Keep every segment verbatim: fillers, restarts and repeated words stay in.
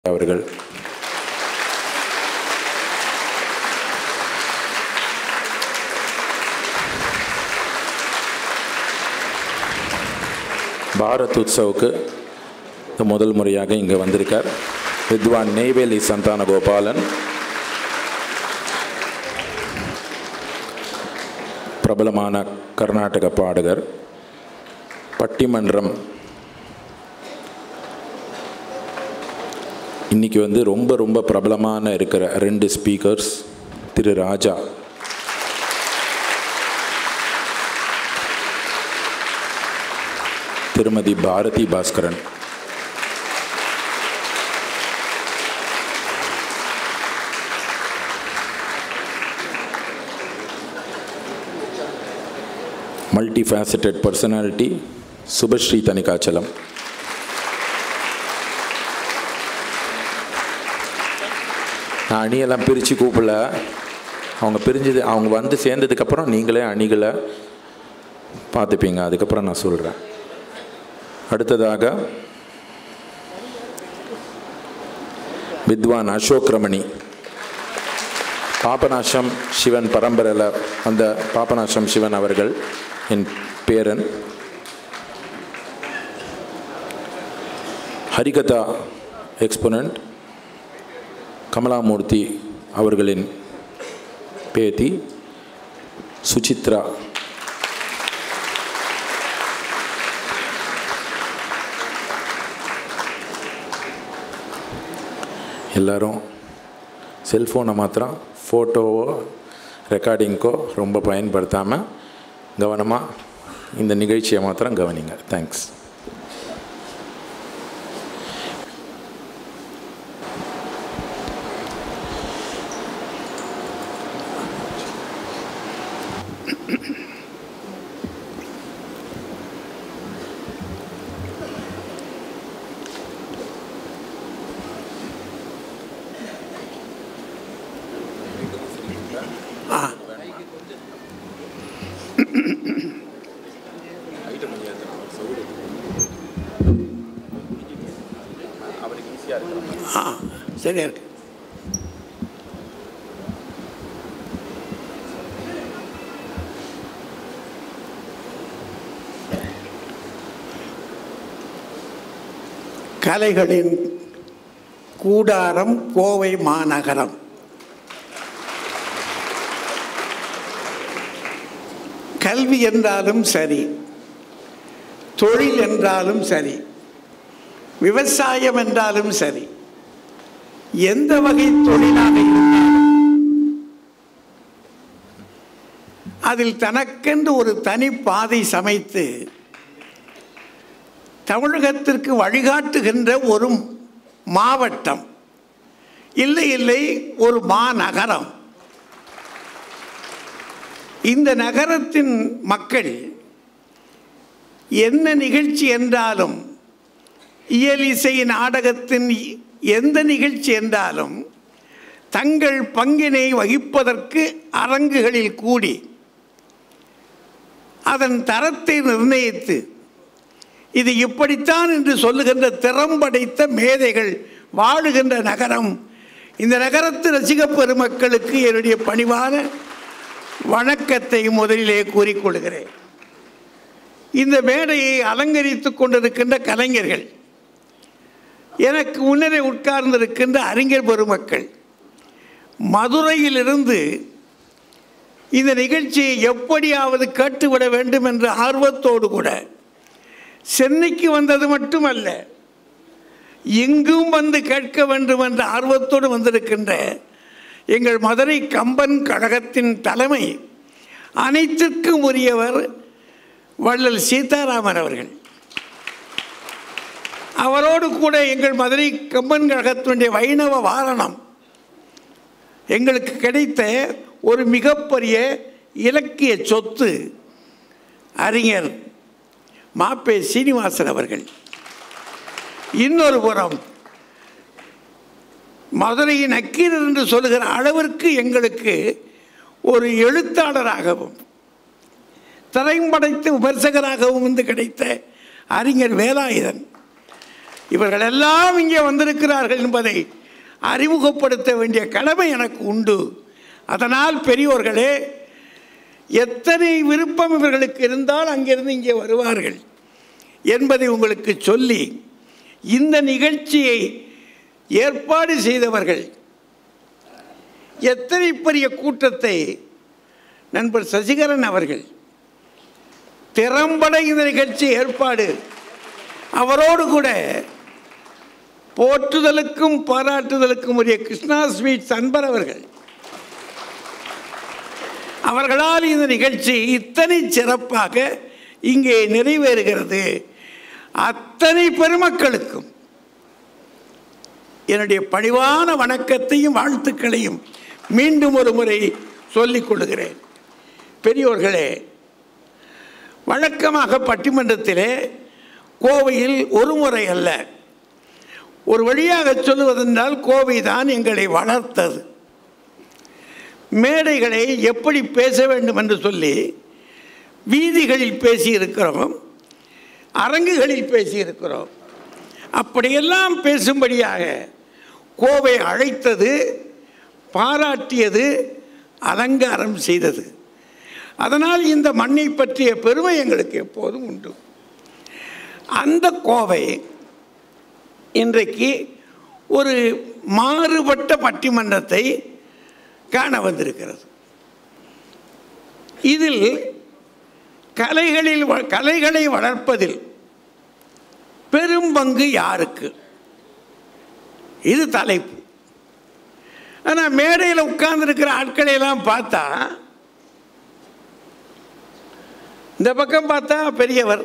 அவர்கள் பாரத் உற்சவுக்கு முதல் முறையாக இங்கே வந்திருக்கார். வித்வான் நெய்வேலி சந்தான கோபாலன், பிரபலமான கர்நாடக பாடகர், பட்டிமன்றம் இன்றைக்கி வந்து ரொம்ப ரொம்ப பிரபலமான இருக்கிற ரெண்டு ஸ்பீக்கர்ஸ், திரு ராஜா திருமதி Bharathi Bhaskaran. Multi faceted personality Subashree Thanigachalam. நான் அணியெல்லாம் பிரித்து கூப்பிடல, அவங்க பிரிஞ்சது அவங்க வந்து சேர்ந்ததுக்கப்புறம் நீங்களே அணிகளை பார்த்துப்பீங்க, அதுக்கப்புறம் நான் சொல்கிறேன். அடுத்ததாக வித்வான் அசோக் ரமணி, பாபநாசம் சிவன் பரம்பரையில் அந்த பாபநாசம் சிவன் அவர்கள் என் பேரன். ஹரிகதா எக்ஸ்போனன்ட் கமலாமூர்த்தி அவர்களின் பேத்தி சுசித்ரா. எல்லாரும் செல்ஃபோனை மாத்திரம் ஃபோட்டோவோ ரெக்கார்டிங்க்கோ ரொம்ப பயன்படுத்தாமல் கவனமாக இந்த நிகழ்ச்சியை மாத்திரம் கவனிங்க. தேங்க்ஸ். ஆ சரியா இருக்கு. கலைகளின் கூடாரம் கோவை மாநகரம். கல்வி என்றாலும் சரி, தொழில் என்றாலும் சரி, விவசாயம் என்றாலும் சரி, எந்த வகை தொழிலாக இருந்தாலும் அதில் தனக்கென்று ஒரு தனி பாதை சமைத்து தமிழகத்திற்கு வழிகாட்டுகின்ற ஒரு மாவட்டம், இல்லை இல்லை ஒரு மாநகரம். இந்த நகரத்தின் மக்கள் என்ன நிகழ்ச்சி என்றாலும், இயல் இசை நாடகத்தின் எந்த நிகழ்ச்சி என்றாலும் தங்கள் பங்கினை வகிப்பதற்கு அரங்குகளில் கூடி அதன் தரத்தை நிர்ணயித்து இது இப்படித்தான் என்று சொல்லுகின்ற திறம்படைத்த மேதைகள் வாழுகின்ற நகரம். இந்த நகரத்து ரசிக பெருமக்களுக்கு என்னுடைய பணிவான வணக்கத்தை முதலிலே கூறிக்கொள்கிறேன். இந்த மேடையை அலங்கரித்து கொண்டிருக்கின்ற கலைஞர்கள், எனக்கு முன்னரே உட்கார்ந்திருக்கின்ற அறிஞர் பெருமக்கள், மதுரையிலிருந்து இந்த நிகழ்ச்சியை எப்படியாவது கேட்டுவிட வேண்டும் என்ற ஆர்வத்தோடு கூட சென்னைக்கு வந்தது மட்டுமல்ல, எங்கும் வந்து கேட்க வேண்டும் என்ற ஆர்வத்தோடு வந்திருக்கின்ற எங்கள் மதுரை கம்பன் கழகத்தின் தலைமை, அனைத்திற்கும் உரியவர் வள்ளல் சீதாராமன் அவர்கள். அவரோடு கூட எங்கள் மதுரை கம்பன் கழகத்தினுடைய வைணவ வாரணம் எங்களுக்கு கிடைத்த ஒரு மிகப்பெரிய இலக்கிய சொத்து அறிஞர் மாப்பே சீனிவாசன் அவர்கள். இன்னொரு புறம் மதுரையின் நக்கீரர் என்று சொல்லுகிற அளவிற்கு எங்களுக்கு ஒரு எழுத்தாளராகவும் திரைப்படைத்த விமர்சகராகவும் வந்து கிடைத்த அறிஞர் வேலாயுதன். இவர்கள் எல்லாம் இங்கே வந்திருக்கிறார்கள் என்பதை அறிமுகப்படுத்த வேண்டிய கடமை எனக்கு உண்டு. அதனால் பெரியோர்களே, எத்தனை விருப்பம் இவர்களுக்கு இருந்தால் அங்கிருந்து இங்கே வருவார்கள் என்பதை உங்களுக்கு சொல்லி, இந்த நிகழ்ச்சியை ஏற்பாடு செய்தவர்கள் எத்தனை பெரிய கூட்டத்தை நண்பர் சசிகரன் அவர்கள் திறம்பட இந்த நிகழ்ச்சி ஏற்பாடு, அவரோடு கூட போற்றுதலுக்கும் பாராட்டுதலுக்கும் உரிய கிருஷ்ணா ஸ்வீட்ஸ் அன்பர் அவர்கள், அவர்களால் இந்த நிகழ்ச்சி இத்தனை சிறப்பாக இங்கே நிறைவேறுகிறது. அத்தனை பெருமக்களுக்கும் என்னுடைய பணிவான வணக்கத்தையும் வாழ்த்துக்களையும் மீண்டும் ஒரு முறை சொல்லிக் கொள்கிறேன். பெரியோர்களே, வழக்கமாக பட்டிமன்றத்திலே கோவையில் ஒரு முறை அல்ல, ஒரு வழியாக சொல்லுவதென்றால் கோவை தான் எங்களை வளர்த்தது. மேடைகளை எப்படி பேச வேண்டும் என்று சொல்லி வீதிகளில் பேசியிருக்கிறோம், அரங்குகளில் பேசியிருக்கிறோம். அப்படியெல்லாம் பேசும்படியாக கோவை அழைத்தது, பாராட்டியது, அலங்காரம் செய்தது. அதனால் இந்த மண்ணை பற்றிய பெருமை எங்களுக்கு எப்போதும் உண்டு. அந்த கோவை இன்றைக்கு ஒரு மாறுபட்ட பட்டிமன்றத்தை காண வந்திருக்கிறது. இதில் கலைகளில் கலைகளை வளர்ப்பதில் பெரும் பங்கு யாருக்கு? இது தலைப்பு. ஆனால் மேடையில் உட்கார்ந்துருக்கிற ஆட்களை எல்லாம் பார்த்தா, இந்த பக்கம் பார்த்தா பெரியவர்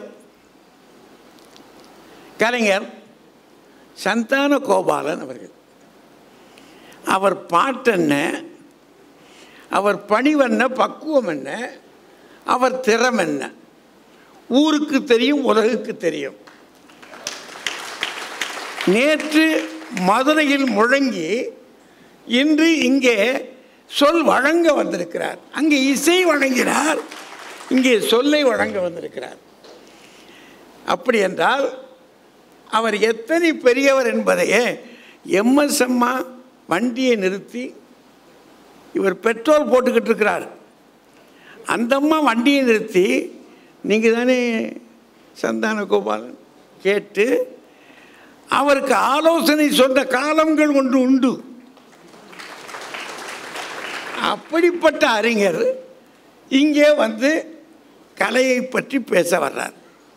கலைஞர் சந்தான கோபாலன் அவர்கள். அவர் பாட்டென்ன, அவர் பணிவென்ன, பக்குவம் என்ன, அவர் திறம் என்ன, ஊருக்கு தெரியும், உலகுக்கு தெரியும். நேற்று மதுரையில் முழங்கி இன்று இங்கே சொல் வழங்க வந்திருக்கிறார். அங்கே இசை வழங்கினார், இங்கே சொல்லை வழங்க வந்திருக்கிறார். அப்படி என்றால் அவர் எத்தனை பெரியவர் என்பதையே, எம்எஸ் அம்மா வண்டியை நிறுத்தி இவர் பெட்ரோல் போட்டுக்கிட்டு இருக்கிறார். அந்த அம்மா வண்டியை நிறுத்தி, நீங்கள் தானே சந்தான கோபாலன் கேட்டு அவருக்கு ஆலோசனை சொன்ன காலங்கள் ஒன்று உண்டு. அப்படிப்பட்ட அறிஞர் இங்கே வந்து கலையை பற்றி பேச வர்றார்.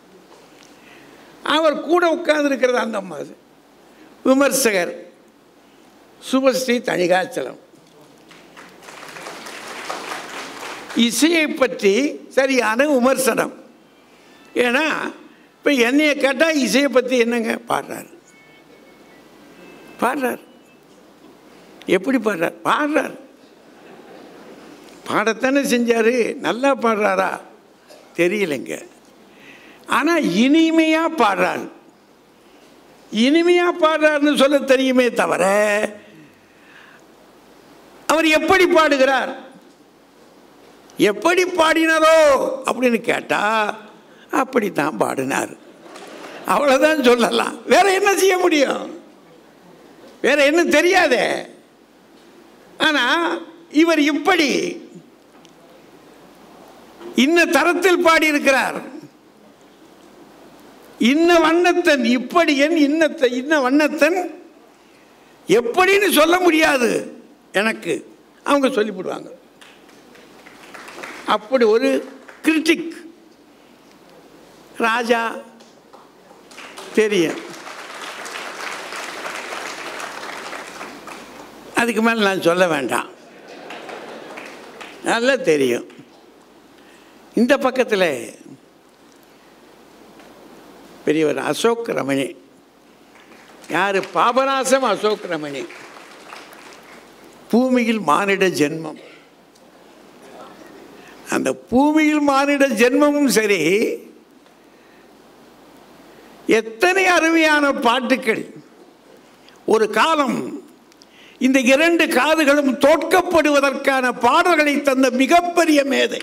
அவர் கூட உட்கார்ந்துருக்கிறது அந்த அம்மா விமர்சகர் சுபஸ்ரீ தணிகாச்சலம். இசையை பற்றி சரியான விமர்சனம். ஏன்னா இப்போ என்னைய கேட்டால் இசையை பற்றி என்னங்க பாடுறார் பாடுறார் எப்படி பாடுறார் பாடுறார் பாடத்தானே செஞ்சார். நல்லா பாடுறாரா தெரியலைங்க. ஆனால் இனிமையாக பாடுறார். இனிமையாக பாடுறாருன்னு சொல்ல தெரியுமே தவிர அவர் எப்படி பாடுகிறார், எப்படி பாடினாரோ அப்படின்னு கேட்டால் அப்படித்தான் பாடினார், அவ்வளோதான் சொல்லலாம். வேற என்ன செய்ய முடியும்? வேற என்ன தெரியாதே. ஆனால் இவர் இப்படி இன்ன தரத்தில் பாடியிருக்கிறார். இன்ன வண்ணத்தன் இப்படி என் இன்னத்தை இன்ன வண்ணத்தன் எப்படின்னு சொல்ல முடியாது எனக்கு, அவங்க சொல்லிவிடுவாங்க. அப்படி ஒரு கிரிட்டிக் ராஜா தெரியும். அதுக்கு மேலே நான் சொல்ல வேண்டாம், நல்லா தெரியும். இந்த பக்கத்தில் பெரியவர் அசோக் ரமணி. யார்? பாபநாசம் அசோக் ரமணி. பூமியில் மானிட ஜென்மம். அந்த பூமியில் மானிட ஜென்மமும் சரி, எத்தனை அருமையான பாட்டுக்கள். ஒரு காலம் இந்த இரண்டு காதுகளும் தோற்கப்படுவதற்கான பாடல்களை தந்த மிகப்பெரிய மேதை.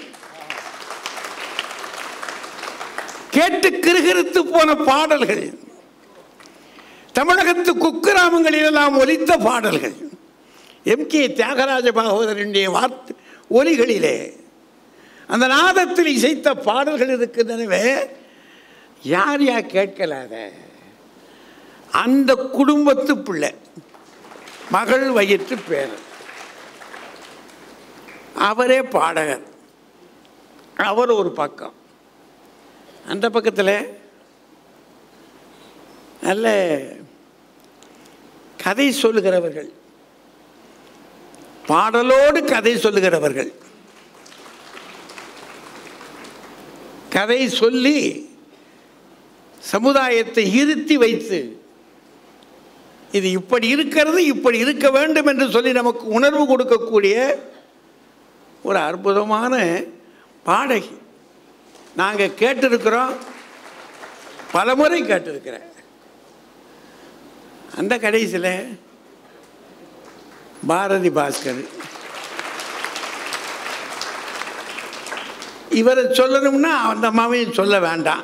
கேட்டு கிறுகிறுத்து போன பாடல்கள். தமிழகத்து குக்கிராமங்களிலெல்லாம் ஒலித்த பாடல்கள் எம் கே தியாகராஜ பாகவதருடைய வார்த்தை ஒலிகளிலே அந்த நாதத்தில் இசைத்த பாடல்கள் இருக்கின்றனவே, யார் யார் கேட்கலாத அந்த குடும்பத்து பிள்ளை மகள் வயிற்று பேரன், அவரே பாடகர். அவர் ஒரு பக்கம், அந்த பக்கத்தில் நல்ல கதை சொல்லுகிறவர்கள், பாடலோடு கதை சொல்லுகிறவர்கள், கதை சொல்லி சமுதாயத்தை இருத்தி வைத்து இது இப்படி இருக்கிறது, இப்படி இருக்க வேண்டும் என்று சொல்லி நமக்கு உணர்வு கொடுக்கக்கூடிய ஒரு அற்புதமான பாடகி. நாங்கள் கேட்டிருக்கிறோம், பலமுறை கேட்டிருக்கிறேன். அந்த கடைசியில் பாரதி பாஸ்கர் இவரை சொல்லணும்னா அந்த அம்மாவையும் சொல்ல வேண்டாம்.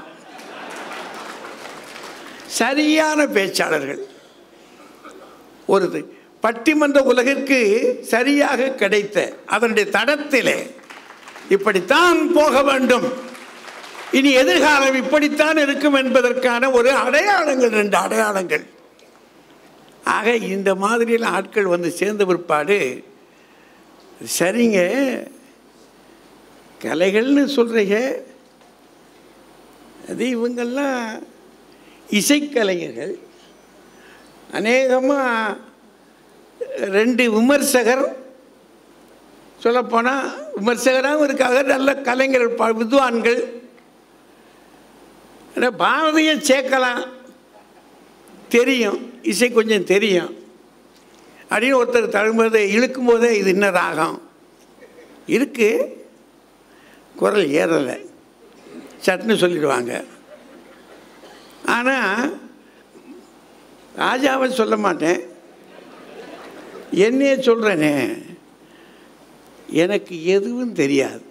சரியான பேச்சாளர்கள். ஒரு பட்டிமன்ற உலகிற்கு சரியாக கிடைத்த அதனுடைய தடத்திலே இப்படித்தான் போக வேண்டும், இனி எதிர்காலம் இப்படித்தான் இருக்கும் என்பதற்கான ஒரு அடையாளங்கள், ரெண்டு அடையாளங்கள். ஆக இந்த மாதிரியில் ஆட்கள் வந்து சேர்ந்த பிற்பாடு, சரிங்க கலைகள்னு சொல்கிறீங்க, அது இவங்கெல்லாம் இசைக்கலைஞர்கள். அநேகமாக ரெண்டு விமர்சகர், சொல்லப்போனால் விமர்சகராகவும் இருக்காங்க, நல்ல கலைஞர்கள், வித்வான்கள். பாரதியை சேர்க்கலாம், தெரியும், இசை கொஞ்சம் தெரியும் அப்படின்னு ஒருத்தர் தழும்போது இழுக்கும் போதே இது என்ன ராகம் இருக்கு, குரல் ஏறலை சட்னு சொல்லிடுவாங்க. ஆனால் ராஜாவை சொல்ல மாட்டேன், என்னையே சொல்கிறேனே, எனக்கு எதுவும் தெரியாது.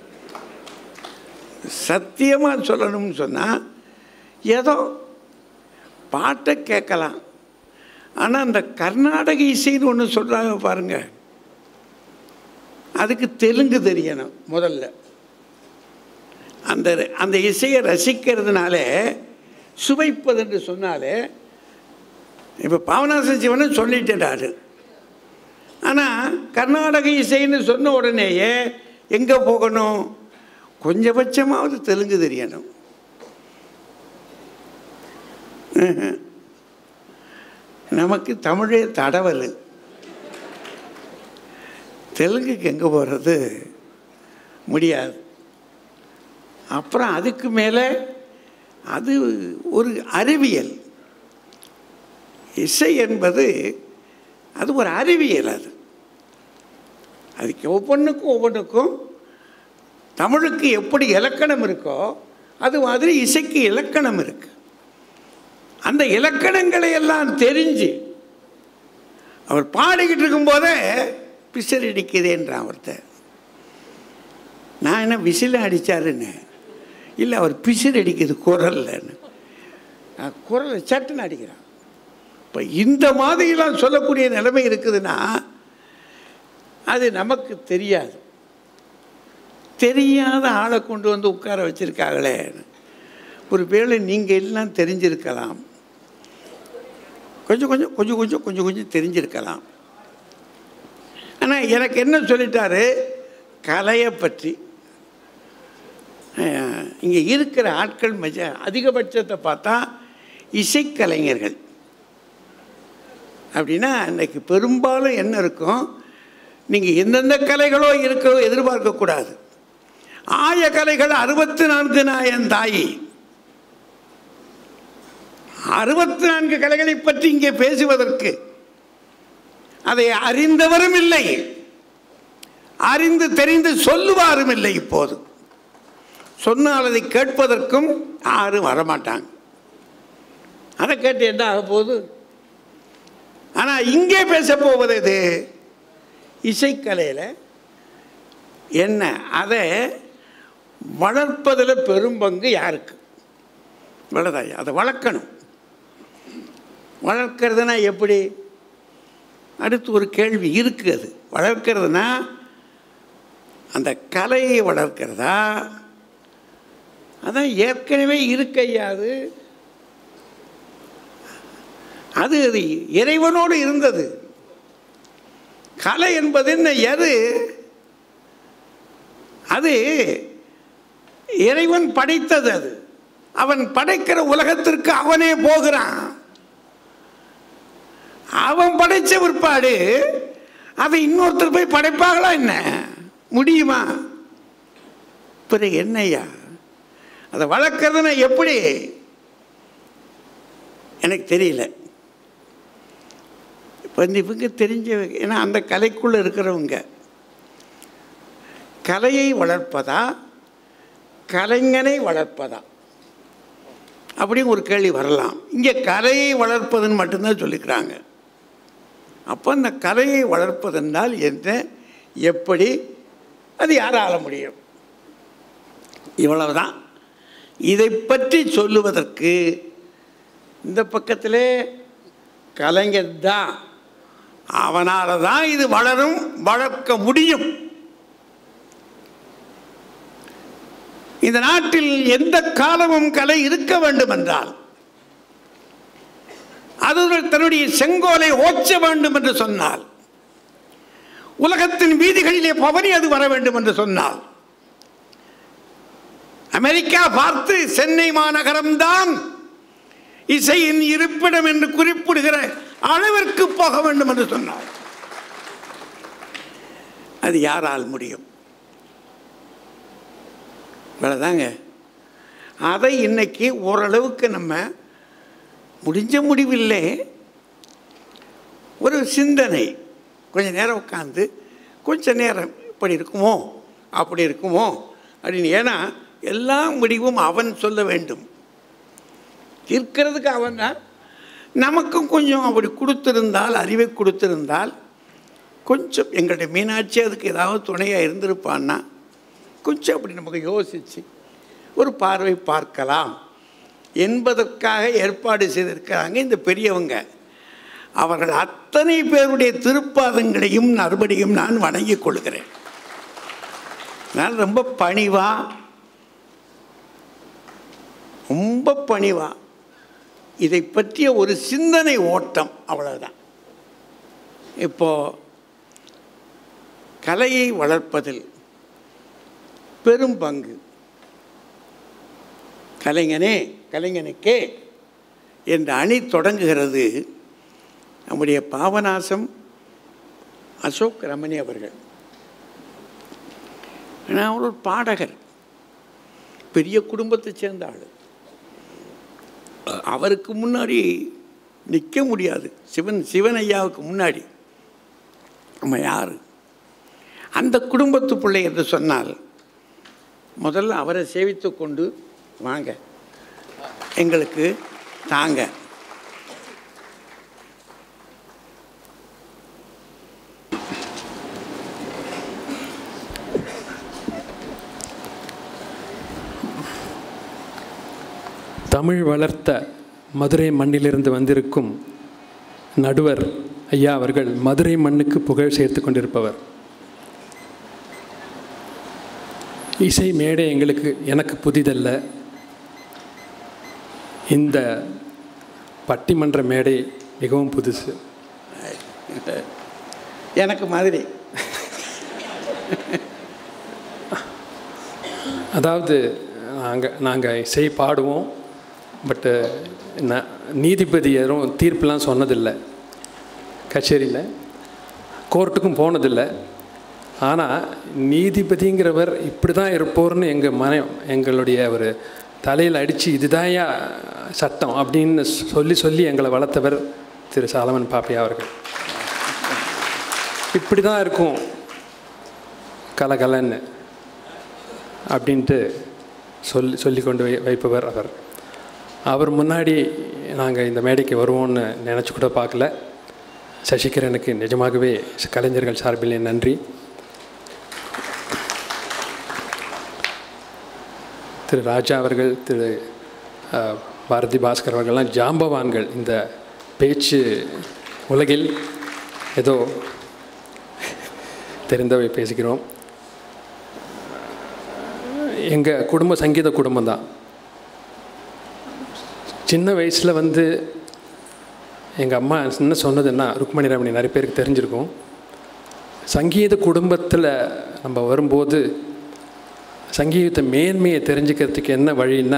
சத்தியமாக சொல்லணும்னு சொன்னால் ஏதோ பாட்டை கேட்கலாம். ஆனால் அந்த கர்நாடக இசைன்னு ஒன்று சொல்கிறாங்க பாருங்கள், அதுக்கு தெலுங்கு தெரியணும் முதல்ல. அந்த அந்த இசையை ரசிக்கிறதுனால சுவைப்பது என்று சொன்னாலே, இப்போ பாவநாச சிவனை சொல்லிட்டேன். ஆனால் கர்நாடக இசைன்னு சொன்ன உடனேயே எங்கே போகணும், கொஞ்சபட்சமாவது தெலுங்கு தெரியணும். நமக்கு தமிழே தடவல், தெலுங்குக்கு எங்கே போகிறது முடியாது. அப்புறம் அதுக்கு மேலே அது ஒரு அறிவியல். இசை என்பது அது ஒரு அறிவியல். அது அதுக்கு ஒவ்வொன்றுக்கும் ஒவ்வொன்றுக்கும் தமிழுக்கு எப்படி இலக்கணம் இருக்கோ அது மாதிரி இசைக்கு இலக்கணம் இருக்கு. அந்த இலக்கணங்களை எல்லாம் தெரிஞ்சு அவர் பாடிக்கிட்டு இருக்கும்போதே பிசில் அடிக்குதேன்றான் ஒருத்தர். நான் என்ன விசில் அடித்தாருன்னு இல்லை, அவர் பிசில் அடிக்குது குரல்னு, குரலை சட்டுன்னு அடிக்கிறான். இப்போ இந்த மாதிரிலாம் சொல்லக்கூடிய நிலைமை இருக்குதுன்னா அது நமக்கு தெரியாது. தெரியாத ஆளை கொண்டு வந்து உட்கார வச்சுருக்காங்களே, ஒரு வேளை நீங்கள் எல்லாம் தெரிஞ்சிருக்கலாம், கொஞ்சம் கொஞ்சம் கொஞ்சம் கொஞ்சம் கொஞ்சம் கொஞ்சம் தெரிஞ்சிருக்கலாம். ஆனால் எனக்கு என்ன சொல்லிட்டாரு கலையை பற்றி, இங்கே இருக்கிற ஆட்கள் மஜ அதிகபட்சத்தை பார்த்தா இசைக்கலைஞர்கள் அப்படின்னா இன்றைக்கி பெரும்பாலும் என்ன இருக்கும், நீங்கள் எந்தெந்த கலைகளோ இருக்கிறோ எதிர்பார்க்கக்கூடாது. ஆய கலைகள் அறுபத்தி நான்கு நாயன் தாயி, அறுபத்தி நான்கு கலைகளை பற்றி இங்கே பேசுவதற்கு அதை அறிந்தவரும் இல்லை, அறிந்து தெரிந்து சொல்லுவாரும் இல்லை. இப்போது சொன்னால் அதை கேட்பதற்கும் யாரும் வரமாட்டாங்க. அதை கேட்டு என்ன ஆக போகுது? ஆனால் இங்கே பேச போவது இது இசைக்கலையில் என்ன, அதை வளர்ப்பதில் பெரும் பங்கு யாருக்கு? வளராய் அதை வளர்க்கணும். வளர்க்கிறதுனா எப்படி? அடுத்து ஒரு கேள்வி இருக்குது. அது வளர்க்கிறதுனா அந்த கலையை வளர்க்கிறதா? அதான் ஏற்கனவே இருக்கையாது. அது அது இறைவனோடு இருந்தது. கலை என்பது என்ன? எது? அது இறைவன் படைத்தது. அது அவன் படைக்கிற உலகத்திற்கு அவனே போகிறான். அவன் படைச்ச பிற்பாடு அதை இன்னொருத்தர் போய் படைப்பாங்களா? என்ன முடியுமா? பிறகு என்னையா அதை வளர்க்கறதுன்னா எப்படி? எனக்கு தெரியல. இப்போ இவங்க தெரிஞ்சவங்க, ஏன்னா அந்த கலைக்குள்ளே இருக்கிறவங்க. கலையை வளர்ப்பதா கலைஞனை வளர்ப்பதா அப்படின்னு ஒரு கேள்வி வரலாம். இங்கே கலையை வளர்ப்பதுன்னு மட்டும்தான் சொல்லிக்கிறாங்க. அப்போ அந்த கலையை வளர்ப்பதென்றால் என்ன, எப்படி, அது யாரால முடியும்? இவ்வளவுதான். இதை பற்றி சொல்லுவதற்கு இந்த பக்கத்திலே கலைஞர் தான், அவனால தான் இது வளரும், வளர்க்க முடியும். இந்த நாட்டில் எந்த காலமும் கலை இருக்க வேண்டும் என்றால், அது தன்னுடைய செங்கோலை ஓச்ச வேண்டும் என்று சொன்னால், உலகத்தின் வீதிகளிலே பவனி அது வர வேண்டும் என்று சொன்னால், அமெரிக்கா பார்த்து சென்னை மாநகரம்தான் இசையின் இருப்பிடம் என்று குறிப்பிடுகிற அளவிற்கு போக வேண்டும் என்று சொன்னார். அது யாரால் முடியும்? இவ்வளவுதாங்க. அதை இன்னைக்கு ஓரளவுக்கு நம்ம முடிஞ்ச முடிவில்லை, ஒரு சிந்தனை, கொஞ்ச நேரம் உட்காந்து கொஞ்ச நேரம் இப்படி இருக்குமோ அப்படி இருக்குமோ அப்படின்னு. ஏன்னா எல்லா முடிவும் அவன் சொல்ல வேண்டும். இருக்கிறதுக்கு அவன் தான். நமக்கும் கொஞ்சம் அப்படி கொடுத்திருந்தால், அறிவை கொடுத்திருந்தால், கொஞ்சம் எங்களுடைய மீனாட்சி அதுக்கு ஏதாவது துணையாக இருந்திருப்பான்னா கொஞ்சம் அப்படி நமக்கு யோசித்து ஒரு பார்வை பார்க்கலாம் என்பதற்காக ஏற்பாடு செய்திருக்கிறாங்க இந்த பெரியவங்க. அவர்கள் அத்தனை பேருடைய திருப்பாதங்களையும் நறுபடியும் நான் வணங்கிக் கொள்கிறேன். நான் ரொம்ப பணிவா ரொம்ப பணிவா இதை பற்றிய ஒரு சிந்தனை ஓட்டம், அவ்வளவுதான். இப்போ கலையை வளர்ப்பதில் பெரும் பங்கு கலைஞனே கலைஞனுக்கே என்ற அணி தொடங்குகிறது நம்முடைய பாபநாசம் அசோக் ரமணி அவர்கள். நான் ஒரு பாடகர், பெரிய குடும்பத்தை சேர்ந்த ஆள். அவருக்கு முன்னாடி நிற்க முடியாது. சிவன் சிவன் ஐயாவுக்கு முன்னாடி நம்ம யார்? அந்த குடும்பத்து பிள்ளை என்று சொன்னால் முதல்ல அவரை சேவித்து கொண்டு வாங்க, எங்களுக்கு தாங்க. தமிழ் வளர்த்த மதுரை மண்ணிலிருந்து வந்திருக்கும் நடுவர் ஐயா அவர்கள் மதுரை மண்ணுக்கு புகழ் சேர்த்து கொண்டிருப்பவர். இசை மேடை எங்களுக்கு எனக்கு புதிதல்ல. இந்த பட்டிமன்ற மேடை மிகவும் புதுசு எனக்கு. மாதிரி அதாவது நாங்கள் நாங்கள் இசை பாடுவோம், பட்டு ந நீதிபதி யாரும் தீர்ப்புலாம் சொன்னதில்லை, கச்சேரியில் கோர்ட்டுக்கும் போனதில்லை. ஆனால் நீதிபதிங்கிறவர் இப்படி தான் இருப்போர்னு எங்கள் மன எங்களுடைய ஒரு தலையில் அடித்து இதுதான் சட்டம் அப்படின்னு சொல்லி சொல்லி எங்களை வளர்த்தவர் திரு சாலமன் பாப்பையா அவர்கள். இப்படி தான் இருக்கும் கலகலன்னு அப்படின்ட்டு சொல்லி சொல்லி கொண்டு வை வைப்பவர் அவர். அவர் முன்னாடி நாங்கள் இந்த மேடைக்கு வருவோம்னு நினச்சி கூட பார்க்கல. சசிகரனுக்கு நிஜமாகவே கலைஞர்கள் சார்பில் நன்றி. திரு ராஜா அவர்கள், திரு பாரதி பாஸ்கர் அவர்கள்லாம் ஜாம்பவான்கள் இந்த பேச்சு உலகில் ஏதோ தெரிந்தவை பேசுகிறோம். எங்கள் குடும்ப சங்கீத குடும்பம் தான். சின்ன வயசில் வந்து எங்கள் அம்மா என்ன சொன்னதுன்னா, ருக்மணி ரமணி நிறைய பேருக்கு தெரிஞ்சிருக்கும். சங்கீத குடும்பத்தில் நம்ம வரும்போது சங்கீத மேன்மையை தெரிஞ்சுக்கிறதுக்கு என்ன வழின்னா,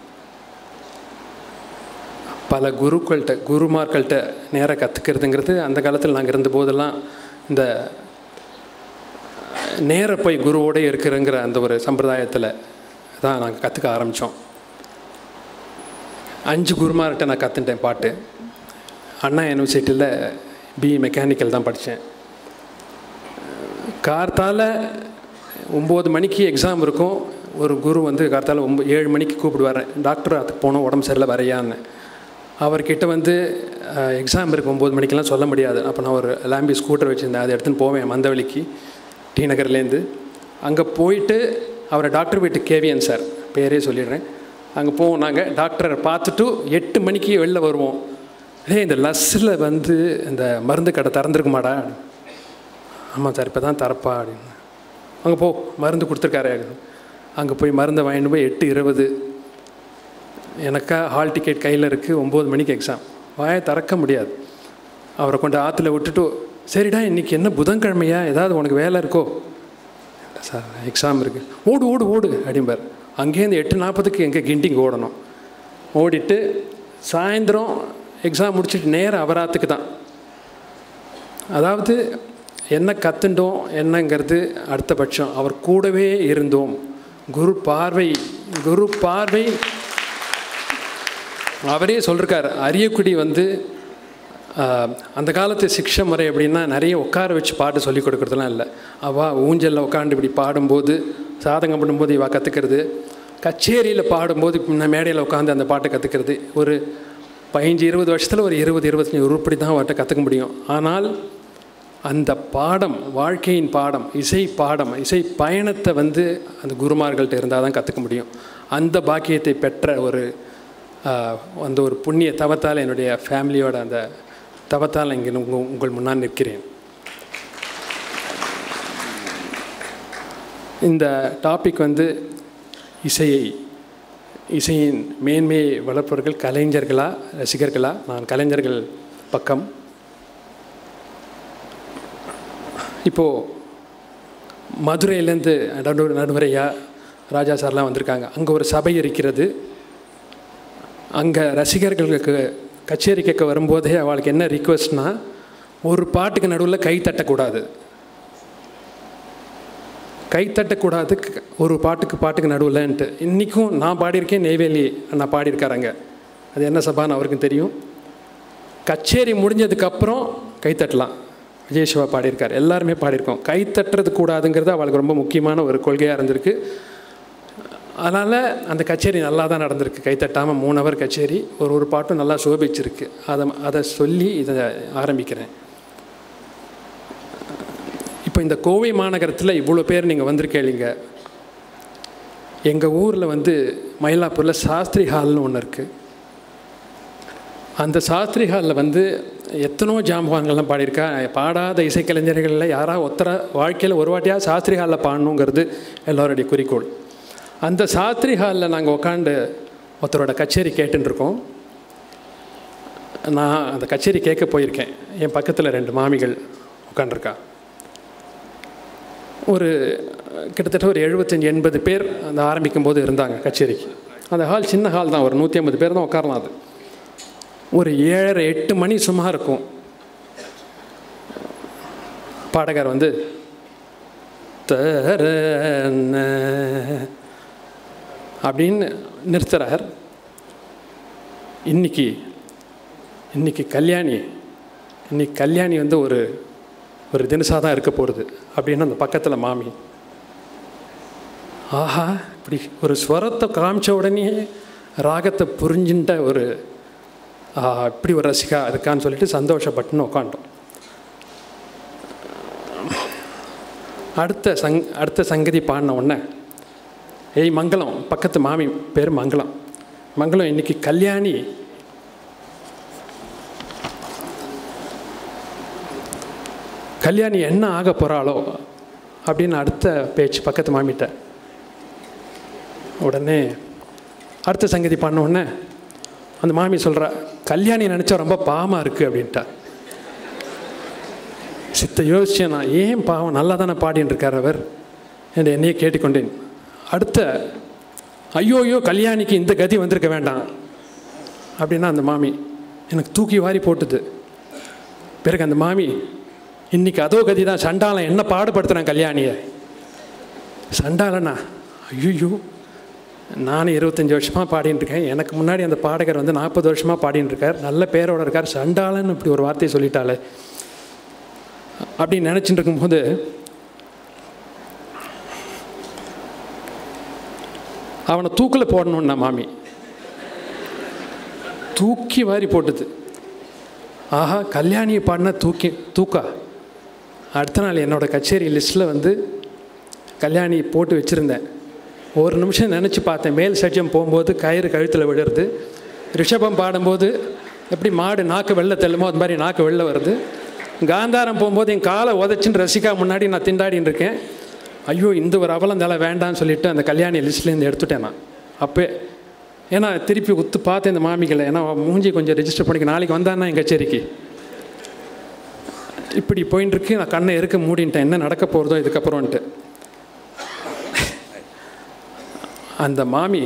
பல குருக்கள்கிட்ட குருமார்கள்ட்ட நேராக கற்றுக்கிறதுங்கிறது அந்த காலத்தில் நாங்கள் இருந்தபோதெல்லாம் இந்த நேராக போய் குருவோடு இருக்கிறங்கிற அந்த ஒரு சம்பிரதாயத்தில் தான் நாங்கள் கற்றுக்க ஆரம்பித்தோம். அஞ்சு குருமார்கிட்ட நான் கற்றுட்டேன் பாட்டு. அண்ணா யூனிவர்சிட்டியில் பிஇ மெக்கானிக்கல் தான் படித்தேன். கார்த்தால் ஒம்பது மணிக்கு எக்ஸாம் இருக்கும். ஒரு குரு வந்து கார்த்தால் ஒம்பது ஏழு மணிக்கு கூப்பிடுவார், டாக்டர் அதுக்கு போனோம், உடம்பு சரியில்லை வரையான்னு. அவர்கிட்ட வந்து எக்ஸாம் இருக்குது ஒம்பது மணிக்கெலாம் சொல்ல முடியாது. அப்போ நான் ஒரு லாம்பி ஸ்கூட்டர் வச்சுருந்தேன், அதை எடுத்துன்னு போவேன் மந்தவெளிக்கு, டி நகர்லேருந்து. அங்கே போயிட்டு அவரை டாக்டர் வீட்டுக்கு கேவியன் சார் பேரே சொல்லிடுறேன், அங்கே போவோம். நாங்கள் டாக்டரை பார்த்துட்டு எட்டு மணிக்கு வெளில வருவோம். ஏ இந்த லஸ்ஸில் வந்து இந்த மருந்து கடை திறந்துருக்குமாடா? ஆமாம் சார், இப்போ தான் தரப்பா அப்படின்னு. அங்கே போ, மருந்து கொடுத்துருக்காரு. அங்கே போய் மருந்தை வாங்கிட்டு போய் எட்டு இருபது எனக்கா ஹால் டிக்கெட் கையில் இருக்குது, ஒம்பது மணிக்கு எக்ஸாம். வாயை திறக்க முடியாது. அவரை கொண்டு ஆற்றுல விட்டுட்டு, சரிடா இன்றைக்கி என்ன புதன்கிழமையா, ஏதாவது உனக்கு வேலை இருக்கோ? சார் எக்ஸாம் இருக்குது. ஓடு ஓடு ஓடு அப்படிம்பார். அங்கேருந்து எட்டு நாற்பதுக்கு எங்கே கிண்டிங் ஓடணும். ஓடிட்டு சாயந்தரம் எக்ஸாம் முடிச்சுட்டு நேரம் அபராத்துக்கு தான். அதாவது என்ன கற்றுண்டோம் என்னங்கிறது அடுத்த பட்சம், அவர் கூடவே இருந்தோம். குரு பார்வை குரு பார்வை அவரே சொல்லிருக்கார். அரியக்குடி வந்து அந்த காலத்து சிக்ஷை முறை அப்படின்னா நிறைய உட்கார வச்சு பாட்டு சொல்லி கொடுக்குறதுலாம் இல்லை. அவள் ஊஞ்சலில் உட்காந்து இப்படி பாடும்போது, சாதகம் பண்ணும்போது இவள் கற்றுக்கிறது, கச்சேரியில் பாடும்போது நான் மேடையில் உட்காந்து அந்த பாட்டை கற்றுக்கிறது. ஒரு பதினஞ்சு இருபது வருஷத்தில் ஒரு இருபது இருபத்தஞ்சி உருப்படி தான் அவர்கிட்ட கற்றுக்க முடியும். ஆனால் அந்த பாடம், வாழ்க்கையின் பாடம், இசை பாடம், இசை பயணத்தை வந்து அந்த குருமார்கள்ட்ட இருந்தால் தான் கற்றுக்க முடியும். அந்த பாக்கியத்தை பெற்ற ஒரு அந்த ஒரு புண்ணிய தவத்தால், என்னுடைய ஃபேமிலியோட அந்த தவத்தால் இங்கே உங்கள் உங்கள் முன்னால் நிற்கிறேன். இந்த டாபிக் வந்து இசையை இசையின் மேன்மையை வளர்ப்பவர்கள் கலைஞர்களா ரசிகர்களா? நான் கலைஞர்கள் பக்கம். இப்போது மதுரையிலேருந்து நடு நடுவரையா ராஜா சார்லாம் வந்திருக்காங்க. அங்கே ஒரு சபை இருக்கிறது. அங்கே ரசிகர்களுக்கு கச்சேரி கேட்க வரும்போதே அவளுக்கு என்ன ரிக்வெஸ்ட்னா, ஒரு பாட்டுக்கு நடுவில் கை தட்டக்கூடாது, கை தட்டக்கூடாது ஒரு பாட்டுக்கு பாட்டுக்கு நடுவில்ன்ட்டு. இன்றைக்கும் நான் பாடியிருக்கேன், நெய்வேலி நான் பாடியிருக்காரங்க, அது என்ன சபான்னு அவருக்கும் தெரியும். கச்சேரி முடிஞ்சதுக்கப்புறம் கை தட்டலாம், விஜய் சிவா பாடியிருக்கார், எல்லாருமே பாடியிருக்கோம். கை தட்டுறது கூடாதுங்கிறது அவளுக்கு ரொம்ப முக்கியமான ஒரு கொள்கையாக இருந்திருக்கு. அதனால் அந்த கச்சேரி நல்லா தான் நடந்திருக்கு. கைத்தட்டாமல் மூணு ஹவர் கச்சேரி, ஒரு ஒரு பாட்டும் நல்லா சோபிச்சிருக்கு. அதை அதை சொல்லி இதை ஆரம்பிக்கிறேன். இப்போ இந்த கோவை மாநகரத்தில் இவ்வளோ பேர் நீங்கள் வந்திருக்கீங்க. எங்கள் ஊரில் வந்து மயிலாப்பூரில் சாஸ்திரி ஹால்னு ஒன்று இருக்குது. அந்த சாஸ்திரி ஹாலில் வந்து எத்தனோ ஜாம்பவான்கள்லாம் பாடியிருக்கா. பாடாத இசைக்கலைஞர்களில் யாராவது ஒத்தர வாழ்க்கையில் ஒரு வாட்டியாக சாஸ்திரி ஹாலில் பாடணுங்கிறது எல்லோருடைய குறிக்கோள். அந்த சாஸ்திரி ஹாலில் நாங்கள் உட்காந்து ஒருத்தரோட கச்சேரி கேட்டுருக்கோம். நான் அந்த கச்சேரி கேட்க போயிருக்கேன். என் பக்கத்தில் ரெண்டு மாமிகள் உட்காண்டிருக்கா. ஒரு கிட்டத்தட்ட ஒரு எழுபத்தஞ்சி எண்பது பேர் அந்த ஆரம்பிக்கும் போது இருந்தாங்க கச்சேரிக்கு. அந்த ஹால் சின்ன ஹால் தான், ஒரு நூற்றி ஐம்பது பேர் தான் உட்காரலாம். அது ஒரு ஏழரை எட்டு மணி சும்மா இருக்கும். பாடகர் வந்து தர அப்படின்னு நிறுத்துறார். இன்னைக்கு இன்னைக்கு கல்யாணி இன்னைக்கு கல்யாணி வந்து ஒரு ஒரு தினசாக தான் இருக்க போகிறது அப்படின்னு அந்த பக்கத்தில் மாமி, ஆஹா இப்படி ஒரு ஸ்வரத்தை காமிச்ச உடனே ராகத்தை புரிஞ்சுட்ட ஒரு இப்படி ஒரு ரசிகா இருக்கான்னு சொல்லிட்டு சந்தோஷப்பட்டுன்னு உட்காண்டோம். அடுத்த சங் அடுத்த சங்கதி பாடின உடனே, ஏய் மங்களம், பக்கத்து மாமி பேர் மங்களம், மங்களம் இன்னைக்கு கல்யாணி கல்யாணி என்ன ஆக போகிறாளோ அப்படின்னு அடுத்த பேச்சு பக்கத்து மாமிட்ட. உடனே அடுத்த சங்கதி பண்ண உடனே அந்த மாமி சொல்கிறா, கல்யாணி நினச்சா ரொம்ப பாவமாக இருக்குது அப்படின்ட்டா. சித்த யோசிச்சேன் நான், ஏன் பாவம், நல்லா தானே பாடின்னு இருக்கார் அவர் என்று என்னையே கேட்டுக்கொண்டேன். அடுத்த ஐயோ ஐயோ கல்யாணிக்கு இந்த கதி வந்திருக்க வேண்டாம் அப்படின்னா அந்த மாமி எனக்கு தூக்கி வாரி போட்டுது. பிறகு அந்த மாமி, இன்றைக்கி அதோ கதி தான், சண்டாளன் என்ன பாடுபடுத்துகிறேன் கல்யாணியை. சண்டாளனா? ஐயோ, நானும் இருபத்தஞ்சி வருஷமாக பாடின்னு இருக்கேன், எனக்கு முன்னாடி அந்த பாடகர் வந்து நாற்பது வருஷமாக பாடின்னு இருக்கார், நல்ல பேரோட இருக்கார், சண்டாளன் இப்படி ஒரு வார்த்தையை சொல்லிட்டாலே அப்படின்னு நினச்சிட்டு இருக்கும்போது அவனை தூக்கில் போடணுன்னா மாமி தூக்கி வாரி போட்டுது. ஆஹா, கல்யாணியை பாடினா தூக்கி தூக்கா. அடுத்த நாள் என்னோடய கச்சேரி லிஸ்ட்டில் வந்து கல்யாணி போட்டு வச்சுருந்தேன். ஒரு நிமிஷம் நினச்சி பார்த்தேன், மேல் சட்டம் போகும்போது கயிறு கழுத்தில் விழுறது, ரிஷபம் பாடும்போது எப்படி மாடு நாக்கு வெளில தெல்லுமோ அது மாதிரி நாக்கு வெளில வருது, காந்தாரம் போகும்போது என் காலை உதச்சின்னு ரசிகா முன்னாடி நான் திண்டாடின்னு இருக்கேன். ஐயோ, இந்த ஒரு அவலம் தலை வேண்டான்னு சொல்லிவிட்டு அந்த கல்யாணி லிஸ்ட்லேருந்து எடுத்துட்டேன் நான் அப்போ. ஏன்னா திருப்பி உத்து பார்த்தேன் இந்த மாமிகளை, ஏன்னா மூஞ்சி கொஞ்சம் ரெஜிஸ்டர் பண்ணிக்க, நாளைக்கு வந்தான்னா என் கச்சேரிக்கு. இப்படி போயின்னு இருக்கு, நான் கண்ணை இருக்க மூடின்ட்டேன், என்ன நடக்க போகிறதோ இதுக்கப்புறம்ன்ட்டு. அந்த மாமி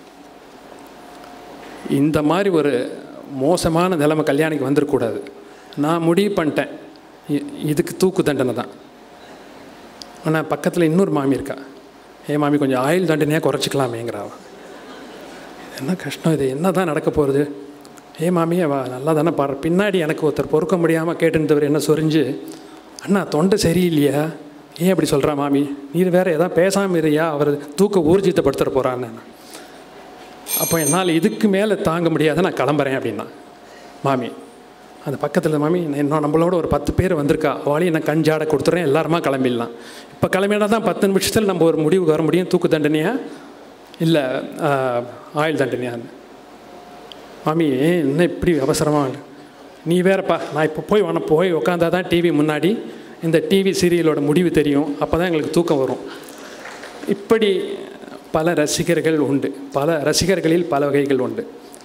இந்த மாதிரி ஒரு மோசமான நிலைமை கல்யாணிக்கு வந்துடக்கூடாது. நான் முடிவு பண்ணிட்டேன், இதுக்கு தூக்கு தண்டனை தான். ஆனால் பக்கத்தில் இன்னொரு மாமி இருக்கா, ஏன் மாமி கொஞ்சம் ஆயுள் தண்டனையாக குறைச்சிக்கலாமேங்கிறாவா. என்ன கஷ்டம் இது, என்ன தான் நடக்க போகிறது. ஏ மாமி, அவ நல்லா தானே பாடுற. பின்னாடி எனக்கு ஒருத்தர் பொறுக்க முடியாமல் கேட்டுன்றவர் என்ன சொரிஞ்சு, அண்ணா தொண்டை சரியில்லையா, ஏன் அப்படி சொல்கிறா மாமி, நீ வேறு எதாவது பேசாமல் இருயா, அவர் தூக்க ஊர்ஜித்தப்படுத்துகிற போகிறான்னு. அப்போ என்னால் இதுக்கு மேலே தாங்க முடியாத, நான் கிளம்புறேன் அப்படின்னா மாமி. அந்த பக்கத்தில் மாமி, இன்னும் நம்மளோட ஒரு பத்து பேர் வந்திருக்கா, அவளையும் நான் கஞ்சாட கொடுத்துட்றேன், எல்லாருமா கிளம்பிடலாம். இப்போ கிளம்பினா தான் பத்து நிமிஷத்தில் நம்ம ஒரு முடிவுக்கு வர முடியும், தூக்கு தண்டனையா இல்லை ஆயுள் தண்டனையான்னு. மாமி, என்ன இப்படி அவசரமாக, நீ வேறப்பா, நான் இப்போ போய் உன போய் உட்காந்தா தான் டிவி முன்னாடி இந்த டிவி சீரியலோட முடிவு தெரியும், அப்போ தான் எங்களுக்கு தூக்கம் வரும். இப்படி பல ரசிகர்கள் உண்டு, பல ரசிகர்களில் பல வகைகள் உண்டு.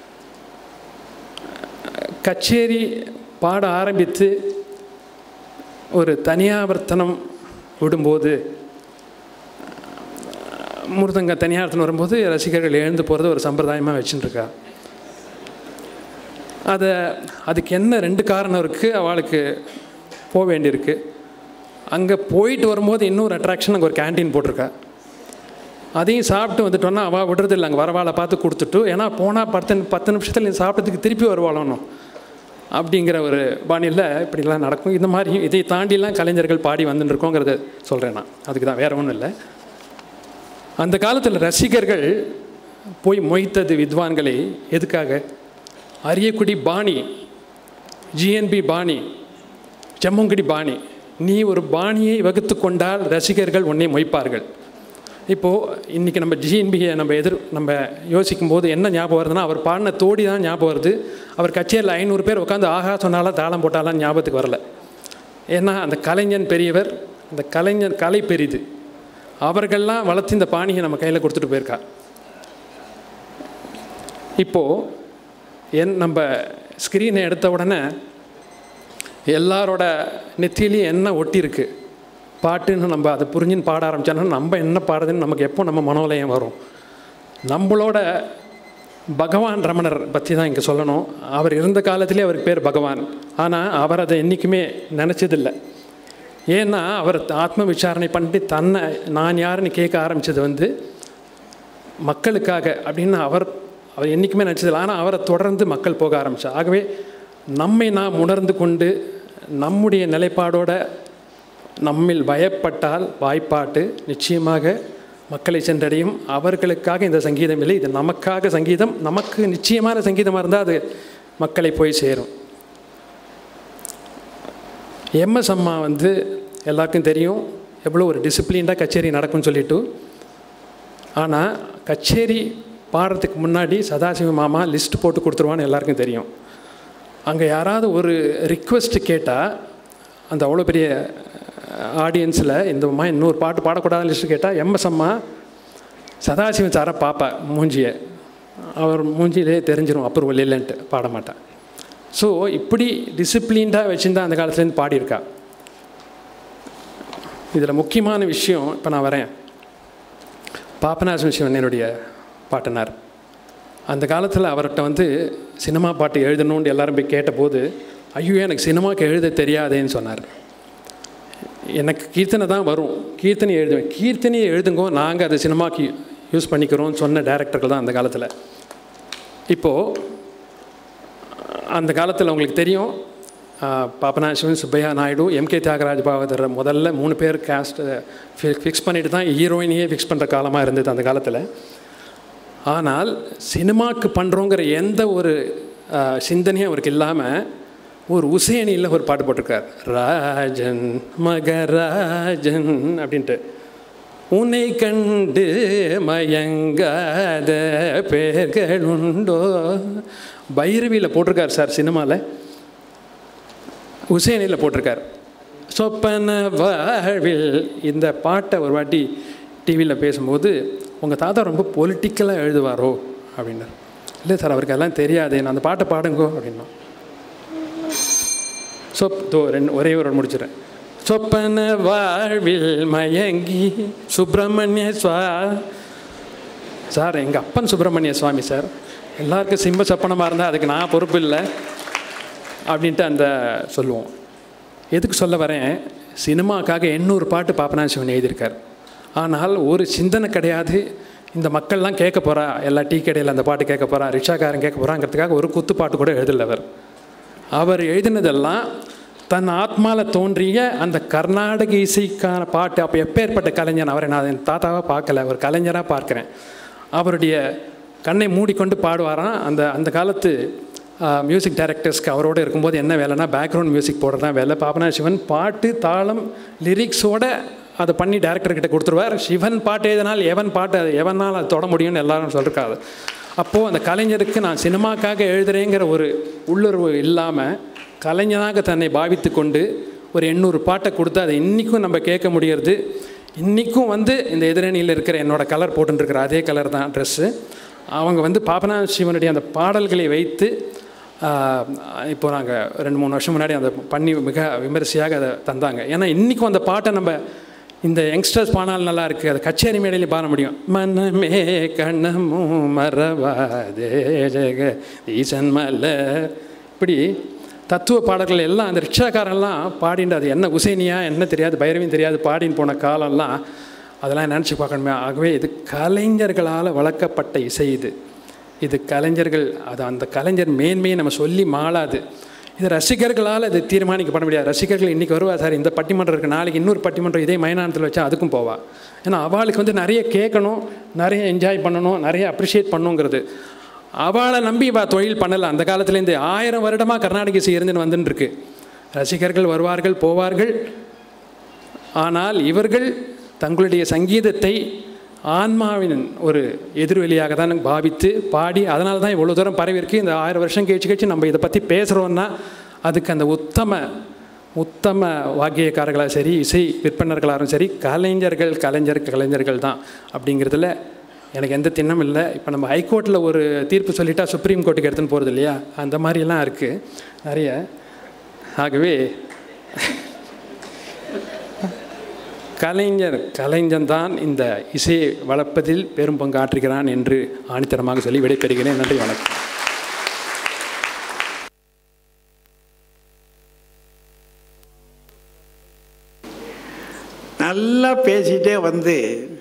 கச்சேரி பாட ஆரம்பித்து ஒரு தனியாவர்த்தனம் விடும்போது, முருதங்க தனியாவர்த்தனம் வரும்போது ரசிகர்கள் எழுந்து போகிறது ஒரு சம்பிரதாயமாக வச்சுட்டுருக்கா. அதை அதுக்கு என்ன ரெண்டு காரணம் இருக்குது, அவளுக்கு போக வேண்டியிருக்கு. அங்கே போயிட்டு வரும்போது இன்னொரு அட்ராக்ஷன், அங்கே ஒரு கேன்டீன் போட்டிருக்கா, அதையும் சாப்பிட்டு வந்துட்டோன்னா அவள் விடுறது இல்லை, அங்கே வரவாளை பார்த்து கொடுத்துட்டு, ஏன்னா போனால் பத்து பத்து நிமிஷத்தில் நீ சாப்பிட்டதுக்கு திருப்பி வருவாளணும் அப்படிங்கிற ஒரு பாணியில் இப்படிலாம் நடக்கும். இந்த மாதிரி இதை தாண்டிலாம் கலைஞர்கள் பாடி வந்துட்டுருக்கோங்கிறத சொல்கிறேன் நான், அதுக்கு தான், வேறு ஒன்றும் இல்லை. அந்த காலத்தில் ரசிகர்கள் போய் மொய்த்தது வித்வான்களை எதுக்காக? அரியக்குடி பாணி, ஜிஎன்பி பாணி, ஜம்மங்குடி பாணி, நீ ஒரு பாணியை வகுத்து கொண்டால் ரசிகர்கள் உன்னை மொய்ப்பார்கள். இப்போது இன்றைக்கி நம்ம ஜிஎன்பியை நம்ம எதிர் நம்ம யோசிக்கும் போது என்ன ஞாபகம் வருதுன்னா, அவர் பாடின தோடி தான் ஞாபகம் வருது. அவர் கச்சேரியில் ஐநூறு பேர் உட்காந்து ஆகா சொன்னாலும் தாளம் போட்டாலாம் ஞாபகத்துக்கு வரல. ஏன்னா அந்த கலைஞன் பெரியவர், அந்த கலைஞர் கலை பெரிது, அவர்கள்லாம் வளர்த்து இந்த பாணியை நம்ம கையில் கொடுத்துட்டு போயிருக்கா. இப்போது என் நம்ம ஸ்க்ரீனை எடுத்த உடனே எல்லாரோட நெத்திலையும் என்ன ஒட்டியிருக்கு பாட்டுன்னு நம்ம அதை புரிஞ்சுன்னு பாட ஆரம்பித்தோன்னா நம்ம என்ன பாடுறதுன்னு நமக்கு எப்போ நம்ம மனோலயம் வரும். நம்மளோட பகவான் ரமணர் பற்றி தான் இங்கே சொல்லணும். அவர் இருந்த காலத்திலே அவருக்கு பேர் பகவான், ஆனால் அவர் அதை என்றைக்குமே நினச்சதில்லை. ஏன்னா அவர் ஆத்ம விசாரணை பண்ணி தன்னை நான் யாருன்னு கேட்க ஆரம்பித்தது வந்து மக்களுக்காக அப்படின்னு அவர் அவர் என்றைக்குமே நினச்சதில்லை. ஆனால் அவரை தொடர்ந்து மக்கள் போக ஆரம்பித்தா. ஆகவே நம்மை நாம் உணர்ந்து கொண்டு நம்முடைய நிலைப்பாடோட நம்மில் பயப்பட்டால் வாய்ப்பாட்டு நிச்சயமாக மக்களை சென்றடையும். அவர்களுக்காக இந்த சங்கீதம் இல்லை, இது நமக்காக சங்கீதம், நமக்கு நிச்சயமான சங்கீதமாக இருந்தால் அது மக்களை போய் சேரும். எம்எஸ் அம்மா வந்து எல்லாருக்கும் தெரியும் எவ்வளோ ஒரு டிசிப்ளின்டாக கச்சேரி நடக்கும்னு சொல்லிட்டு. ஆனால் கச்சேரி பாடுறதுக்கு முன்னாடி சதாசிவ மாமா லிஸ்ட் போட்டு கொடுத்துருவான்னு எல்லாருக்கும் தெரியும். அங்கே யாராவது ஒரு ரிக்வெஸ்ட்டு கேட்டால் அந்த அவ்வளோ பெரிய ஆடியன்ஸில் இந்த மாதிரி இன்னொரு பாட்டு பாடக்கூடாதுன்னு லிஸ்ட்டு கேட்டால் எம்எஸ் அம்மா சதாசிவன் சாரை பார்ப்பா மூஞ்சியை, அவர் மூஞ்சியிலே தெரிஞ்சிடும் அப்ரூவல் இல்லைன்ட்டு பாட மாட்டேன். ஸோ இப்படி டிசிப்ளின்டாக வச்சுருந்தா அந்த காலத்துலேருந்து பாடியிருக்கா. இதில் முக்கியமான விஷயம், இப்போ நான் வரேன், பாபநாசம் சிவன் என்னுடைய பாட்டனார். அந்த காலத்தில் அவர்கிட்ட வந்து சினிமா பாட்டு எழுதணுன்னு எல்லாரும் போய் கேட்டபோது, ஐயோ எனக்கு சினிமாவுக்கு எழுத தெரியாதேன்னு சொன்னார். எனக்கு கீர்த்தனை தான் வரும், கீர்த்தனை எழுதுவேன், கீர்த்தனையை எழுதுங்கோ, நாங்கள் அதை சினிமாவுக்கு யூஸ் பண்ணிக்கிறோம்னு சொன்ன டைரக்டர்கள் தான் அந்த காலத்தில். இப்போது அந்த காலத்தில் உங்களுக்கு தெரியும், பாபநாசம், சுப்பையா நாயுடு, எம்கே தியாகராஜ பாகவதர் முதல்ல மூணு பேர் கேஸ்ட் ஃபிக்ஸ் பண்ணிட்டு தான் ஹீரோயினையே ஃபிக்ஸ் பண்ணுற காலமாக இருந்தது அந்த காலத்தில். ஆனால் சினிமாவுக்கு பண்ணுறோங்கிற எந்த ஒரு சிந்தனையும் அவருக்கு இல்லாமல் ஒரு உசேனியில் ஒரு பாட்டு போட்டிருக்கார், ராஜன் மகராஜன் அப்படின்ட்டு. உன்னை கண்டு மயங்காத பேர்கள் உண்டோ, பைரவியில் போட்டிருக்கார் சார், சினிமாவில் உசேனியில் போட்டிருக்கார். சொப்பன வாழ்வில் இந்த பாட்டை ஒரு வாட்டி டிவியில் பேசும்போது, உங்கள் தாத்தா ரொம்ப பொலிட்டிக்கலாக எழுதுவாரோ அப்படின்னார். இல்லை சார் அவருக்கு எல்லாம் தெரியாது, நான் அந்த பாட்டை பாடுங்கோ அப்படின்னா. சொ தோ ரெண்டு ஒரே ஒரு முடிச்சிடறேன். சொப்பன வாழ்வில் மயங்கி சுப்பிரமணிய சுவா சார், எங்கள் அப்பன் சுப்பிரமணிய சுவாமி சார், எல்லாருக்கும் சிம்ம சப்பனமாக இருந்தால் அதுக்கு நான் பொறுப்பு இல்லை அப்படின்ட்டு அந்த சொல்லுவோம். எதுக்கு சொல்ல வரேன், சினிமாக்காக எண்ணூறு பாட்டு பாபநாசம் எழுதியிருக்கார். ஆனால் ஒரு சிந்தனை கிடையாது, இந்த மக்கள்லாம் கேட்க போகிறா, எல்லா டீ கடையில் அந்த பாட்டு கேட்க போகிறா, ரிக்ஷாக்காரன் கேட்க போகிறாங்கிறதுக்காக ஒரு குத்து பாட்டு கூட எழுதலை. அவர் அவர் எழுதினதெல்லாம் தன் ஆத்மாவில் தோன்றிய அந்த கர்நாடக இசைக்கான பாட்டு. அப்போ எப்பேற்பட்ட கலைஞன் அவரை நான் என் தாத்தாவாக பார்க்கல, ஒரு கலைஞராக பார்க்குறேன். அவருடைய கண்ணை மூடிக்கொண்டு பாடுவாராம். அந்த அந்த காலத்து மியூசிக் டைரக்டர்ஸ்க்கு அவரோடு இருக்கும்போது என்ன வேலைன்னா, பேக்ரவுண்ட் மியூசிக் போடுறது தான் வேலை. பாபநாசம் சிவன் பாட்டு தாளம் லிரிக்ஸோடு அதை பண்ணி டேரக்டர்கிட்ட கொடுத்துருவார். சிவன் பாட்டு எதனால் எவன் பாட்டு அது எவனால் அது தொட முடியும்னு எல்லாரும் சொல்லிருக்காது. அப்போது அந்த கலைஞருக்கு நான் சினிமாக்காக எழுதுகிறேங்கிற ஒரு உள்ளுறவு இல்லாமல் கலைஞனாக தன்னை பாவித்து கொண்டு ஒரு எண்ணூறு பாட்டை கொடுத்து அதை இன்றைக்கும் நம்ம கேட்க முடியறது. இன்றைக்கும் வந்து இந்த எதிரணியில் இருக்கிற என்னோடய கலர் போட்டுருக்கிற அதே கலர் தான் ட்ரெஸ்ஸு. அவங்க வந்து பாபநாசம் சிவனுடைய அந்த பாடல்களை வைத்து இப்போ நாங்கள் ரெண்டு மூணு வருஷம் முன்னாடி அதை பண்ணி மிக விமரிசையாக அதை தந்தாங்க. ஏன்னா இன்றைக்கும் அந்த பாட்டை நம்ம இந்த யங்ஸ்டர்ஸ் பாடினால் நல்லா இருக்குது, அதை கச்சேரி மேடையிலையும் பாட முடியும். மனமே கண்ணமும் மறவாதே ஜெக ஈசன் மல்ல, இப்படி தத்துவ பாடல்கள் எல்லாம் அந்த ரிக்ஷாக்காரெல்லாம் பாடிட்டு, அது என்ன உசேனியா என்ன தெரியாது, பைரவியும் தெரியாது, பாடின்னு போன காலம்லாம் அதெல்லாம் நினச்சி பார்க்கணுமே. ஆகவே இது கலைஞர்களால் வளர்க்கப்பட்ட இசை. இது இது கலைஞர்கள், அது அந்த கலைஞர் மேன்மையை நம்ம சொல்லி மாளாது. இது ரசிகர்களால் இது தீர்மானிக்கப்பட முடியாது. ரசிகர்கள் இன்றைக்கி வருவா சார், இந்த பட்டிமன்றம் இருக்குது, நாளைக்கு இன்னொரு பட்டிமன்றம் இதே மைதானத்தில் வச்சா அதுக்கும் போவா. ஏன்னா அவளுக்கு வந்து நிறைய கேட்கணும், நிறைய என்ஜாய் பண்ணணும், நிறைய அப்ரிஷியேட் பண்ணணுங்கிறது. அவளை நம்பி வா தொழில் பண்ணலை. அந்த காலத்துலேருந்து ஆயிரம் வருடமாக கர்நாடக இசை இருந்துன்னு வந்துன்னு இருக்கு. ரசிகர்கள் வருவார்கள் போவார்கள். ஆனால் இவர்கள் தங்களுடைய சங்கீதத்தை ஆன்மாவின் ஒரு எதிர்வெளியாக தான் பாவித்து பாடி, அதனால தான் இவ்வளோ தூரம் பரவிருக்கு. இந்த ஆயிரம் வருஷம் கழிச்சு கழிச்சு நம்ம இதை பற்றி பேசுகிறோன்னா அதுக்கு அந்த உத்தம உத்தம வாக்கியக்காரர்களாக சரி, இசை விற்பனர்களாகவும் சரி, கலைஞர்கள் கலைஞர் கலைஞர்கள் தான். அப்படிங்கிறதுல எனக்கு எந்த திண்ணம் இல்லை. இப்போ நம்ம ஹைகோர்ட்டில் ஒரு தீர்ப்பு சொல்லிட்டா சுப்ரீம் கோர்ட்டுக்கு எடுத்துன்னு போகிறது இல்லையா, அந்த மாதிரியெல்லாம் இருக்குது நிறைய. ஆகவே கலைஞர் கலைஞன் தான் இந்த இசையை வளர்ப்பதில் பெரும் பங்கு ஆற்றுகிறான் என்று ஆணித்தரமாக சொல்லி விடைபெறுகிறேன். நன்றி, வணக்கம். நல்லா பேசிட்டே வந்து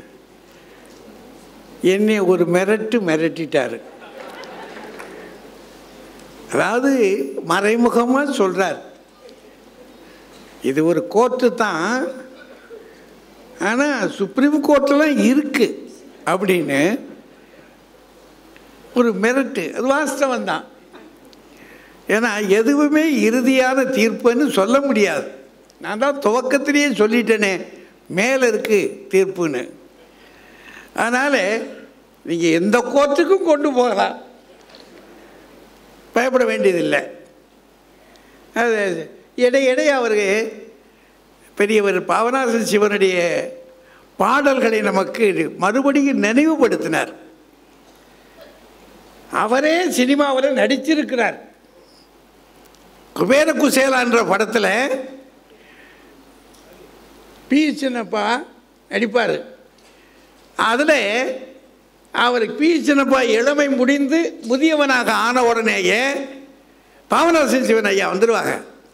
என்னை ஒரு மிரட்டு மிரட்டிட்டார். அதாவது மறைமுகமாக சொல்கிறார், இது ஒரு கோர்ட்டு தான், ஆனால் சுப்ரீம் கோர்ட்டெலாம் இருக்குது அப்படின்னு ஒரு மிரட்டு. அது வாஸ்தவம் தான். ஏன்னா எதுவுமே இறுதியான தீர்ப்புன்னு சொல்ல முடியாது. நான் தான் துவக்கத்திலேயே சொல்லிட்டேனே மேலே இருக்குது தீர்ப்புன்னு. அதனால் நீங்கள் எந்த கோர்ட்டுக்கும் கொண்டு போகலாம், பயப்பட வேண்டியதில்லை. அது இடை இடையே அவருக்கு பெரியவர் பாபநாசம் சிவனுடைய பாடல்களை நமக்கு மறுபடியும் நினைவுபடுத்தினார். அவரே சினிமாவில் நடிச்சிருக்கிறார். குபேர குசேலா என்ற படத்தில் பி சின்னப்பா நடிப்பார். அதில் அவருக்கு பி சின்னப்பா இளமை முடிந்து முதியவனாக ஆன உடனேயே பாபநாசம் சிவன் ஐயா வந்துடுவாங்க.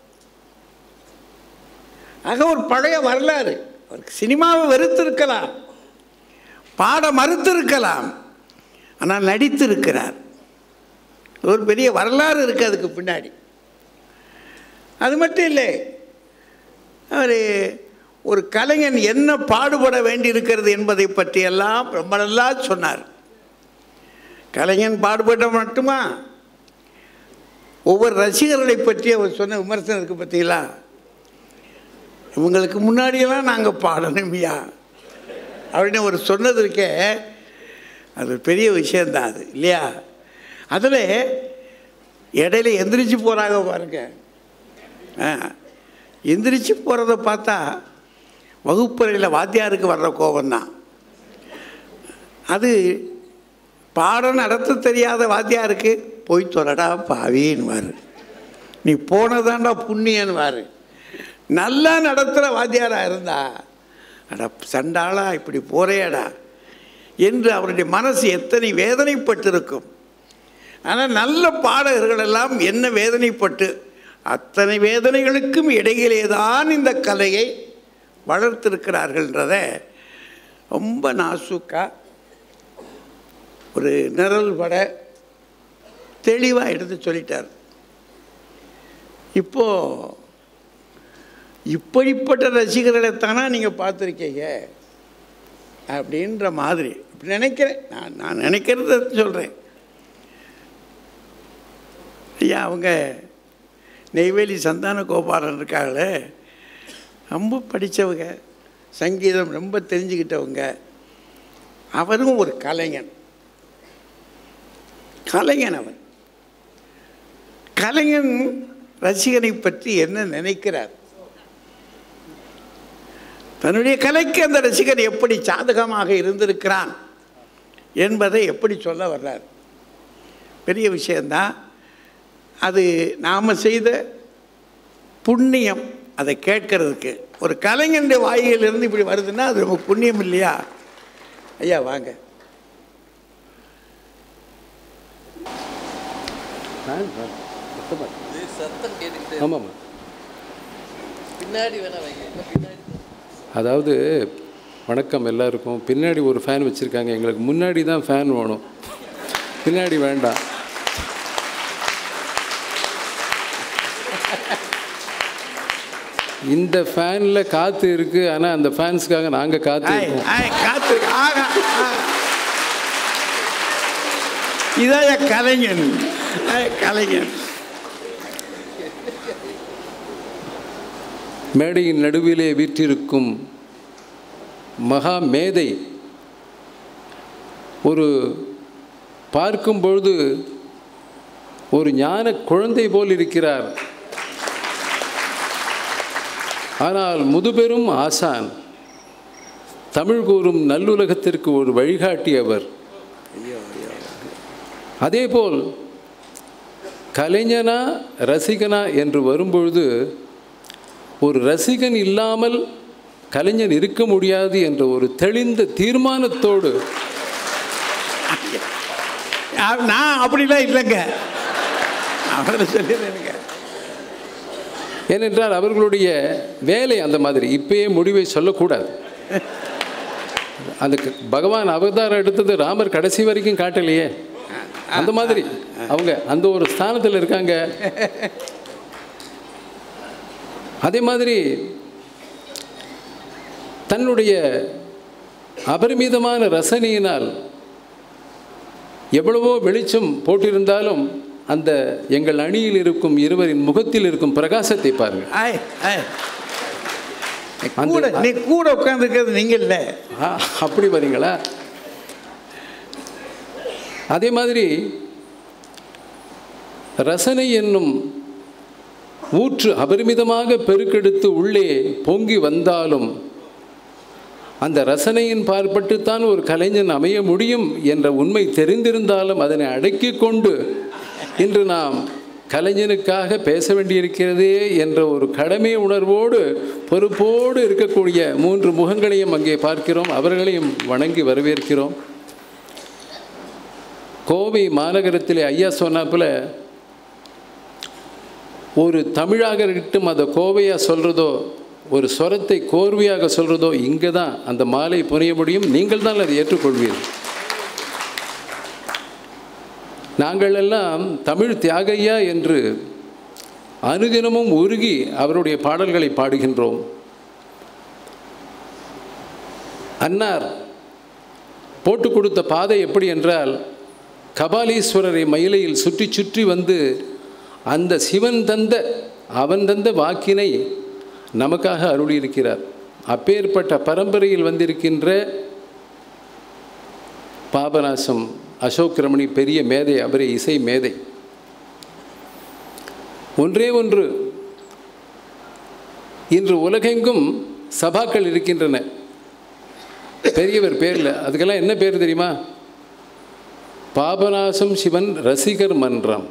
ஆக ஒரு பழைய வரலாறு. அவருக்கு சினிமாவை வெறுத்திருக்கலாம், பாட மறுத்திருக்கலாம், ஆனால் நடித்திருக்கிறார். ஒரு பெரிய வரலாறு இருக்குது அதுக்கு பின்னாடி. அது மட்டும் இல்லை, அவர் ஒரு கலைஞன் என்ன பாடுபட வேண்டியிருக்கிறது என்பதை பற்றியெல்லாம் ரொம்ப நல்லா சொன்னார். கலைஞன் பாடுபட மட்டுமா, ஒவ்வொரு ரசிகர்களை பற்றி அவர் சொன்ன விமர்சனத்துக்கு பற்றியெல்லாம், இவங்களுக்கு முன்னாடியெல்லாம் நாங்கள் பாடணுமையா அப்படின்னு அவர் சொன்னது இருக்கே, அது பெரிய விஷயந்தான் அது இல்லையா? அதில் இடையில எந்திரிச்சு போகிறாங்க பாருங்க. எந்திரிச்சு போகிறத பார்த்தா வகுப்பறையில் வாத்தியாருக்கு வர்ற கோபம்தான். அது பாடம் நடத்த தெரியாத வாத்தியாருக்கு போய் தொடடா பாவின்னுவார், நீ போனதாண்டா புண்ணியன்வார். நல்லா நடத்துகிற வாத்தியாராக இருந்தா அடா சண்டாளா இப்படி போறேடா என்று அவருடைய மனசு எத்தனை வேதனைப்பட்டிருக்கும். ஆனால் நல்ல பாடகர்கள் எல்லாம் என்ன வேதனைப்பட்டு, அத்தனை வேதனைகளுக்கும் இடையிலே தான் இந்த கலையை வளர்த்திருக்கிறார்கள்ன்றத ரொம்ப நாசுக்கா ஒரு நிரல் பட தெளிவாக எடுத்து சொல்லிட்டார். இப்போது இப்படிப்பட்ட ரசிகர்களைத்தானா நீங்கள் பார்த்துருக்கீங்க அப்படின்ற மாதிரி இப்படி நினைக்கிறேன். நான் நான் நினைக்கிறத சொல்கிறேன். ஐயா அவங்க நெய்வேலி சந்தான கோபாலன் இருக்காங்களே, ரொம்ப படித்தவங்க, சங்கீதம் ரொம்ப தெரிஞ்சுக்கிட்டவங்க. அவரும் ஒரு கலைஞன். கலைஞன் அவன். கலைஞன் ரசிகனை பற்றி என்ன நினைக்கிறார், தன்னுடைய கலைக்கு அந்த ரசிகன் எப்படி சாதகமாக இருந்திருக்கிறான் என்பதை எப்படி சொல்ல வர்றார். பெரிய விஷயந்தான் அது. நாம் செய்த புண்ணியம் அதை கேட்கறதுக்கு. ஒரு கலைஞனுடைய வாயிலிருந்து இப்படி வருதுன்னா அது ரொம்ப புண்ணியம் இல்லையா? ஐயா வாங்க. ஆமாம், பின்னாடி வேணா வைங்க. பின்னாடி அதாவது வணக்கம் எல்லாருக்கும். பின்னாடி ஒரு ஃபேன் வச்சுருக்காங்க, எங்களுக்கு முன்னாடி தான் ஃபேன் வேணும், பின்னாடி வேண்டாம். இந்த ஃபேனில் காற்று இருக்குது, ஆனால் அந்த ஃபேன்ஸுக்காக நாங்கள் காற்று காற்று இதான் கலைஞன். கலைஞன் மேடையின் நடுவிலே வீற்றிருக்கும் மகா மேதை ஒரு பார்க்கும் பொழுது ஒரு ஞான குழந்தை போல் இருக்கிறார். ஆனால் முதுபெரும் ஆசான், தமிழ் கூறும் நல்லுலகத்திற்கு ஒரு வழிகாட்டி அவர். அதேபோல் கலைஞனா ரசிகனா என்று வரும்பொழுது ஒரு ரசிகன் இல்லாமல் கலைஞன் இருக்க முடியாது என்ற ஒரு தெளிந்த தீர்மானத்தோடு. நான் அப்படிலாம் இல்லைங்க, அவரை சொல்லிடுங்க. ஏனென்றால் அவர்களுடைய வேலை அந்த மாதிரி. இப்பயே முடிவை சொல்லக்கூடாது. அந்த பகவான் அவதாரம் எடுத்தது ராமர் கடைசி வரைக்கும் காட்டலையே, அந்த மாதிரி அவங்க அந்த ஒரு ஸ்தானத்தில் இருக்காங்க. அதே மாதிரி தன்னுடைய அபரிமிதமான ரசனையினால் எவ்வளவோ வெளிச்சம் போட்டிருந்தாலும் அந்த எங்கள் அணியில் இருக்கும் இருவரின் முகத்தில் இருக்கும் பிரகாசத்தை பாருங்கள். நீ கூட உட்கார்ந்துருக்கிறது நீங்க இல்லை, அப்படி வரீங்களா? அதே மாதிரி ரசனை என்னும் ஊற்று அபரிமிதமாக பெருக்கெடுத்து உள்ளே பொங்கி வந்தாலும் அந்த ரசனையின் பார்ப்பட்டுத்தான் ஒரு கலைஞன் அமைய முடியும் என்ற உண்மை தெரிந்திருந்தாலும் அதனை அடக்கி கொண்டு இன்று நாம் கலைஞனுக்காக பேச வேண்டியிருக்கிறதே என்ற ஒரு கடமை உணர்வோடு பொறுப்போடு இருக்கக்கூடிய மூன்று முகங்களையும் அங்கே பார்க்கிறோம். அவர்களையும் வணங்கி வரவேற்கிறோம். கோவை மாநகரத்திலே ஐயா சொன்னாப்புல ஒரு தமிழாக இருக்கட்டும் அதை கோவையாக சொல்கிறதோ ஒரு சொரத்தை கோர்வையாக சொல்கிறதோ இங்கே தான் அந்த மாலை புரிய முடியும். நீங்கள் தான் அதை ஏற்றுக்கொள்வீர்கள். நாங்கள் எல்லாம் தமிழ் தியாகையா என்று அனுதினமும் உருகி அவருடைய பாடல்களை பாடுகின்றோம். அன்னார் போட்டு கொடுத்த பாதை எப்படி என்றால் கபாலீஸ்வரரை மயிலையில் சுற்றி சுற்றி வந்து அந்த சிவன் தந்த அவன் தந்த வாக்கினை நமக்காக அருளியிருக்கிறார். அப்பேற்பட்ட பரம்பரையில் வந்திருக்கின்ற பாபநாசம் அசோக் ரமணி பெரிய மேதை, அவரே இசை மேதை. ஒன்றே ஒன்று, இன்று உலகெங்கும் சபாக்கள் இருக்கின்றன பெரியவர் பேரில். அதுக்கெல்லாம் என்ன பேர் தெரியுமா? பாபநாசம் சிவன் ரசிகர் மன்றம்.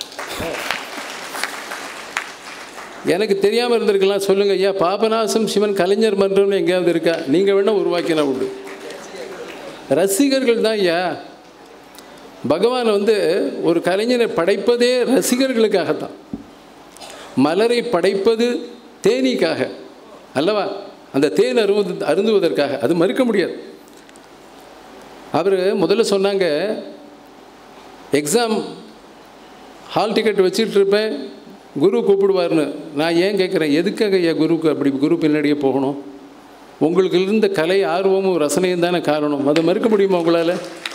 எனக்கு தெரியாமல் இருந்திருக்கலாம். சொல்லுங்கள் ஐயா, பாபநாசம் சிவன் கலைஞர் மன்றம்னு எங்கேயாவது இருக்கா? நீங்கள் வேணால் உருவாக்கினா உண்டு. ரசிகர்கள் தான் ஐயா. பகவான் வந்து ஒரு கலைஞரை படைப்பதே ரசிகர்களுக்காகத்தான். மலரை படைப்பது தேனீக்காக அல்லவா? அந்த தேன் அருவது அருந்துவதற்காக. அது மறுக்க முடியாது. அவர் முதல்ல சொன்னாங்க, எக்ஸாம் ஹால் டிக்கெட் வச்சுட்டு இருப்பேன், குரு கூப்பிடுவார்னு. நான் ஏன் கேட்குறேன், எதுக்காக ஐயா குருக்கு அப்படி குரு பின்னாடியே போகணும்? உங்களுக்கு இருந்த கலை ஆர்வமும் ரசனையும் தானே காரணம். அதை மறுக்க முடியுமா உங்களால்?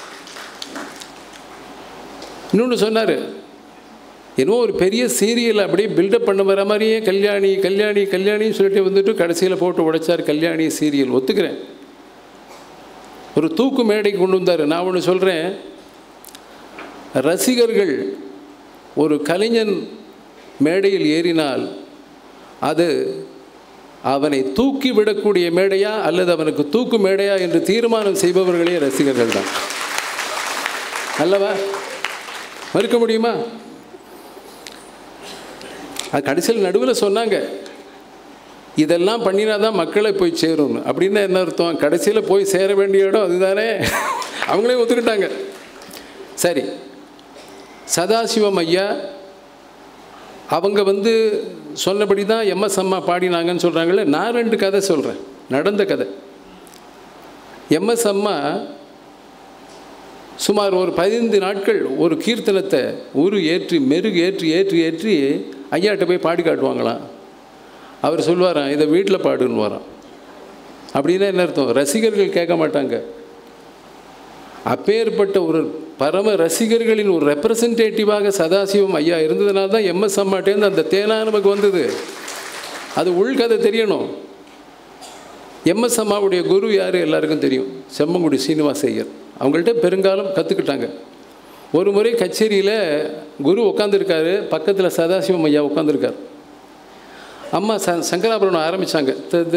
இன்னொன்று சொன்னார், என்னவோ ஒரு பெரிய சீரியல் அப்படியே பில்டப் பண்ண வர மாதிரியே கல்யாணி கல்யாணி கல்யாணின்னு சொல்லிட்டு வந்துட்டு கடைசியில் போட்டு உடைச்சார் கல்யாணி சீரியல். ஒத்துக்கிறேன். ஒரு தூக்கு மேடைக்கு கொண்டு வந்தார். நான் ஒன்று சொல்கிறேன், ரசிகர்கள் ஒரு கலைஞன் மேடையில் ஏறினால் அது அவனை தூக்கி விடக்கூடிய மேடையா அல்லது அவனுக்கு தூக்கு மேடையா என்று தீர்மானம் செய்பவர்களே ரசிகர்கள் தான் அல்லவா? மறுக்க முடியுமா? அது கடைசியில் நடுவில் சொன்னாங்க, இதெல்லாம் பண்ணினா தான் மக்களை போய் சேரும். அப்படின்னா என்ன அர்த்தம்? கடைசியில் போய் சேர வேண்டிய இடம் அதுதானே. அவங்களே ஒத்துக்கிட்டாங்க. சரி, சதாசிவம் ஐயா அவங்க வந்து சொன்னபடி தான் எம்எஸ் அம்மா பாடினாங்கன்னு சொல்கிறாங்களே. நான் ரெண்டு கதை சொல்கிறேன், நடந்த கதை. எம்எஸ் அம்மா சுமார் ஒரு பதினைந்து நாட்கள் ஒரு கீர்த்தனத்தை உரு ஏற்றி மெருகு ஏற்றி ஏற்றி ஏற்றி ஐயாட்ட போய் பாடி காட்டுவாங்களாம். அவர் சொல்லுவாராம், இதை வீட்டில் பாடுன்னு வரான். அப்படின்னா என்ன அர்த்தம்? ரசிகர்கள் கேட்க மாட்டாங்க. அப்பேற்பட்ட ஒரு பரம ரசிகர்களின் ஒரு ரெப்ரசன்டேட்டிவாக சதாசிவம் ஐயா இருந்ததுனால தான் எம்எஸ் அம்மாட்டேருந்து அந்த தேனா நமக்கு வந்தது. அது உள்கதை தெரியணும். எம்எஸ் அம்மாவுடைய குரு யார் எல்லாருக்கும் தெரியும், செம்மங்குடி சீனிவாச ஐயர். அவங்கள்ட்ட பெருங்காலம் கற்றுக்கிட்டாங்க. ஒரு முறை கச்சேரியில் குரு உட்காந்துருக்காரு, பக்கத்தில் சதாசிவம் ஐயா உட்காந்துருக்கார். அம்மா ச சங்கராபுரம் ஆரம்பித்தாங்க.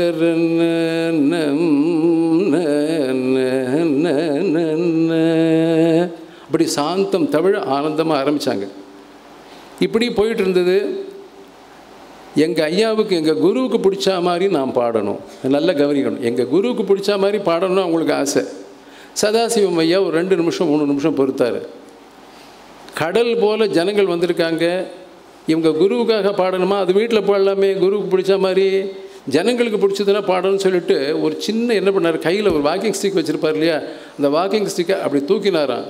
அப்படி சாந்தம் தமிழ் ஆனந்தமாக ஆரம்பித்தாங்க. இப்படி போயிட்டு இருந்தது. எங்கள் ஐயாவுக்கு எங்கள் குருவுக்கு பிடிச்சா மாதிரி நான் பாடணும், நல்லா கவனிக்கணும். எங்கள் குருவுக்கு பிடிச்சா மாதிரி பாடணும் அவங்களுக்கு ஆசை. சதாசிவம் ஐயா ஒரு ரெண்டு நிமிஷம் மூணு நிமிஷம் பொறுத்தார். கடல் போல் ஜனங்கள் வந்திருக்காங்க, இவங்க குருவுக்காக பாடணுமா? அது வீட்டில் பாடலாமே, குருவுக்கு பிடிச்ச மாதிரி ஜனங்களுக்கு பிடிச்சதுன்னா பாடணும்னு சொல்லிட்டு ஒரு சின்ன என்ன பண்ணார், கையில் ஒரு வாக்கிங் ஸ்டிக் வச்சுருப்பார் இல்லையா, அந்த வாக்கிங் ஸ்டிக்கை அப்படி தூக்கினாராம்.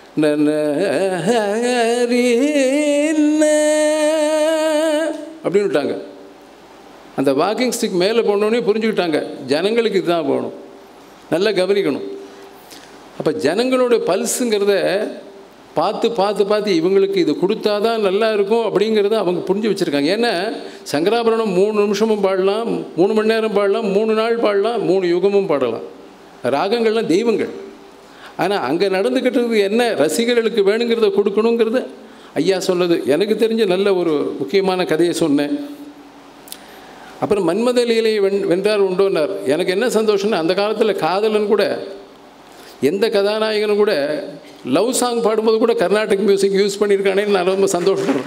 அப்படின்னு விட்டாங்க. அந்த வாக்கிங் ஸ்டிக் மேலே போனோடனே புரிஞ்சுக்கிட்டாங்க, ஜனங்களுக்கு இதுதான் போகணும். நல்லா கவனிக்கணும். அப்போ ஜனங்களோட பல்ஸுங்கிறத பார்த்து பார்த்து பார்த்து இவங்களுக்கு இது கொடுத்தா தான் நல்லா இருக்கும் அப்படிங்கிறத அவங்க புரிஞ்சு வச்சுருக்காங்க. ஏன்னா சங்கராபரணம் மூணு நிமிஷமும் பாடலாம், மூணு மணி நேரம் பாடலாம், மூணு நாள் பாடலாம், மூணு யுகமும் பாடலாம். ராகங்கள்லாம் தெய்வங்கள். ஆனால் அங்கே நடந்துக்கிட்டது என்ன, ரசிகர்களுக்கு வேணுங்கிறத கொடுக்கணுங்கிறது ஐயா சொன்னது எனக்கு தெரிஞ்ச நல்ல ஒரு முக்கியமான கதையை சொன்னேன். அப்புறம் மன்மத லீலையை வென் வென்றார் உண்டோன்னார். எனக்கு என்ன சந்தோஷம்னா, அந்த காலத்தில் காதலன் கூட எந்த கதாநாயகனும் கூட லவ் சாங் பாடும்போது கூட கர்நாடிக் மியூசிக் யூஸ் பண்ணியிருக்கானேன்னு நான் ரொம்ப சந்தோஷப்படுறேன்.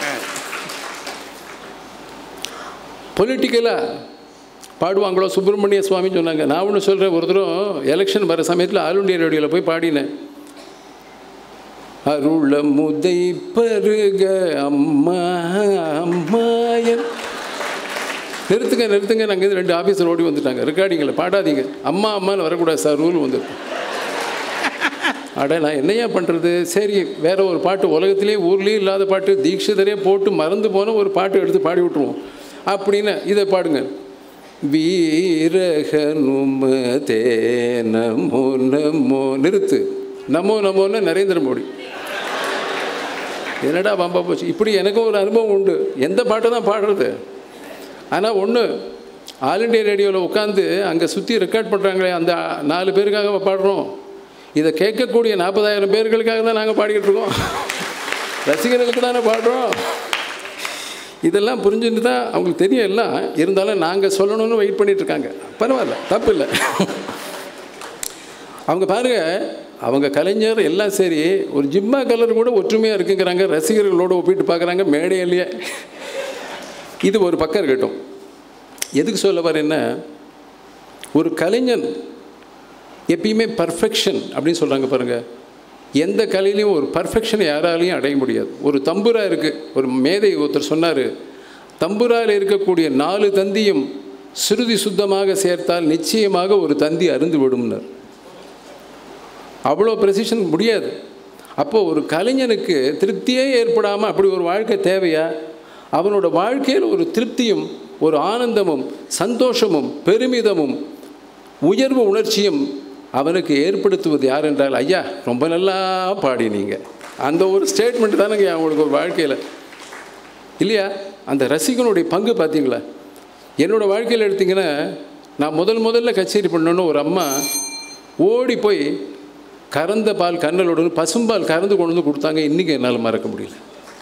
பொலிட்டிக்கலாக பாடுவாங்களோ சுப்பிரமணிய சுவாமின்னு சொன்னாங்க. நான் ஒன்று சொல்கிறேன், ஒரு தரம் எலெக்ஷன் வர சமயத்தில் ஆல் இண்டியா ரேடியோவில் போய் பாடினேன். அருள முதை பருக அம்மா அம்மாயன். நிறுத்துங்க நிறுத்துங்க, நாங்கள் இது ரெண்டு ஆஃபீஸர் ஓடி வந்துட்டாங்க. ரெக்கார்டிங்கில் பாடாதீங்க, அம்மா அம்மான்னு வரக்கூடாது சார், ரூல் வந்துருக்கு. அட நான் என்னையா பண்ணுறது, சரி வேறு ஒரு பாட்டு, உலகத்திலே ஊர்லேயே இல்லாத பாட்டு, தீட்சிதரே போட்டு மறந்து போன ஒரு பாட்டு எடுத்து பாடி விட்ருவோம் அப்படின்னு. இதை பாடுங்க. வீரகனுமதே நமோ நமோ. நிறுத்து. நமோ நமோன்னு நரேந்திர மோடி. என்னடா பம்பா போச்சு. இப்படி எனக்கும் ஒரு அனுபவம் உண்டு. எந்த பாட்டை தான் பாடுறது. ஆனால் ஒன்று, ஆல் இண்டியா ரேடியோவில் உட்காந்து அங்கே சுற்றி ரெக்கார்ட் பண்ணுறாங்களே, அந்த நாலு பேருக்காக பாடுறோம். இதை கேட்கக்கூடிய நாற்பதாயிரம் பேர்களுக்காக தான் நாங்கள் பாடிக்கிட்டு இருக்கோம். ரசிகர்களுக்கு தானே பாடுறோம். இதெல்லாம் புரிஞ்சுட்டு தான் அவங்களுக்கு தெரியும் எல்லாம். இருந்தாலும் நாங்கள் சொல்லணும்னு வெயிட் பண்ணிகிட்ருக்காங்க. பரவாயில்ல, தப்பு இல்லை. அவங்க பாருங்கள், அவங்க கலைஞர் எல்லாம் சரி, ஒரு ஜிம்மா கலர் கூட ஒற்றுமையாக இருக்குங்கிறாங்க. ரசிகர்களோடு ஒப்பிட்டு பார்க்குறாங்க மேடையிலேயே. இது ஒரு பக்கம் இருக்கட்டும். எதுக்கு சொல்ல வரேன்னா, ஒரு கலைஞன் எப்பயுமே பர்ஃபெக்ஷன் அப்படின்னு சொல்கிறாங்க பாருங்கள். எந்த கலையிலையும் ஒரு பர்ஃபெக்ஷனை யாராலையும் அடைய முடியாது. ஒரு தம்புரா இருக்குது. ஒரு மேதை ஒருத்தர் சொன்னார், தம்புராவில் இருக்கக்கூடிய நாலு தந்தியும் சுருதி சுத்தமாக சேர்த்தால் நிச்சயமாக ஒரு தந்தி அருந்து விடும்னார். அவ்வளோ ப்ரெசிஷன் முடியாது. அப்போது ஒரு கலைஞனுக்கு திருப்தியே ஏற்படாமல் அப்படி ஒரு வாழ்க்கை தேவையா? அவனோட வாழ்க்கையில் ஒரு திருப்தியும் ஒரு ஆனந்தமும் சந்தோஷமும் பெருமிதமும் உயர்வு உணர்ச்சியும் அவனுக்கு ஏற்படுத்துவது யார் என்றால், ஐயா ரொம்ப நல்லா பாடினீங்க, அந்த ஒரு ஸ்டேட்மெண்ட் தானேங்க அவங்களுக்கு ஒரு வாழ்க்கையில் இல்லையா? அந்த ரசிகனுடைய பங்கு பார்த்தீங்களா? என்னோடய வாழ்க்கையில் எடுத்திங்கன்னா, நான் முதல் முதல்ல கச்சேரி பண்ணோன்னு ஒரு அம்மா ஓடி போய் கறந்த பால் கண்ணலோடு பசும்பால் கறந்து கொண்டு வந்து கொடுத்தாங்க. இன்றைக்கி என்னால் மறக்க முடியல.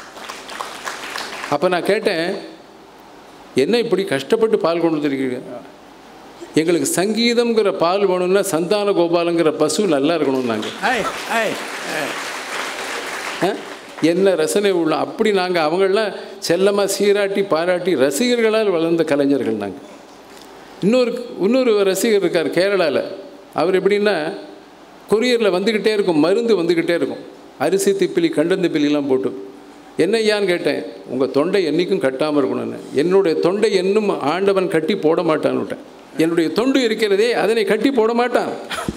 அப்போ நான் கேட்டேன், என்ன இப்படி கஷ்டப்பட்டு பால் கொண்டு வந்துருக்கீங்க? எங்களுக்கு சங்கீதம்ங்கிற பால் வேணும்னா சந்தான கோபாலங்கிற பசு நல்லா இருக்கணும். நாங்கள் என்ன ரசனை உள்ள அப்படி நாங்கள் அவங்களெலாம் செல்லமாக சீராட்டி பாராட்டி ரசிகர்களால் வளர்ந்த கலைஞர்கள் நாங்கள். இன்னொரு இன்னொரு ரசிகர் இருக்கார் கேரளாவில். அவர் எப்படின்னா, கொரியரில் வந்துக்கிட்டே இருக்கும், மருந்து வந்துக்கிட்டே இருக்கும், அரிசி திப்பிலி கண்டந்திப்பிலாம் போட்டு. என்னையான்னு கேட்டேன். உங்கள் தொண்டை என்றைக்கும் கட்டாமல் இருக்கணும்னு. என்னுடைய தொண்டை இன்னும் ஆண்டவன் கட்டி போட மாட்டான்னு விட்டேன். என்னுடைய தொண்டு இருக்கிறதே அதனை கட்டி போட மாட்டான்.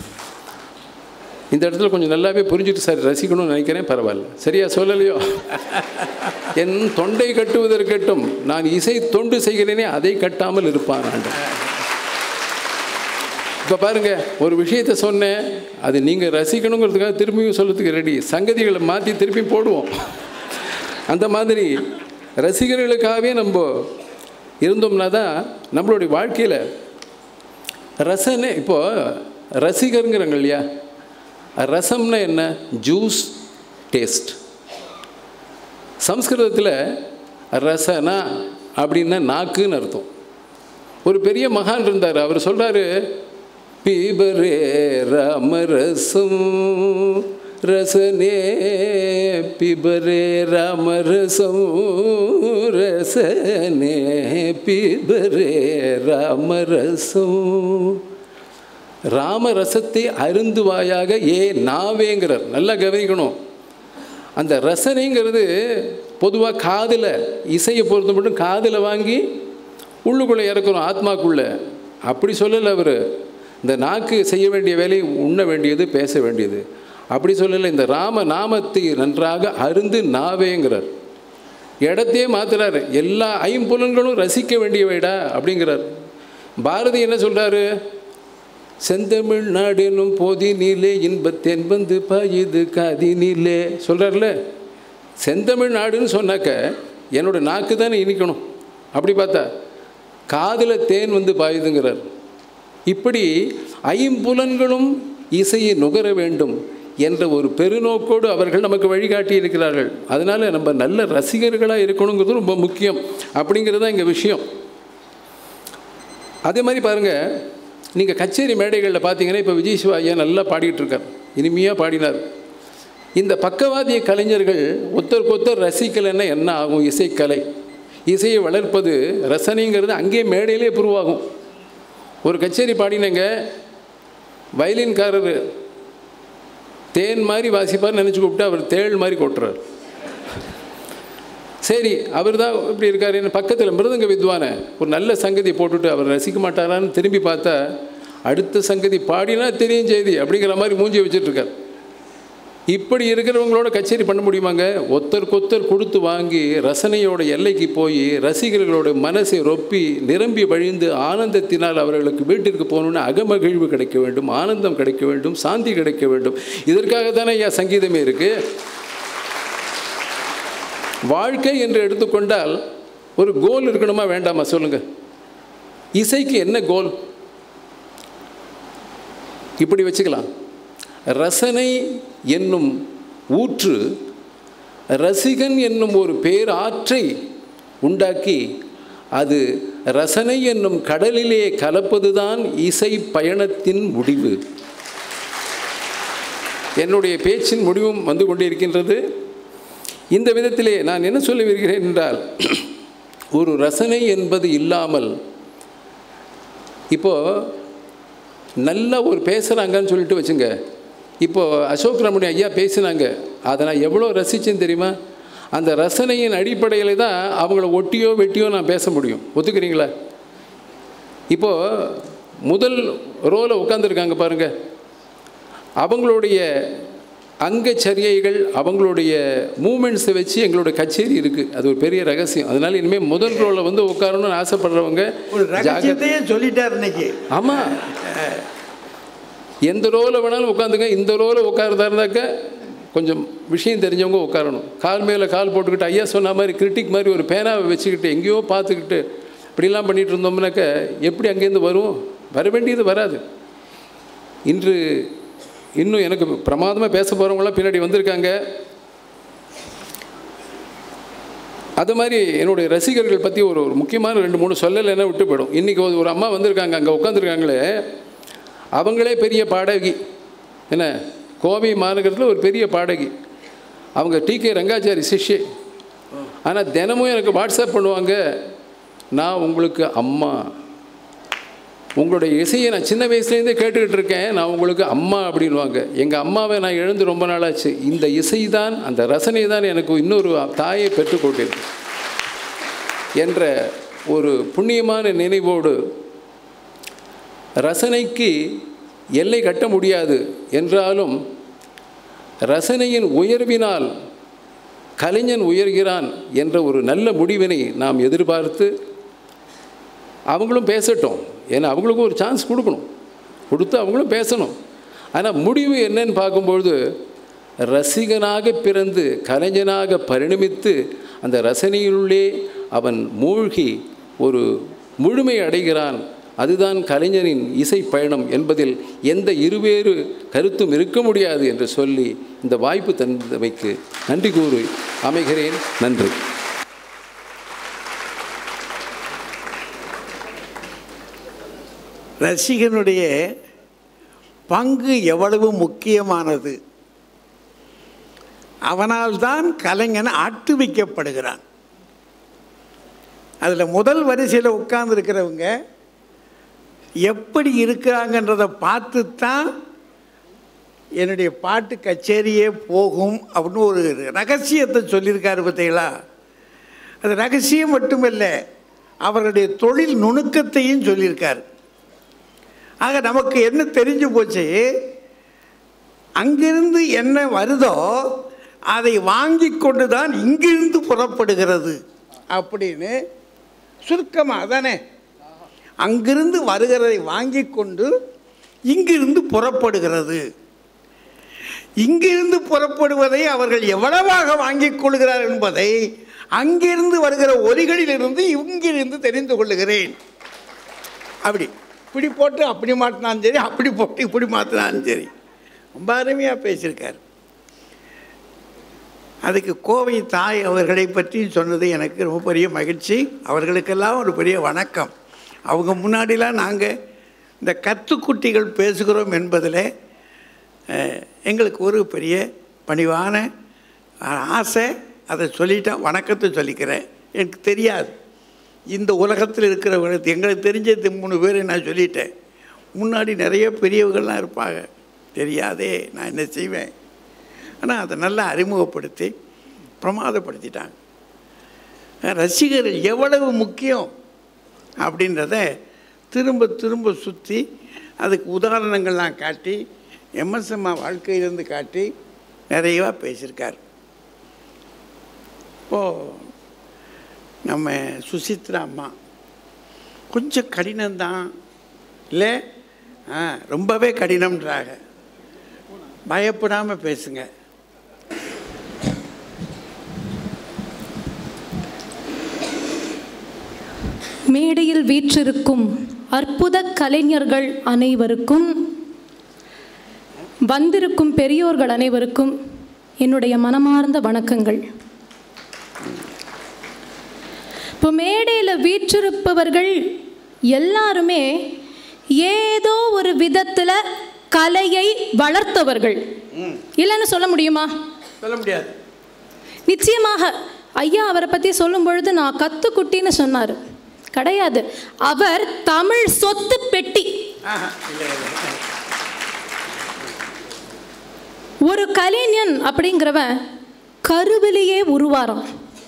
இந்த இடத்துல கொஞ்சம் நல்லாவே புரிஞ்சுட்டு சார் ரசிக்கணும்னு நினைக்கிறேன். பரவாயில்ல, சரியா சொல்லலையோ? என் தொண்டை கட்டுவதற்கட்டும், நான் இசை தொண்டு செய்கிறேனே அதை கட்டாமல் இருப்பான் ஆண்டவன். இப்போ பாருங்கள், ஒரு விஷயத்தை சொன்னேன், அது நீங்கள் ரசிக்கணுங்கிறதுக்காக திரும்பியும் சொல்கிறதுக்கு ரெடி. சங்கதிகளை மாற்றி திருப்பி போடுவோம். அந்த மாதிரி ரசிகர்களுக்காகவே நம்ம இருந்தோம்னா தான் நம்மளுடைய வாழ்க்கையில் ரசனே. இப்போது ரசிகருங்கிறாங்க இல்லையா? ரசம்னா என்ன? Juice, taste. சம்ஸ்கிருதத்தில் ரசனா அப்படின்னா நாக்குன்னு அர்த்தம். ஒரு பெரிய மகான் இருந்தார். அவர் சொல்கிறாரு, பீபரே ராமரசம் ரசனே பிபரே ராமரசம் ரசனே பிபரே ராமரசம். ராமரசத்தை அருந்துவாயாக ஏ நாவேங்கிறார். நல்லா கவனிக்கணும். அந்த ரசனைங்கிறது பொதுவாக காதில், இசையை பொறுத்த மட்டும் காதில் வாங்கி உள்ளுக்குள்ளே இறக்கணும், ஆத்மாக்குள்ளே. அப்படி சொல்லலை அவர். இந்த நாக்கு செய்ய வேண்டிய வேலையை உண்ண வேண்டியது, பேச வேண்டியது. அப்படி சொல்லலை. இந்த ராம நாமத்தை நன்றாக அருந்து நாவேங்கிறார். இடத்தையே மாற்றுறாரு. எல்லா ஐம்புலன்களும் ரசிக்க வேண்டியவைடா அப்படிங்கிறார். பாரதி என்ன சொல்கிறாரு? செந்தமிழ் நாடெனும் போதி நீலே இன்பத்தென் வந்து பாயுது காதி நீலே சொல்கிறார்ல. செந்தமிழ் நாடுன்னு சொன்னாக்க என்னோடய நாக்கு தானே இனிக்கணும். அப்படி பார்த்தா காதில் தேன் வந்து பாயுதுங்கிறார். இப்படி ஐம்புலன்களும் இசையை நுகர வேண்டும். என்ற ஒரு பெருநோக்கோடு அவர்கள் நமக்கு வழிகாட்டி இருக்கிறார்கள். அதனால் நம்ம நல்ல ரசிகர்களாக இருக்கணுங்கிறது ரொம்ப முக்கியம். அப்படிங்கிறது தான் இங்கே விஷயம். அதே மாதிரி பாருங்கள், நீங்கள் கச்சேரி மேடைகளில் பார்த்தீங்கன்னா இப்போ விஜய் சிவா ஐயா நல்லா பாடிட்டு இருக்கார், இனிமையாக பாடினார். இந்த பக்கவாதிய கலைஞர்கள் ஒருத்தருக்கு ஒருத்தர் ரசிக்கலைன்னா என்ன ஆகும்? இசைக்கலை, இசையை வளர்ப்பது ரசனைங்கிறது அங்கேயே மேடையிலே புருவாகும். ஒரு கச்சேரி பாடினங்க, வயலின்காரர் தேன் மாதிரி வாசிப்பார் நினச்சி கூப்பிட்டு அவர் தேள் மாதிரி கொட்டுறார். சரி, அவர் தான் இப்படி இருக்கார். என்ன பக்கத்தில் மிருதங்க வித்வானை ஒரு நல்ல சங்கதி போட்டுட்டு அவர் ரசிக்க மாட்டாரான்னு திரும்பி பார்த்தா அடுத்த சங்கதி பாடினா தெரியும் செய்தி அப்படிங்கிற மாதிரி மூஞ்சி வச்சுட்ருக்கார். இப்படி இருக்கிறவங்களோட கச்சேரி பண்ண முடியுமாங்க? ஒத்தருக்கு ஒத்தர் கொடுத்து வாங்கி ரசனையோட எல்லைக்கு போய் ரசிகர்களோட மனசை ரொப்பி நிரம்பி வழிந்து ஆனந்தத்தினால் அவர்களுக்கு வீட்டிற்கு போகணுன்னு அகமகிழ்வு கிடைக்க வேண்டும், ஆனந்தம் கிடைக்க வேண்டும், சாந்தி கிடைக்க வேண்டும். இதற்காக தானே ஐயா சங்கீதமே இருக்குது. வாழ்க்கை என்று எடுத்துக்கொண்டால் ஒரு கோல் இருக்கணுமா வேண்டாமா சொல்லுங்கள்? இசைக்கு என்ன கோல்? இப்படி வச்சுக்கலாம். ரசனை என்னும் ஊற்று ரசிகன் என்னும் ஒரு பேராற்றை உண்டாக்கி அது ரசனை என்னும் கடலிலே கலப்பதுதான் இசை பயணத்தின் முடிவு. என்னுடைய பேச்சின் முடிவும் வந்து கொண்டிருக்கின்றது. இந்த விதத்திலே நான் என்ன சொல்லி வருகிறேன் என்றால், ஒரு ரசனை என்பது இல்லாமல் இப்போது நல்லா ஒரு பேசுகிறாங்கன்னு சொல்லிட்டு வச்சுங்க. இப்போது அசோக் ரமணி ஐயா பேசினாங்க, அதை நான் எவ்வளோ ரசித்தேன்னு தெரியுமா? அந்த ரசனையின் அடிப்படையில் தான் அவங்கள ஒட்டியோ வெட்டியோ நான் பேச முடியும். ஒத்துக்கிறீங்களா? இப்போது முதல் ரோவில் உட்காந்துருக்காங்க பாருங்கள், அவங்களுடைய அங்கச்சரியைகள் அவங்களுடைய மூமெண்ட்ஸை வச்சு எங்களுடைய கச்சேரி இருக்குது. அது ஒரு பெரிய ரகசியம். அதனால் இனிமேல் முதல் ரோவில் வந்து உட்காரணும்னு ஆசைப்படுறவங்க ஜாக்கிரதையே சொல்லிட்டார் இன்னைக்கு. ஆமாம், எந்த ரோவில் வேணாலும் உட்காந்துங்க. இந்த ரோவில் உட்காரதா இருந்தாக்க கொஞ்சம் விஷயம் தெரிஞ்சவங்க உட்காரணும். கால் மேலே கால் போட்டுக்கிட்டு ஐயா சொன்ன மாதிரி கிரிட்டிக் மாதிரி ஒரு பேனாவை வச்சுக்கிட்டு எங்கேயோ பார்த்துக்கிட்டு இப்படிலாம் பண்ணிகிட்டு இருந்தோம்னாக்க எப்படி அங்கேருந்து வரும்? வர வேண்டியது வராது. இன்று இன்னும் எனக்கு பிரமாதமாக பேச போகிறவங்களாம் பின்னாடி வந்திருக்காங்க. அது மாதிரி என்னுடைய ரசிகர்கள் பற்றி ஒரு ஒரு முக்கியமான ரெண்டு மூணு சொல்லலைன்னா விட்டு போயிடும். இன்றைக்கி ஒரு அம்மா வந்திருக்காங்க, அங்கே உட்காந்துருக்காங்களே, அவங்களே பெரிய பாடகி. என்ன, கோவை மாநகரத்தில் ஒரு பெரிய பாடகி. அவங்க டி கே ரங்காச்சாரி சிஷ்யே. ஆனால் தினமும் எனக்கு வாட்ஸ்அப் பண்ணுவாங்க, நான் உங்களுக்கு அம்மா, உங்களுடைய இசையை நான் சின்ன வயசுலேருந்தே கேட்டுக்கிட்டு இருக்கேன், நான் உங்களுக்கு அம்மா அப்படின்வாங்க. எங்கள் அம்மாவை நான் எழுந்து ரொம்ப நாளாச்சு. இந்த இசை தான், அந்த ரசனை தான் எனக்கு இன்னொரு தாயை பெற்றுக்கொண்டிருக்கு என்ற ஒரு புண்ணியமான நினைவோடு, ரசனைக்கு எல்லை கட்ட முடியாது என்றாலும் ரசனையின் உயர்வினால் கலைஞன் உயர்கிறான் என்ற ஒரு நல்ல முடிவினை நாம் எதிர்பார்த்து அவங்களும் பேசட்டும். ஏன்னா அவங்களுக்கும் ஒரு சான்ஸ் கொடுக்கணும், கொடுத்து அவங்களும் பேசணும். ஆனால் முடிவு என்னன்னு பார்க்கும்பொழுது, ரசிகனாக பிறந்து கலைஞனாக பரிணமித்து அந்த ரசனையிலுள்ளே அவன் மூழ்கி ஒரு முழுமை அடைகிறான். அதுதான் கலைஞரின் இசை பயணம் என்பதில் எந்த இருவேறு கருத்தும் இருக்க முடியாது என்று சொல்லி இந்த வாய்ப்பு தந்தமைக்கு நன்றி கூறி அமைகிறேன். நன்றி. ரசிகனுடைய பங்கு எவ்வளவு முக்கியமானது. அவனால் தான் கலைஞன் ஆட்டுவிக்கப்படுகிறான். அதில் முதல் வரிசையில் உட்கார்ந்துருக்கிறவங்க எப்படி இருக்கிறாங்கன்றதை பார்த்து தான் என்னுடைய பாட்டு கச்சேரியே போகும் அப்படின்னு ஒரு ரகசியத்தை சொல்லியிருக்காரு பார்த்தீங்களா? அது ரகசியம் மட்டுமல்ல, அவருடைய தொழில் நுணுக்கத்தையும் சொல்லியிருக்கார். ஆக நமக்கு என்ன தெரிஞ்சு போச்சு, அங்கிருந்து என்ன வருதோ அதை வாங்கி கொண்டு தான் இங்கிருந்து புறப்படுகிறது அப்படின்னு சுருக்கமாக தானே. அங்கிருந்து வருகிறதை வாங்கி கொண்டு இங்கிருந்து புறப்படுகிறது. இங்கிருந்து புறப்படுவதை அவர்கள் எவ்வளவாக வாங்கிக் கொள்கிறார் என்பதை அங்கிருந்து வருகிற ஒலிகளிலிருந்து இங்கிருந்து தெரிந்து கொள்ளுகிறேன். அப்படி இப்படி போட்டு அப்படி மாற்றினாலும் சரி, அப்படி போட்டு இப்படி மாற்றினாலும் சரி. ரொம்ப அருமையாக பேசியிருக்கார். அதுக்கு கோவை தாய் அவர்களை பற்றி சொன்னது எனக்கு ரொம்ப பெரிய மகிழ்ச்சி. அவர்களுக்கெல்லாம் ஒரு பெரிய வணக்கம். அவங்க முன்னாடிலாம் நாங்கள் இந்த கத்துக்குட்டிகள் பேசுகிறோம் என்பதில் எங்களுக்கு ஒரு பெரிய பணிவான ஆசை. அதை சொல்லிட்டா வணக்கத்தை சொல்லிக்கிறேன். எனக்கு தெரியாது இந்த உலகத்தில் இருக்கிறவங்களுக்கு, எங்களுக்கு தெரிஞ்சது மூணு பேர் நான் சொல்லிட்டேன். முன்னாடி நிறைய பெரியவர்கள்லாம் இருப்பாங்க, தெரியாதே நான் என்ன செய்வேன். ஆனால் அதை நல்லா அறிமுகப்படுத்தி பிரமாதப்படுத்திட்டாங்க. ரசிகர்கள் எவ்வளவு முக்கியம் அப்படின்றத திரும்ப திரும்ப சுற்றி அதுக்கு உதாரணங்கள்லாம் காட்டி எம்எஸ்எம்மா வாழ்க்கையிலேருந்து காட்டி நிறையா பேசியிருக்கார். இப்போது நம்ம சுசித்ரா அம்மா கொஞ்சம் கடினம்தான் இல்லை, ஆ ரொம்பவே கடினம்ன்றாங்க. பயப்படாமல் பேசுங்க. மேடையில் வீற்றிருக்கும் அற்புத கலைஞர்கள் அனைவருக்கும், வந்திருக்கும் பெரியோர்கள் அனைவருக்கும் என்னுடைய மனமார்ந்த வணக்கங்கள். இப்போ மேடையில் வீற்றிருப்பவர்கள் எல்லாருமே ஏதோ ஒரு விதத்தில் கலையை வளர்த்தவர்கள் இல்லைன்னு சொல்ல முடியுமா? சொல்ல முடியாது. நிச்சயமாக ஐயா அவரை பற்றி சொல்லும் பொழுது நான் கத்துக்குட்டின்னு சொன்னார். கிடையாது, அவர் தமிழ் சொத்து பெட்டி. ஒரு கலைஞன் அப்படிங்கிறவன் கருவிலேயே உருவாராம்.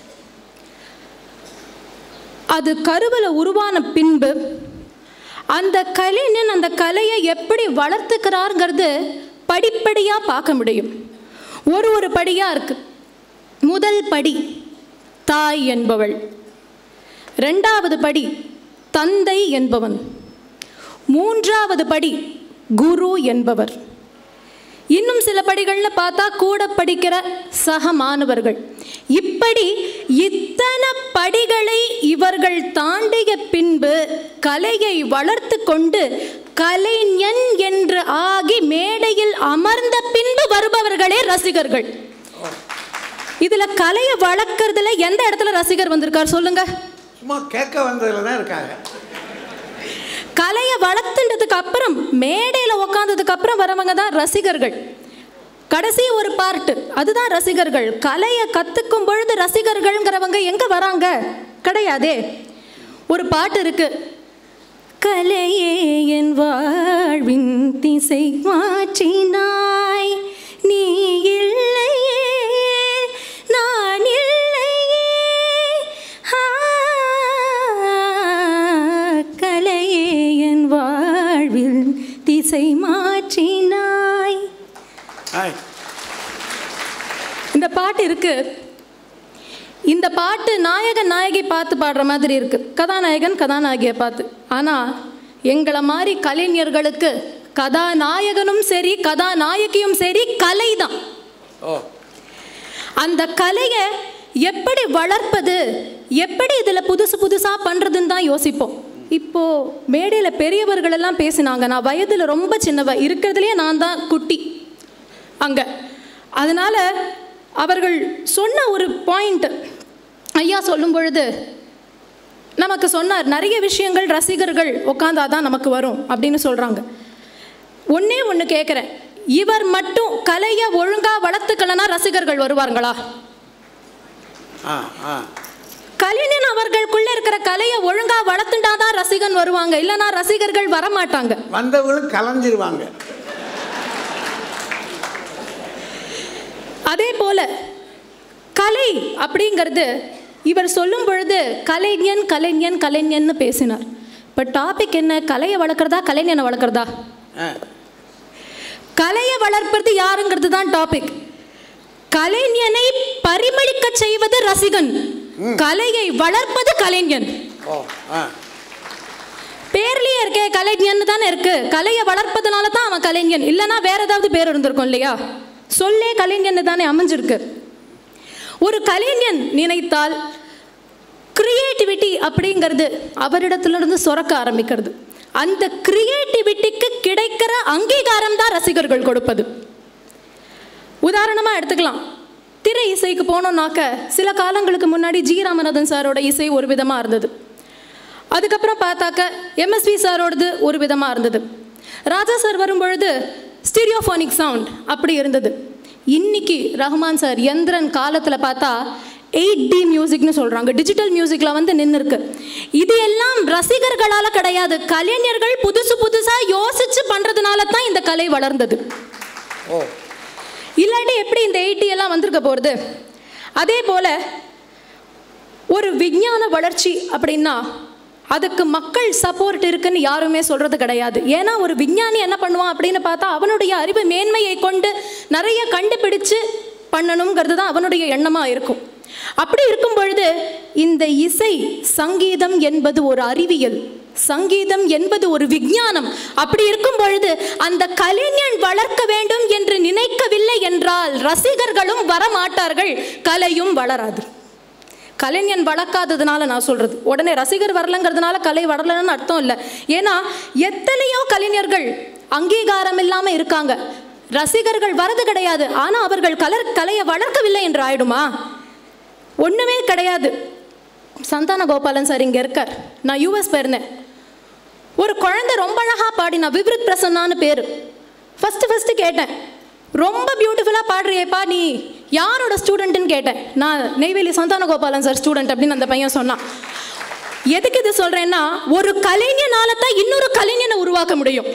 அது கருவில் உருவான பின்பு அந்த கலைஞன் அந்த கலையை எப்படி வளர்த்துக்கிறாருங்கிறது படிப்படியாக பார்க்க முடியும். ஒரு ஒரு படியாக இருக்கு. முதல் படி தாய் என்பவள், ரெண்டாவது படி தந்தை என்பவன், மூன்றாவது படி குரு என்பவர், இன்னும் சில படிகளில் பார்த்தா கூட படிக்கிற சக மாணவர்கள். இப்படி இத்தனை படிகளை இவர்கள் தாண்டிய பின்பு கலையை வளர்த்து கொண்டு கலைஞன் என்று ஆகி மேடையில் அமர்ந்த பின்பு வருபவர்களே ரசிகர்கள். இதுல கலையை வளர்க்கறதுல எந்த இடத்துல ரசிகர் வந்திருக்கார் சொல்லுங்க? சும்மா கேட்க வந்ததுல தான் இருக்காங்க. கலையை வளர்த்துன்றதுக்கு அப்புறம் மேடையில் உட்காந்ததுக்கு அப்புறம் வரவங்க தான் ரசிகர்கள். கடைசி ஒரு பார்ட்டு அதுதான் ரசிகர்கள். கலையை கற்றுக்கும் பொழுது ரசிகர்கள்ங்கிறவங்க எங்கே வராங்க? கிடையாதே. ஒரு பாட்டு இருக்கு, கலையே என் வாழ்வின் திசை மாற்றினாய், நீ இல்லையே நான் இல்லையே, கலையே என் வாழ்வில் திசை மாற்றினாய். இந்த பாட்டு இருக்கு. இந்த பாட்டு நாயகன் நாயகி பார்த்து பாடுற மாதிரி இருக்கு, கதாநாயகன் கதாநாயகியை பார்த்து. ஆனால் எங்களை மாதிரி கலைஞர்களுக்கு கதாநாயகனும் சரி கதாநாயகியும் சரி கலை தான். அந்த கலையை எப்படி வளர்ப்பது, எப்படி இதில் புதுசு புதுசாக பண்ணுறதுன்னு தான் யோசிப்போம். இப்போது மேடையில் பெரியவர்கள் எல்லாம் பேசினாங்க. நான் வயதில் ரொம்ப சின்னவ, இருக்கிறதுலையே நான் தான் குட்டி அங்கே. அதனால் அவர்கள் சொன்ன ஒரு பாயிண்ட் ஐயா சொல்லும் பொழுது நமக்கு சொன்னார், நிறைய விஷயங்கள் ரசிகர்கள் உட்காந்தாதான் நமக்கு வரும் அப்படின்னு சொல்கிறாங்க. ஒன்றே ஒன்று கேட்குறேன், இவர் மட்டும் கலையை ஒழுங்காக வளர்த்துக்கலன்னா ரசிகர்கள் வருவார்களா? கலைஞன் அவர்களுக்குள்ள இருக்கிற கலையை ஒழுங்கா வளர்த்துட்டாதான் ரசிகன் வருவாங்க, இல்லைன்னா ரசிகர்கள் வரமாட்டாங்க. வந்தவங்களும் கலைஞ்சிருவாங்க. அதே போல கலை அப்படிங்கிறது இவர் சொல்லும் பொழுது கலைஞன் கலைஞன் கலைஞன்னு பேசினார். இப்போ டாபிக் என்ன? கலையை வளர்க்குறதா கலைஞனை வளர்க்குறதா? கலையை வளர்ப்பது யாருங்கிறது தான் டாபிக். கலைஞனை பரிமளிக்க செய்வது ரசிகன், கலையை வளர்ப்பது கலைஞன். பேர்லயே இருக்கே கலைஞன் தானே இருக்கு. கலையை வளர்ப்பதனால தான் அவன் கலைஞன், இல்லைன்னா வேற ஏதாவது பேர் இருந்திருக்கும் இல்லையா? சொல்லே கலைஞன் தானே அமைஞ்சிருக்கு. ஒரு கலைஞன் நினைத்தால் கிரியேட்டிவிட்டி அப்படிங்கிறது அவரிடத்திலிருந்து சுரக்க ஆரம்பிக்கிறது. அந்த கிரியேட்டிவிட்டிக்கு கிடைக்கிற அங்கீகாரம் தான் ரசிகர்கள் கொடுப்பது. உதாரணமாக எடுத்துக்கலாம். திரை இசைக்கு போனோம்னாக்க சில காலங்களுக்கு முன்னாடி ஜி ராமநாதன் சாரோட இசை ஒரு விதமாக இருந்தது. அதுக்கப்புறம் பார்த்தாக்க எம்எஸ்வி சாரோடது ஒரு விதமாக இருந்தது. ராஜா சார் வரும்பொழுது ஸ்டீரியோஃபோனிக் சவுண்ட் அப்படி இருந்தது. இன்னைக்கு ரஹ்மான் சார் எந்திரன் காலத்தில் பார்த்தா எயிட் டி மியூசிக்னு சொல்கிறாங்க, டிஜிட்டல் மியூசிக்கில் வந்து நின்று இருக்கு. இது எல்லாம் ரசிகர்களால் கிடையாது, கலைஞர்கள் புதுசு புதுசாக யோசிச்சு பண்ணுறதுனால தான் இந்த கலை வளர்ந்தது. ஓ, இல்லாட்டி எப்படி இந்த எயிட்டி எல்லாம் வந்திருக்க போகிறது? அதே போல் ஒரு விஞ்ஞான வளர்ச்சி அப்படின்னா அதுக்கு மக்கள் சப்போர்ட் இருக்குன்னு யாருமே சொல்கிறது கிடையாது. ஏன்னா ஒரு விஞ்ஞானி என்ன பண்ணுவான் அப்படின்னு பார்த்தா அவனுடைய அறிவு மேன்மையை கொண்டு நிறைய கண்டுபிடிச்சு பண்ணணுங்கிறது தான் அவனுடைய எண்ணமாக இருக்கும். அப்படி இருக்கும் பொழுது இந்த இசை சங்கீதம் என்பது ஒரு அறிவியல், சங்கீதம் என்பது ஒரு விஞ்ஞானம். அப்படி இருக்கும் பொழுது அந்த கலைஞன் வளர்க்க வேண்டும் என்று நினைக்கவில்லை என்றால் ரசிகர்களும் வரமாட்டார்கள், கலையும் வளராது. கலைஞன் வளர்க்காததுனால நான் சொல்றது, உடனே ரசிகர் வரலங்கிறதுனால கலை வளரலன்னு அர்த்தம் இல்லை. ஏன்னா எத்தனையோ கலைஞர்கள் அங்கீகாரம் இல்லாமல் இருக்காங்க, ரசிகர்கள் வரது கிடையாது. ஆனால் அவர்கள் கலர் கலையை வளர்க்கவில்லை என்று ஆயிடுமா? ஒன்றுமே கிடையாது. சந்தான கோபாலன் சார் இங்கே இருக்கார். நான் யூஎஸ் போயிருந்தேன். ஒரு குழந்தை ரொம்ப அழகாக பாடினா, விவ்ரித் பிரசன்னான்னு பேர். ஃபஸ்ட்டு ஃபஸ்ட்டு கேட்டேன், ரொம்ப பியூட்டிஃபுல்லாக பாடுறியேப்பா, நீ யாரோட ஸ்டூடெண்ட்டுன்னு கேட்டேன். நான் நெய்வேலி சந்தான கோபாலன் சார் ஸ்டூடெண்ட் அப்படின்னு அந்த பையன் சொன்னான். எதுக்கு இது சொல்கிறேன்னா, ஒரு கலைஞனால தான் இன்னொரு கலைஞனை உருவாக்க முடியும்.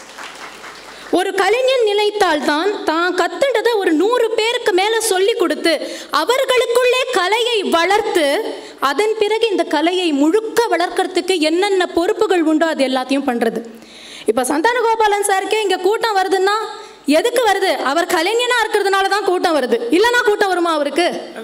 ஒரு கலைஞன் நினைத்தால் தான் தான் கத்துண்டதை ஒரு நூறு பேருக்கு மேலே சொல்லி கொடுத்து அவர்களுக்குள்ளே கலையை வளர்த்து அதன் பிறகு இந்த கலையை முழுக்க வளர்க்கறதுக்கு என்னென்ன பொறுப்புகள் உண்டோ அது எல்லாத்தையும் பண்ணுறது. இப்போ சந்தான கோபாலன் சாருக்கே இங்கே கூட்டம் வருதுன்னா எதுக்கு வருது? அவர் கலைஞனாக இருக்கிறதுனால தான் கூட்டம் வருது. இல்லைன்னா கூட்டம் வருமா அவருக்கு?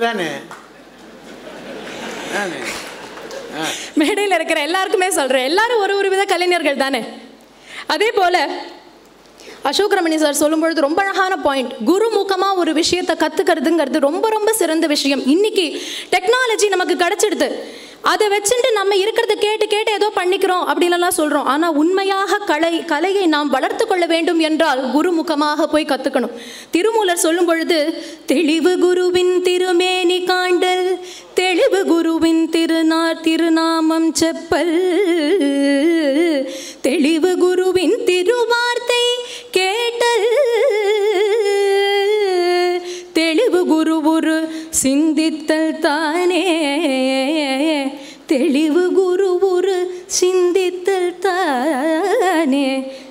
மேடையில் இருக்கிற எல்லாருக்குமே சொல்கிறேன், எல்லாரும் ஒரு ஒரு வித கலைஞர்கள் தானே. அதே போல் அசோக் ரமணி சார் சொல்லும்பொழுது ரொம்ப அழகான பாயிண்ட், குருமுகமாக ஒரு விஷயத்தை கற்றுக்கிறதுங்கிறது ரொம்ப ரொம்ப சிறந்த விஷயம். இன்னைக்கு டெக்னாலஜி நமக்கு கிடச்சிடுது, அதை வச்சுட்டு நம்ம இருக்கிறத கேட்டு கேட்டு ஏதோ பண்ணிக்கிறோம் அப்படின்லாம் சொல்கிறோம். ஆனால் உண்மையாக கலை கலையை நாம் வளர்த்து கொள்ள வேண்டும் என்றால் குருமுகமாக போய் கற்றுக்கணும். திருமூலர் சொல்லும் பொழுது, தெளிவு குருவின் திருமேனி காண்டல், தெளிவு குருவின் திருநார் திருநாமம் செப்பல், தெளிவு குருவின் திருவார்த்தை கேட்டல், தெளிவு குரு ஒரு சிந்தித்தல் தானே, தெளிவு குரு ஒரு சிந்தித்தல் தானே.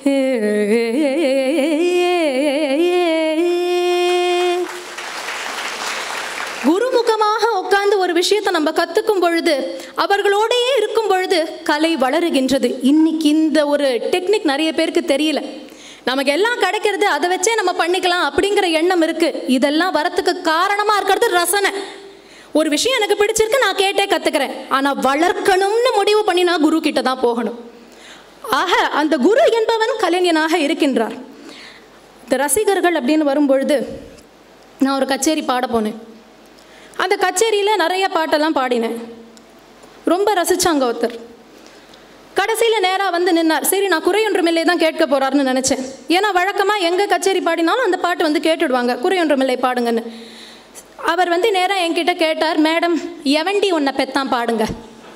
குருமுகமாக உட்கார்ந்து ஒரு விஷயத்தை நம்ம கற்றுக்கும் பொழுது, அவர்களோடையே இருக்கும் பொழுது கலை வளருகின்றது. இன்னைக்கு இந்த ஒரு டெக்னிக் நிறைய பேருக்கு தெரியல. நமக்கு எல்லாம் கிடைக்கிறது, அதை வச்சே நம்ம பண்ணிக்கலாம் அப்படிங்கிற எண்ணம் இருக்கு. இதெல்லாம் வரத்துக்கு காரணமாக இருக்கிறது ரசனை. ஒரு விஷயம் எனக்கு பிடிச்சிருக்கு, நான் கேட்டே கற்றுக்கிறேன். ஆனால் வளர்க்கணும்னு முடிவு பண்ணி நான் குரு கிட்ட தான் போகணும். ஆக அந்த குரு என்பவன் கலைஞனாக இருக்கின்றார். இந்த ரசிகர்கள் அப்படின்னு வரும்பொழுது நான் ஒரு கச்சேரி பாட போனேன். அந்த கச்சேரியில் நிறைய பாட்டெல்லாம் பாடினேன். ரொம்ப ரசித்தாங்க ஒருத்தர். கடைசியில் நேராக வந்து நின்னார். சரி, நான் குறையொன்றுமில்லை தான் கேட்க போகிறாருன்னு நினச்சேன். ஏன்னா வழக்கமாக எங்கே கச்சேரி பாடினாலும் அந்த பாட்டு வந்து கேட்டுடுவாங்க, குறையொன்றுமில்லை பாடுங்கன்னு. அவர் வந்து நேராக என்கிட்ட கேட்டார், மேடம் எவண்டி ஒன்றை பெத்தான் பாடுங்க.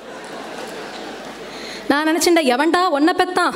நான் நினச்சேன்டா, எவன்டா ஒன்றை பெத்தான்?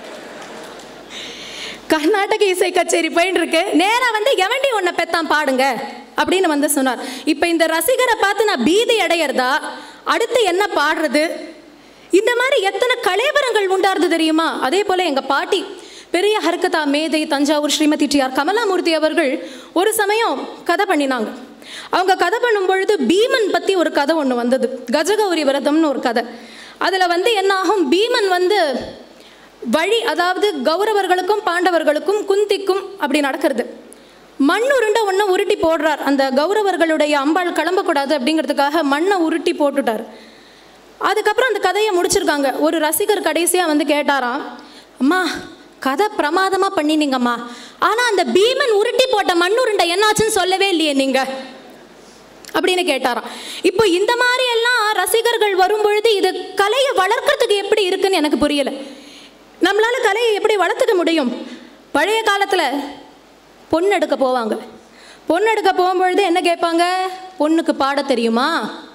கர்நாடக இசை கச்சேரி போயின்னு இருக்கு, நேராக வந்து எவண்டி ஒன்றை பெத்தான் பாடுங்க அப்படின்னு வந்து சொன்னார். இப்போ இந்த ரசிகரை பார்த்து நான் பீதி அடையிறதா, அடுத்து என்ன பாடுறது? இந்த மாதிரி எத்தனை கலைவரங்கள் உண்டாருது தெரியுமா? அதே போல் எங்கள் பாட்டி பெரிய ஹர்கதா மேதை தஞ்சாவூர் ஸ்ரீமதி டி ஆர் கமலாமூர்த்தி அவர்கள் ஒரு சமயம் கதை பண்ணினாங்க. அவங்க கதை பண்ணும் பொழுது பீமன் பற்றி ஒரு கதை ஒன்று வந்தது, கஜகௌரி விரதம்னு ஒரு கதை. அதில் வந்து என்ன ஆகும், பீமன் வந்து வழி, அதாவது கௌரவர்களுக்கும் பாண்டவர்களுக்கும் குந்திக்கும் அப்படி நடக்கிறது. மண் உருண்டை ஒன்று உருட்டி போடுறார். அந்த கௌரவர்களுடைய அம்பாள் கிளம்பக்கூடாது அப்படிங்கிறதுக்காக மண்ணை உருட்டி போட்டுட்டார். அதுக்கப்புறம் அந்த கதையை முடிச்சிருக்காங்க. ஒரு ரசிகர் கடைசியாக வந்து கேட்டாராம், அம்மா கதை பிரமாதமாக பண்ணினீங்கம்மா, ஆனால் அந்த பீமன் உருட்டி போட்ட மண் உருண்டை என்னாச்சுன்னு சொல்லவே இல்லையே நீங்கள் அப்படின்னு கேட்டாராம். இப்போ இந்த மாதிரி எல்லாம் ரசிகர்கள் வரும் பொழுது இது கலையை வளர்க்கறதுக்கு எப்படி இருக்குன்னு எனக்கு புரியலை. நம்மளால கலையை எப்படி வளர்த்துக்க முடியும்? பழைய காலத்தில் பொண்ணு எடுக்க போவாங்க, பொண்ணு எடுக்க போகும்பொழுது என்ன கேட்பாங்க? பொண்ணுக்கு பாட தெரியுமா,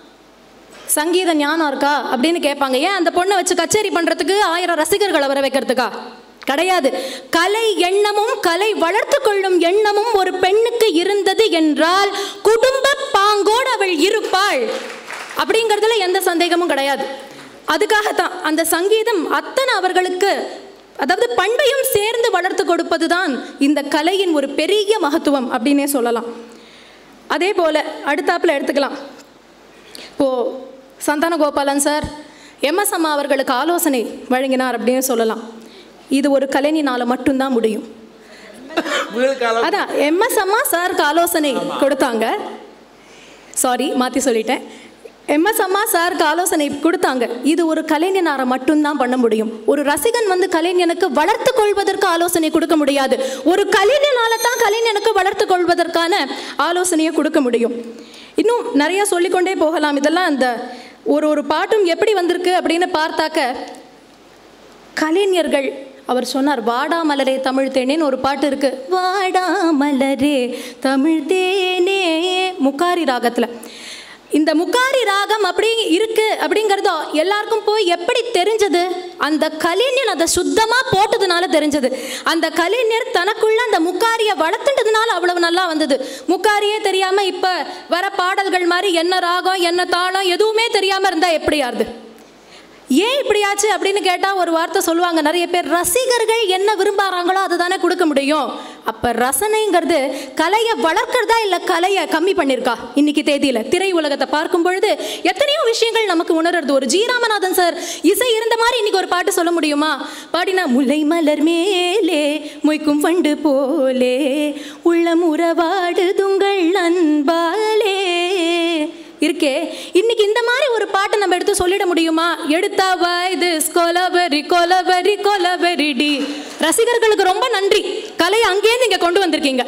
சங்கீத ஞானம் இருக்கா அப்படின்னு கேட்பாங்க. ஏன் அந்த பொண்ணை வச்சு கச்சேரி பண்ணுறதுக்கு ஆயிரம் ரசிகர்களை வர வைக்கிறதுக்கா? கிடையாது. கலை எண்ணமும் கலை வளர்த்து கொள்ளும் எண்ணமும் ஒரு பெண்ணுக்கு இருந்தது என்றால் குடும்ப பாங்கோடு அவள் இருப்பாள் அப்படிங்கிறதுல எந்த சந்தேகமும் கிடையாது. அதுக்காகத்தான் அந்த சங்கீதம் அத்தனை அவர்களுக்கு, அதாவது பண்பையும் சேர்ந்து வளர்த்து கொடுப்பது தான் இந்த கலையின் ஒரு பெரிய மகத்துவம் அப்படின்னே சொல்லலாம். அதே போல் அடுத்தாப்பில் எடுத்துக்கலாம். இப்போது சந்தான கோபாலன் சார் எம்எஸ் அம்மா அவர்களுக்கு ஆலோசனை வழங்கினார் அப்படின்னு சொல்லலாம். இது ஒரு கலைஞனால் மட்டும்தான் முடியும். அதான் எம்எஸ் அம்மா சாருக்கு ஆலோசனை கொடுத்தாங்க. சாரி, மாற்றி சொல்லிட்டேன். எம்எஸ் அம்மா சாருக்கு ஆலோசனை கொடுத்தாங்க. இது ஒரு கலைஞனாரை மட்டும்தான் பண்ண முடியும். ஒரு ரசிகன் வந்து கலைஞனுக்கு வளர்த்து கொள்வதற்கு ஆலோசனை கொடுக்க முடியாது. ஒரு கலைஞனால தான் கலைஞனுக்கு வளர்த்து கொள்வதற்கான ஆலோசனையை கொடுக்க முடியும். இன்னும் நிறைய சொல்லிக்கொண்டே போகலாம். இதெல்லாம் அந்த ஒரு ஒரு பாட்டும் எப்படி வந்திருக்கு அப்படின்னு பார்த்தாக்க, கலைஞர்கள் அவர் சொன்னார், வாடா மலரே தமிழ் தேனேன்னு ஒரு பாட்டு இருக்கு. வாடா மலரே தமிழ் தேனே, முக்காரி ராகத்தில். இந்த முக்காரி ராகம் அப்படி இருக்கு அப்படிங்கிறதோ எல்லாருக்கும் போய் எப்படி தெரிஞ்சது? அந்த கலைஞன் அதை சுத்தமாக போட்டதுனால தெரிஞ்சது. அந்த கலைஞர் தனக்குள்ள அந்த முக்காரியை வளர்த்துட்டதுனால அவ்வளவு நல்லா வந்தது. முக்காரியே தெரியாமல் இப்போ வர பாடல்கள் மாதிரி என்ன ராகம் என்ன தாளம் எதுவுமே தெரியாமல் இருந்தால் எப்படி யாருது? ஏன் இப்படியாச்சு அப்படின்னு கேட்டால் ஒரு வார்த்தை சொல்லுவாங்க நிறைய பேர், ரசிகர்கள் என்ன விரும்புகிறாங்களோ அதை தானே கொடுக்க முடியும். அப்போ ரசனைங்கிறது கலையை வளர்க்குறதா இல்லை கலையை கம்மி பண்ணியிருக்கா? இன்னைக்கு தேதியில் திரை உலகத்தை பார்க்கும் பொழுது எத்தனையோ விஷயங்கள் நமக்கு உணர்றது. ஒரு ஜி ராமநாதன் சார் இசை இருந்த மாதிரி இன்னைக்கு ஒரு பாட்டு சொல்ல முடியுமா? பாடினா முல்லை மலர் மேலே மொய்க்கும் வண்டு போலே உள்ளம் உறவாடுதுங்கள் அன்பாலே இருக்கே. இன்னைக்கு இந்த மாதிரி ஒரு பாட்டை நம்ம எடுத்து சொல்லிட முடியுமா? எடுத்தா வயது கொலவரி கொலவரி கொலவரி டி. ரசிகர்களுக்கு ரொம்ப நன்றி, கலையை அங்கேயே நீங்க கொண்டு வந்திருக்கீங்க.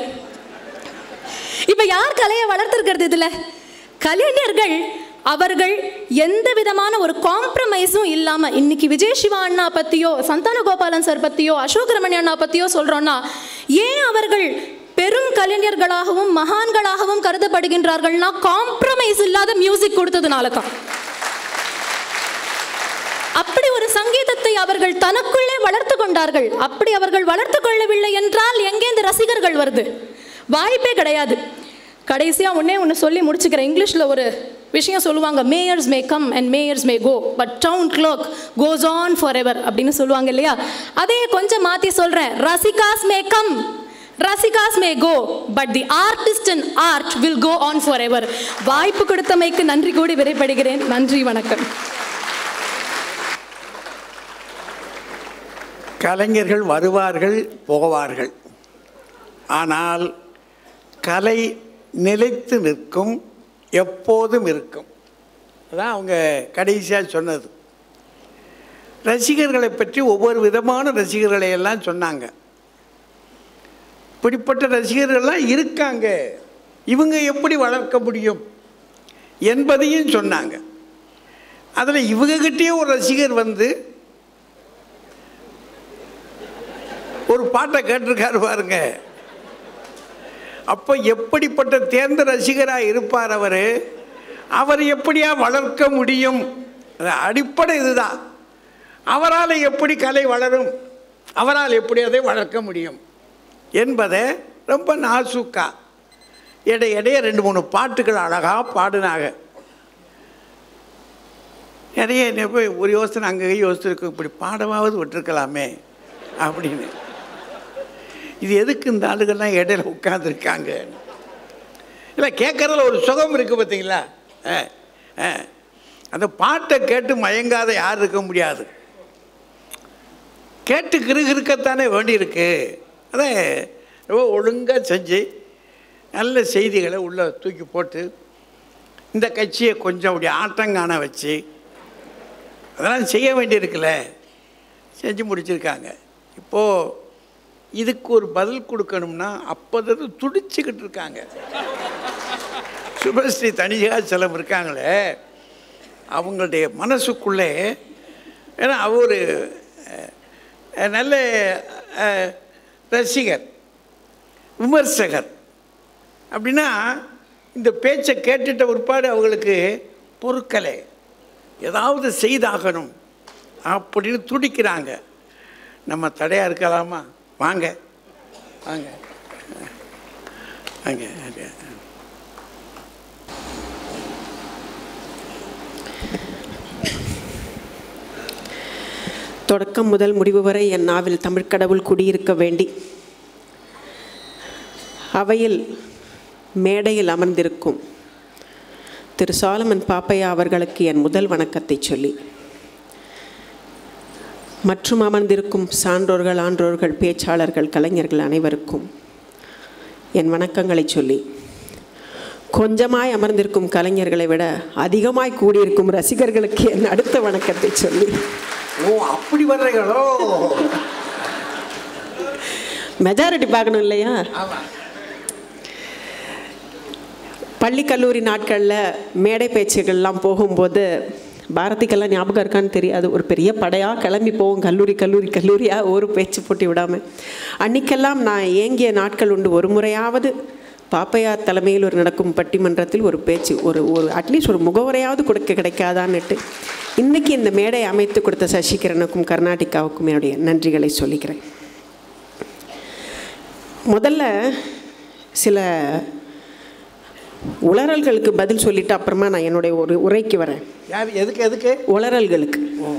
இப்ப யார் கலையை வளர்த்திருக்கிறது? இதுல கலைஞர்கள் அவர்கள் எந்த விதமான ஒரு காம்ப்ரமைஸும் இல்லாமல், இன்னைக்கு விஜய் சிவா அண்ணா பற்றியோ சந்தான கோபாலன் சார் பற்றியோ அசோக் ரமணி அண்ணா பற்றியோ சொல்கிறோன்னா, ஏன் அவர்கள் பெரும் கலைஞர்களாகவும் மகான்களாகவும் கருதப்படுகின்றார்கள்னா காம்ப்ரமைஸ் இல்லாத மியூசிக் கொடுத்ததுனால தான். அப்படி ஒரு சங்கீதத்தை அவர்கள் தனக்குள்ளே வளர்த்து கொண்டார்கள். அப்படி அவர்கள் வளர்த்து கொள்ளவில்லை என்றால் எங்கே இந்த ரசிகர்கள் வருது? வாய்ப்பே கிடையாது. கடைசியாக ஒன்னே ஒன்று சொல்லி முடிச்சுக்கிறேன். இங்கிலீஷில் ஒரு விஷயம் சொல்லுவாங்க, mayors may come and mayors may go but town clerk goes on for ever அப்படின்னு சொல்லுவாங்க இல்லையா? அதே கொஞ்சம் மாற்றி சொல்கிறேன், rasikas may come rasikas may go but the artist and art will go on for ever. வாய்ப்பு கொடுத்தமைக்கு நன்றி கூடி விடைபடுகிறேன். நன்றி, வணக்கம். கலைஞர்கள் வருவார்கள் போவார்கள், ஆனால் கலை நிலைத்து நிற்கும், எப்போதும் இருக்கும். அதான் அவங்க கடைசியாக சொன்னது. ரசிகர்களை பற்றி ஒவ்வொரு விதமான ரசிகர்களை எல்லாம் சொன்னாங்க. இப்படிப்பட்ட ரசிகர்கள்லாம் இருக்காங்க, இவங்க எப்படி வளர்க்க முடியும் என்பதையும் சொன்னாங்க. அதில் இவங்ககிட்டயே ஒரு ரசிகர் வந்து ஒரு பாட்டை கேட்டிருக்காரு பாருங்க. அப்போ எப்படிப்பட்ட தேர்ந்த ரசிகராக இருப்பார் அவர், அவர் எப்படியா வளர்க்க முடியும்? அடிப்படை இதுதான். அவரால் எப்படி கலை வளரும், அவரால் எப்படி அதை வளர்க்க முடியும் என்பதை ரொம்ப நாசூக்கா இடைய இடைய ரெண்டு மூணு பாட்டுகள் அழகாக பாடினாங்க. நிறைய போய் ஒரு யோசனை அங்கே யோசிச்சிருக்கோம், இப்படி பாடமாவது விட்டுருக்கலாமே அப்படின்னு. இது எதுக்கு இந்த ஆளுகள்லாம் இடையில உட்காந்துருக்காங்க? இல்லை, கேட்குறதுல ஒரு சுகம் இருக்குது பார்த்தீங்களா? அந்த பாட்டை கேட்டு மயங்காத யார் இருக்க முடியாது. கேட்டு கிருகிருக்கத்தானே வேண்டியிருக்கு. அதை ரொம்ப ஒழுங்காக செஞ்சு நல்ல செய்திகளை உள்ளே தூக்கி போட்டு இந்த கட்சியை கொஞ்சம் அப்படி ஆட்டங்கான வச்சு அதெல்லாம் செய்ய வேண்டியிருக்குல்ல, செஞ்சு முடிச்சிருக்காங்க. இப்போது இதுக்கு ஒரு பதில் கொடுக்கணும்னா அப்போது துடிச்சுக்கிட்டு இருக்காங்க. சுபஸ்ரீ தனிகாச்சலம் இருக்காங்களே, அவங்களுடைய மனசுக்குள்ளே, ஏன்னா அவர் நல்ல ரசிகர், விமர்சகர், அப்படின்னா இந்த பேச்சை கேட்டுட்ட ஒருபாடு அவங்களுக்கு பொறுக்கலை, ஏதாவது செய்தாகணும் அப்படின்னு துடிக்கிறாங்க. நம்ம தடையாக இருக்கலாமா? வாங்க வாங்க வாங்க. தொடக்கம் முதல் முடிவு வரை என் நாவில் தமிழ்க்கடவுள் குடியிருக்க வேண்டி அவையில் மேடையில் அமர்ந்திருக்கும் திரு சாலமன் பாப்பையா அவர்களுக்கு என் முதல் வணக்கத்தை சொல்லி, மற்றும் அமர்ந்திருக்கும் சான்றோர்கள், ஆன்றோர்கள், பேச்சாளர்கள், கலைஞர்கள் அனைவருக்கும் என் வணக்கங்களை சொல்லி, கொஞ்சமாய் அமர்ந்திருக்கும் கலைஞர்களை விட அதிகமாய் கூடியிருக்கும் ரசிகர்களுக்கு என் அடுத்த வணக்கத்தை சொல்லி, ஓ அப்படி வர்றீங்களோ, மெஜாரிட்டி பார்க்கணும் இல்லையா? பள்ளி கல்லூரி நாட்களில் மேடை பேச்சுகள்லாம் போகும்போது பாரதிக்கெல்லாம் ஞாபகம் இருக்கான்னு தெரியாது, ஒரு பெரிய படையாக கிளம்பி போவோம் கல்லூரி கல்லூரி கல்லூரியாக ஒரு பேச்சு போட்டி விடாமல். அன்றைக்கெல்லாம் நான் ஏங்கிய நாட்கள் உண்டு. ஒரு முறையாவது பாப்பையா தலைமையில் ஒரு நடக்கும் பட்டிமன்றத்தில் ஒரு பேச்சு, ஒரு ஒரு அட்லீஸ்ட் ஒரு முகவரையாவது கொடுக்க கிடைக்காதான்னுட்டு இன்றைக்கி இந்த மேடை அமைத்து கொடுத்த சசிகிரனுக்கும் கர்நாடிகாவுக்கும் என்னுடைய நன்றிகளை சொல்லிக்கிறேன். முதல்ல சில உளறல்களுக்கு பதில் சொல்லிவிட்டு அப்புறமா நான் என்னுடைய ஒரு உரைக்கு வரேன். யார் எதுக்கு எதுக்கு உளறல்களுக்கு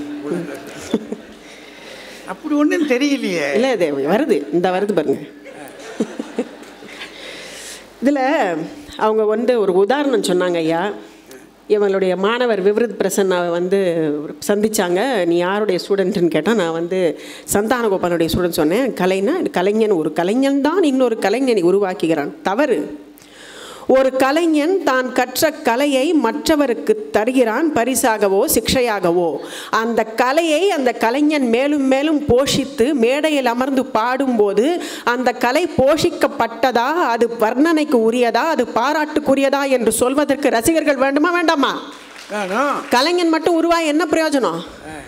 அப்படி ஒன்றும் தெரியலையே. இல்லை, இது வருது, இந்த வருது பாருங்க. இதில் அவங்க வந்து ஒரு உதாரணம் சொன்னாங்க. ஐயா, இவங்களுடைய மாணவர் விவருத் பிரசன்னாவை வந்து சந்தித்தாங்க. நீ யாருடைய ஸ்டூடெண்ட்டுன்னு கேட்டால் நான் வந்து சந்தானகோபாலுடைய ஸ்டூடெண்ட் சொன்னேன். கலைனா கலைஞன், ஒரு கலைஞன் தான் இன்னொரு கலைஞனை உருவாக்குகிறான். தவறு. ஒரு கலைஞன் தான் கற்ற கலையை மற்றவருக்கு தருகிறான், பரிசாகவோ சிக்ஷையாகவோ. அந்த கலையை அந்த கலைஞன் மேலும் மேலும் போஷித்து மேடையில் அமர்ந்து பாடும்போது அந்த கலை போஷிக்கப்பட்டதா, அது வர்ணனைக்கு உரியதா, அது பாராட்டுக்குரியதா என்று சொல்வதற்கு ரசிகர்கள் வேண்டுமா வேண்டாமா? கலைஞன் மட்டும் உருவாக என்ன பிரயோஜனம்?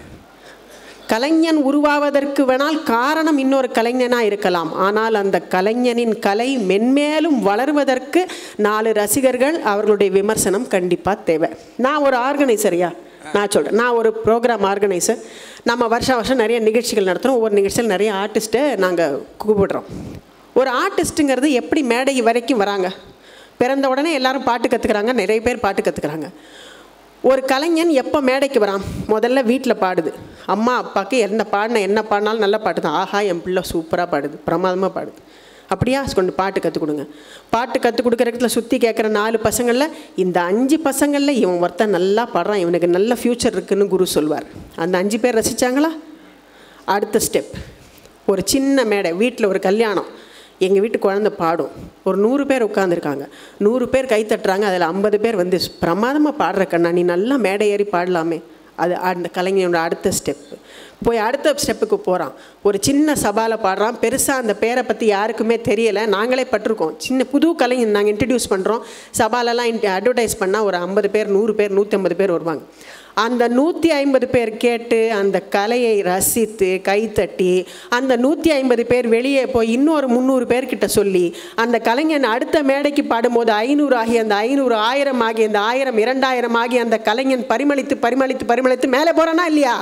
கலைஞன் உருவாவதற்கு வேணால் காரணம் இன்னொரு கலைஞனாக இருக்கலாம். ஆனால் அந்த கலைஞனின் கலை மென்மேலும் வளர்வதற்கு நாலு ரசிகர்கள், அவர்களுடைய விமர்சனம் கண்டிப்பாக தேவை. நான் ஒரு ஆர்கனைசரியா நான் சொல்கிறேன், நான் ஒரு ப்ரோக்ராம் ஆர்கனைசர். நம்ம வருஷம் வருஷம் நிறைய நிகழ்ச்சிகள் நடத்துகிறோம். ஒவ்வொரு நிகழ்ச்சியில் நிறைய ஆர்டிஸ்ட்டை நாங்கள் கூப்பிடுறோம். ஒரு ஆர்டிஸ்ட்டுங்கிறது எப்படி மேடை வரைக்கும் வராங்க? பிறந்த உடனே எல்லாரும் பாட்டு கற்றுக்குறாங்க, நிறைய பேர் பாட்டு கற்றுக்குறாங்க. ஒரு கலைஞன் எப்போ மேடைக்கு வரான்? முதல்ல வீட்டில் பாடுது. அம்மா அப்பாவுக்கு எந்த பாடின என்ன பாடினாலும் நல்ல பாட்டு தான். ஆஹா, என் பிள்ளை சூப்பராக பாடுது, பிரமாதமாக பாடுது, அப்படியா கொண்டு பாட்டு கற்றுக் கொடுங்க. பாட்டு கற்றுக் கொடுக்குற இடத்துல சுற்றி கேட்குற நாலு பசங்களில் இந்த அஞ்சு பசங்களில் இவன் ஒருத்தன் நல்லா பாடுறான், இவனுக்கு நல்ல ஃப்யூச்சர் இருக்குதுன்னு குரு சொல்வார். அந்த அஞ்சு பேர் ரசித்தாங்களா? அடுத்த ஸ்டெப், ஒரு சின்ன மேடை, வீட்டில் ஒரு கல்யாணம், எங்கள் வீட்டு குழந்தை பாடும், ஒரு நூறு பேர் உட்காந்துருக்காங்க, நூறு பேர் கை தட்டுறாங்க, அதில் ஐம்பது பேர் வந்து பிரமாதமாக பாடுற கண்ணா, நீ நல்லா மேடை ஏறி பாடலாமே. அது அந்த கலைஞனோட அடுத்த ஸ்டெப்பு. போய் அடுத்த ஸ்டெப்புக்கு போகிறான். ஒரு சின்ன சபாவில் பாடுறான், பெருசாக அந்த பேரை பற்றி யாருக்குமே தெரியலை, நாங்களே பட்டிருக்கோம். சின்ன புது கலைஞன் நாங்கள் இன்ட்ரடியூஸ் பண்ணுறோம். சபாலெல்லாம் அட்வர்டைஸ் பண்ணால் ஒரு ஐம்பது பேர், நூறு பேர், நூற்றி ஐம்பது பேர் வருவாங்க. அந்த நூற்றி ஐம்பது பேர் கேட்டு அந்த கலையை ரசித்து கைத்தட்டி அந்த நூற்றி ஐம்பது பேர் வெளியே போய் இன்னொரு முந்நூறு பேர்கிட்ட சொல்லி அந்த கலைஞன் அடுத்த மேடைக்கு பாடும்போது ஐநூறு ஆகி அந்த ஐநூறு ஆயிரம் ஆகி அந்த ஆயிரம் இரண்டாயிரம் ஆகி அந்த கலைஞன் பரிமளித்து பரிமளித்து பரிமளித்து மேலே போகிறானா இல்லையா?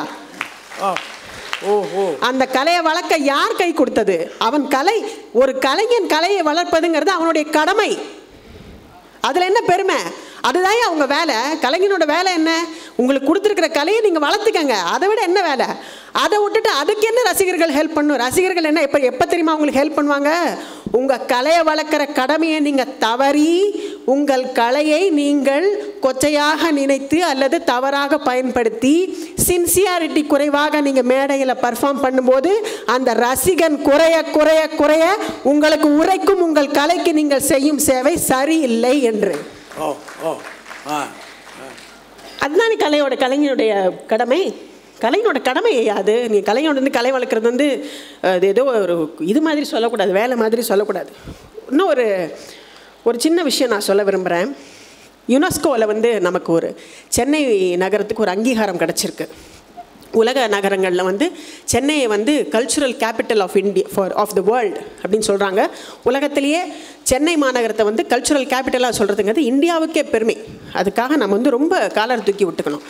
அந்த கலையை வளர்க்க யார் கை கொடுத்தது? அவன் கலை. ஒரு கலைஞன் கலையை வளர்ப்பதுங்கிறது அவனுடைய கடமை. அதில் என்ன பெருமை? அதுதான் அவங்க வேலை. கலைஞனோட வேலை என்ன? உங்களுக்கு கொடுத்துருக்கிற கலையை நீங்கள் வளர்த்துக்கங்க, அதை விட என்ன வேலை? அதை விட்டுட்டு அதுக்கு என்ன ரசிகர்கள் ஹெல்ப் பண்ணும்? ரசிகர்கள் என்ன எப்போ எப்போ தெரியுமா உங்களுக்கு ஹெல்ப் பண்ணுவாங்க? உங்கள் கலையை வளர்க்குற கடமையை நீங்கள் தவறி உங்கள் கலையை நீங்கள் கொச்சையாக நினைத்து அல்லது தவறாக பயன்படுத்தி சின்சியாரிட்டி குறைவாக நீங்கள் மேடையில் பர்ஃபார்ம் பண்ணும்போது அந்த ரசிகன் குறைய குறைய குறைய உங்களுக்கு உரைக்கும் உங்கள் கலைக்கு நீங்கள் செய்யும் சேவை சரியில்லை என்று. ஓ ஓ ஆ அதுதான் கலையோட கலைஞனுடைய கடமை. கலைஞனோட கடமை அது. நீ கலைஞனோட வந்து கலை வளர்க்குறது வந்து அது ஏதோ ஒரு இது மாதிரி சொல்லக்கூடாது, வேலை மாதிரி சொல்லக்கூடாது. இன்னும் ஒரு ஒரு சின்ன விஷயம் நான் சொல்ல விரும்புகிறேன். யுனெஸ்கோவில் வந்து நமக்கு ஒரு சென்னை நகரத்துக்கு ஒரு அங்கீகாரம் கிடச்சிருக்கு. உலக நகரங்களில் வந்து சென்னையை வந்து cultural capital of India for of the world அப்படின்னு சொல்கிறாங்க. உலகத்திலேயே சென்னை மாநகரத்தை வந்து கல்ச்சுரல் கேபிட்டலாக சொல்கிறதுங்கிறது இந்தியாவுக்கே பெருமை. அதுக்காக நம்ம வந்து ரொம்ப காலர் தூக்கி விட்டுக்கணும்.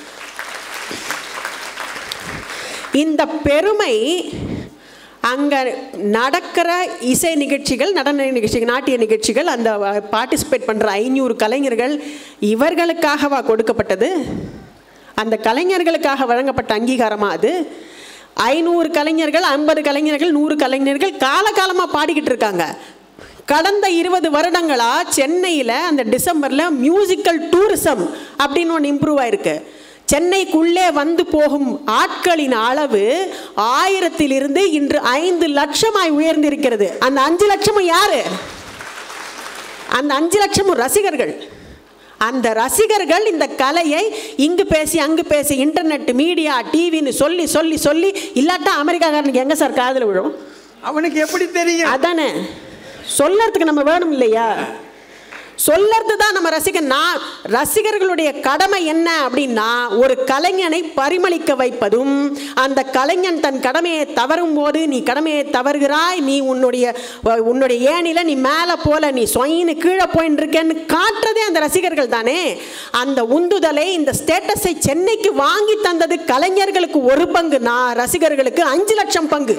இந்த பெருமை அங்கே நடக்கிற இசை நிகழ்ச்சிகள், நடன நிகழ்ச்சிகள், நாட்டிய நிகழ்ச்சிகள், அந்த பார்ட்டிசிபேட் பண்ணுற ஐநூறு கலைஞர்கள் இவர்களுக்காகவா கொடுக்கப்பட்டது? அந்த கலைஞர்களுக்காக வழங்கப்பட்ட அங்கீகாரமாக அது? ஐநூறு கலைஞர்கள், ஐம்பது கலைஞர்கள், நூறு கலைஞர்கள் காலகாலமாக பாடிக்கிட்டு இருக்காங்க. கடந்த இருபது வருடங்களாக சென்னையில் அந்த டிசம்பரில் மியூசிக்கல் டூரிசம் அப்படின்னு ஒன்று இம்ப்ரூவ் ஆயிருக்கு. சென்னைக்குள்ளே வந்து போகும் ஆட்களின் அளவு ஆயிரத்திலிருந்து இன்று ஐந்து லட்சமாய் உயர்ந்திருக்கிறது. அந்த அஞ்சு லட்சமும் யாரு? அந்த அஞ்சு லட்சமும் ரசிகர்கள். அந்த ரசிகர்கள் இந்த கலையை இங்கு பேசி அங்கு பேசி இன்டர்நெட், மீடியா, டிவின்னு சொல்லி சொல்லி சொல்லி இல்லாட்டா அமெரிக்காக்காரனுக்கு எங்கே சார் காதில் விழும்? அவனுக்கு எப்படி தெரியும்? அதானே சொல்லறதுக்கு நம்ம வேணும் இல்லையா? சொல்லறது தான் நம்ம ரசிகர். நான் ரசிகர்களுடைய கடமை என்ன அப்படின்னா, ஒரு கலைஞனை பரிமளிக்க வைப்பதும், அந்த கலைஞன் தன் கடமையை தவறும் போது நீ கடமையை தவறுகிறாய், நீ உன்னுடைய உன்னுடைய ஏனில நீ மேலே போல நீ சொயின்னு கீழே போயின்னு இருக்கேன்னு காட்டுறதே அந்த ரசிகர்கள் தானே. அந்த உந்துதலை, இந்த ஸ்டேட்டஸை சென்னைக்கு வாங்கி தந்தது கலைஞர்களுக்கு ஒரு பங்கு, நான் ரசிகர்களுக்கு அஞ்சு லட்சம் பங்கு.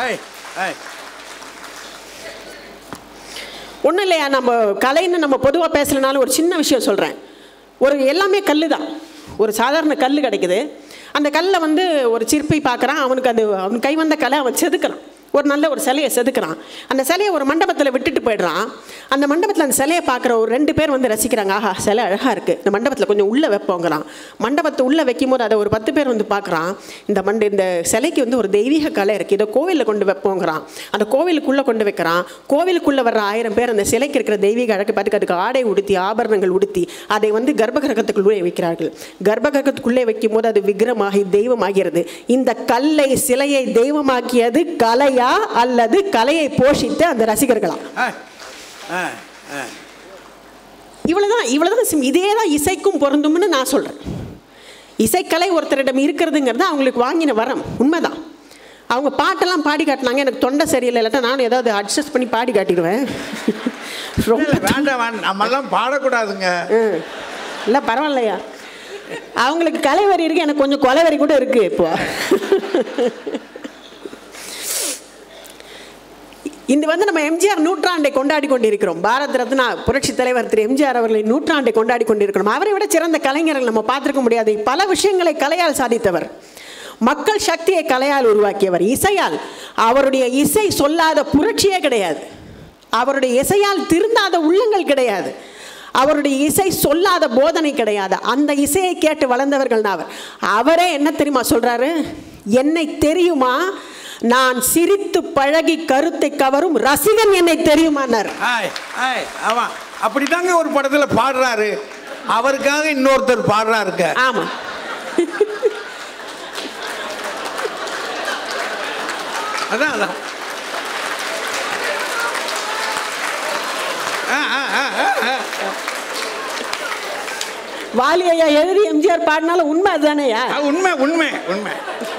ஒன்றும் இல்லையா, நம்ம கலைன்னு நம்ம பொதுவாக பேசலனாலும் ஒரு சின்ன விஷயம் சொல்கிறேன். ஒரு எல்லாமே கல் தான். ஒரு சாதாரண கல் கிடைக்குது. அந்த கல்லை வந்து ஒரு சிற்பி பார்க்குறான், அவனுக்கு அது அவன் கை வந்த கலை அவன் செதுக்கிறான். ஒரு நல்ல ஒரு சிலையை செதுக்கிறான். அந்த சிலையை ஒரு மண்டபத்தில் விட்டுட்டு போயிடுறான். அந்த மண்டபத்தில் அந்த சிலையை பார்க்குற ஒரு ரெண்டு பேர் வந்து ரசிக்கிறாங்க. ஆஹா, சிலை அழகாக இருக்குது, இந்த மண்டபத்தில் கொஞ்சம் உள்ளே வைப்போங்கிறான். மண்டபத்தை உள்ளே வைக்கும் போது அதை ஒரு பத்து பேர் வந்து பார்க்குறான். இந்த மண்ட இந்த சிலைக்கு வந்து ஒரு தெய்வீக கலை இருக்குது, இதை கோவிலில் கொண்டு வைப்போங்கிறான். அந்த கோவிலுக்குள்ளே கொண்டு வைக்கிறான். கோவிலுக்குள்ளே வர்ற ஆயிரம் பேர் அந்த சிலைக்கு இருக்கிற தெய்வீக அழகு பார்த்துக்கு அதுக்கு ஆடை உடுத்தி, ஆபரணங்கள் உடுத்தி அதை வந்து கர்ப்பகிரகத்துக்குள்ளே வைக்கிறார்கள். கர்ப்பகிரகத்துக்குள்ளே வைக்கும் போது அது விக்கிரமாகி தெய்வமாகிறது. இந்த கல்லை, சிலையை தெய்வமாக்கியது கலையா அல்லது கலையை போஷித்த அந்த ரசிகர்களா? இவ்வளவுதான் இவ்வளவுதான் இதே தான் இசைக்கும் பொருந்தும்னு நான் சொல்றேன். இசைக்கலை ஒருத்தரிடம் இருக்கிறதுங்கிறது அவங்களுக்கு வாங்கின வரம், உண்மைதான். அவங்க பாட்டெல்லாம் பாடி காட்டினாங்க, எனக்கு தொண்டை சரியில்லை, இல்லாட்டா நானும் ஏதாவது அட்ஜஸ்ட் பண்ணி பாடி காட்டிடுவேன். ரொம்ப வேண்டாம், நம்மெல்லாம் பாடக்கூடாதுங்க. இல்லை பரவாயில்லையா, அவங்களுக்கு கலைவரி இருக்கு, எனக்கு கொஞ்சம் கொலைவரி கூட இருக்கு. இப்போ இந்த வந்து நம்ம எம்ஜிஆர் நூற்றாண்டை கொண்டாடி கொண்டிருக்கிறோம். பாரத ரத்னா புரட்சி தலைவர் திரு எம்ஜிஆர் அவர்களின் நூற்றாண்டை கொண்டாடி கொண்டிருக்கிறோம். அவரை விட சிறந்த கலைஞர்கள் நம்ம பார்த்துருக்க முடியாது. பல விஷயங்களை கலையால் சாதித்தவர், மக்கள் சக்தியை கலையால் உருவாக்கியவர், இசையால். அவருடைய இசை சொல்லாத புரட்சியே கிடையாது, அவருடைய இசையால் திருந்தாத உள்ளங்கள் கிடையாது, அவருடைய இசை சொல்லாத போதனை கிடையாது. அந்த இசையை கேட்டு வளர்ந்தவர்கள் தான் அவர். அவரே என்ன தெரியுமா சொல்றாரு? என்னை தெரியுமா, நான் சிரித்து பழகி கருத்தை கவரும் ரசிகன் என்னை தெரியுமானார். ஆமா, அப்படித்தாங்க ஒரு படத்துல பாடுறாரு, அவருக்காக இன்னொருத்தர் பாடுறாருங்க. ஆமா, அதான் அதான் வாலி ஐயா எழுதி எம்ஜிஆர் பாடினாலும் உண்மை அதுதானேயா? உண்மை உண்மை உண்மை.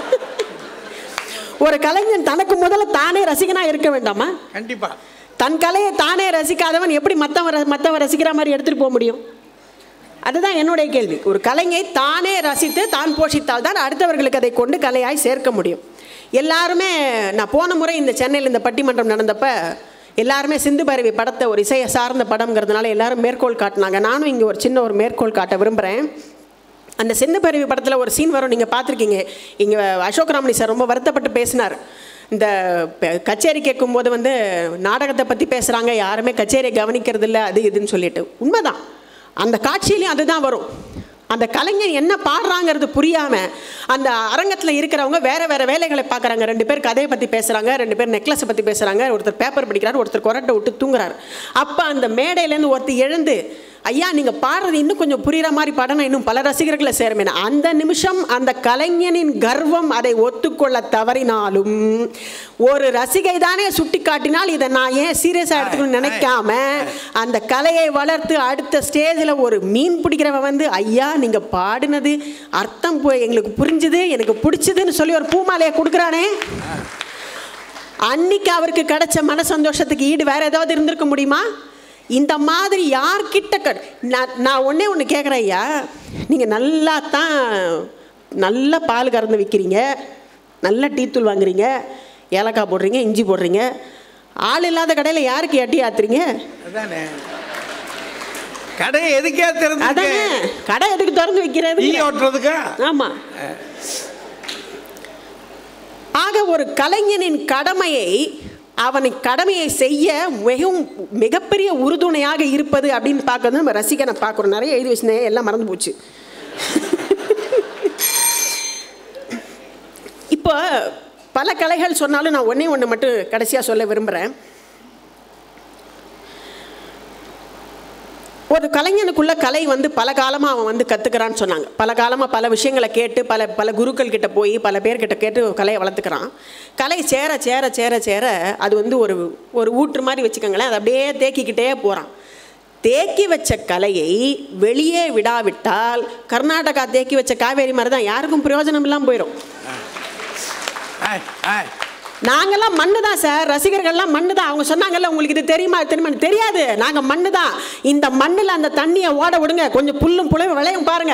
ஒரு கலைஞன் தனக்கு முதல்ல தானே ரசிகனா இருக்க வேண்டாமா? கண்டிப்பா. தன் கலையை தானே ரசிக்காதவன் எப்படி மற்றவன் மற்றவன் ரசிக்கிற மாதிரி எடுத்துட்டு போக முடியும்? அதுதான் என்னுடைய கேள்வி. ஒரு கலைஞை தானே ரசித்து தான் போஷித்தால் தான் அடுத்தவர்களுக்கு அதை கொண்டு கலையாய் சேர்க்க முடியும். எல்லாருமே, நான் போன முறை இந்த சென்னையில் இந்த பட்டிமன்றம் நடந்தப்ப எல்லாருமே சிந்து பைரவி படத்தை ஒரு இசையை சார்ந்த படம்ங்கிறதுனால எல்லாரும் மேற்கோள் காட்டினாங்க. நானும் இங்கே ஒரு சின்ன ஒரு மேற்கோள் காட்ட விரும்புகிறேன். அந்த சிந்து பைரவி படத்தில் ஒரு சீன் வரும், நீங்கள் பார்த்துருக்கீங்க. இங்கே அசோக் ராமணி சார் ரொம்ப வருத்தப்பட்டு பேசினார். இந்த கச்சேரி கேட்கும்போது வந்து நாடகத்தை பற்றி பேசுகிறாங்க, யாருமே கச்சேரியை கவனிக்கிறது இல்லை, அது இதுன்னு சொல்லிட்டு. உண்மைதான், அந்த காட்சியிலையும் அதுதான் வரும். அந்த கலைஞர் என்ன பாடுறாங்கிறது புரியாமல் அந்த அரங்கத்தில் இருக்கிறவங்க வேறு வேறு வேலைகளை பார்க்குறாங்க. ரெண்டு பேர் கதையை பற்றி பேசுகிறாங்க, ரெண்டு பேர் நெக்லஸை பற்றி பேசுகிறாங்க, ஒருத்தர் பேப்பர் படிக்கிறார், ஒருத்தர் கொரட்டை விட்டு தூங்குறாரு. அப்போ அந்த மேடையிலேருந்து ஒருத்தர் எழுந்து ஐயா நீங்கள் பாடுறது இன்னும் கொஞ்சம் புரிகிற மாதிரி பாடணும், இன்னும் பல ரசிகர்களை சேருமே. அந்த நிமிஷம் அந்த கலைஞனின் கர்வம் அதை ஒத்துக்கொள்ள தவறினாலும் ஒரு ரசிகை தானே சுட்டி காட்டினால் இதை நான் ஏன் சீரியஸாக எடுத்துக்கணும்னு நினைக்காம அந்த கலையை வளர்த்து அடுத்த ஸ்டேஜில் ஒரு மீன் பிடிக்கிறவன் வந்து ஐயா நீங்கள் பாடினது அர்த்தம் போய் எங்களுக்கு புரிஞ்சுது, எனக்கு பிடிச்சதுன்னு சொல்லி ஒரு பூமாலையை கொடுக்குறானே, அன்னைக்கு அவருக்கு கிடைச்ச மன சந்தோஷத்துக்கு ஈடு வேற ஏதாவது இருந்திருக்க முடியுமா? இந்த மாதிரி யார்கிட்ட க நான் நான் ஒன்றே ஒன்று கேட்குறேன் ஐயா, நீங்கள் நல்லா தான் நல்ல பால் கறந்து விற்கிறீங்க, நல்ல டீத்தூள் வாங்குறீங்க, ஏலக்காய் போடுறீங்க, இஞ்சி போடுறீங்க, ஆள் இல்லாத கடையில் யாருக்கு எட்டி ஆத்துறீங்க? அதானே கடை எதுக்கே திறந்து, அதானே கடை எதுக்கு திறந்து வைக்கிறது? ஓட்டுறதுக்கா? ஆமாம். ஆக ஒரு கலைஞனின் கடமையை அவனை கடமையை செய்ய மிகவும் மிகப்பெரிய உறுதுணையாக இருப்பது அப்படின்னு பார்க்கறது நம்ம ரசிகனை பார்க்குறோம். நிறைய எழுதி வச்சுருந்தேன், எல்லாம் மறந்து போச்சு. இப்போ பல கலைகள் சொன்னாலும் நான் ஒன்றே ஒன்று மட்டும் கடைசியாக சொல்ல விரும்புகிறேன். ஒரு கலைஞனுக்குள்ள கலை வந்து பல காலமாக அவன் வந்து கற்றுக்கிறான்னு சொன்னாங்க. பல காலமாக பல விஷயங்களை கேட்டு பல பல குருக்கள் கிட்ட போய் பல பேர்கிட்ட கேட்டு கலையை வளர்த்துக்கிறான். கலை சேர சேர சேர சேர அது வந்து ஒரு ஒரு ஊற்று மாதிரி வச்சுக்கோங்களேன், அது அப்படியே தேக்கிக்கிட்டே போகிறான். தேக்கி வச்ச கலையை வெளியே விடாவிட்டால் கர்நாடகா தேக்கி வச்ச காவேரி மாதிரி தான், யாருக்கும் பிரயோஜனம் இல்லாமல் போயிடும். நாங்கள்லாம் மண்ணு தான் சார், ரசிகர்கள்லாம் மண்ணு தான். அவங்க சொன்னாங்கல்ல உங்களுக்கு இது தெரியுமா தெரியுமா, தெரியாது, நாங்கள் மண்ணு தான். இந்த மண்ணில் அந்த தண்ணியை ஓட விடுங்க, கொஞ்சம் புல்லும் புலையும் விளையும் பாருங்க,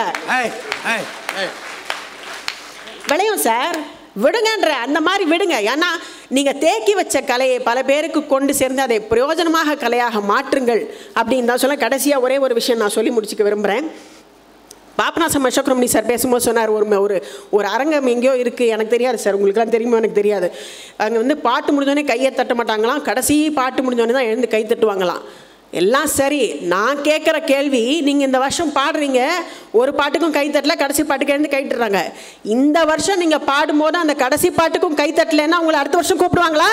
விளையும் சார், விடுங்கன்ற அந்த மாதிரி விடுங்க. ஏன்னா நீங்கள் தேக்கி வச்ச கலையை பல பேருக்கு கொண்டு சேர்ந்து அதை பிரயோஜனமாக கலையாக மாற்றுங்கள் அப்படின்னு தான் சொல்ல. கடைசியாக ஒரே ஒரு விஷயம் நான் சொல்லி முடிச்சுக்க விரும்புகிறேன். பாபநாசம் அசோக்ரமணி சார் பேசும்போது சொன்னார், ஒரு ஒரு ஒரு அரங்கம் எங்கேயோ இருக்குது, எனக்கு தெரியாது சார், உங்களுக்குலாம் தெரியுமா எனக்கு தெரியாது, அங்கே வந்து பாட்டு முடிஞ்சோடனே கையை தட்ட மாட்டாங்களாம், கடைசி பாட்டு முடிஞ்சோடனே தான் எழுந்து கை தட்டுவாங்களாம். எல்லாம் சரி, நான் கேட்குற கேள்வி, நீங்கள் இந்த வருஷம் பாடுறீங்க, ஒரு பாட்டுக்கும் கை தட்டல, கடைசி பாட்டுக்கு எழுந்து கை தட்டுறாங்க. இந்த வருஷம் நீங்கள் பாடும்போது அந்த கடைசி பாட்டுக்கும் கை தட்டலைன்னா உங்களை அடுத்த வருஷம் கூப்பிடுவாங்களா?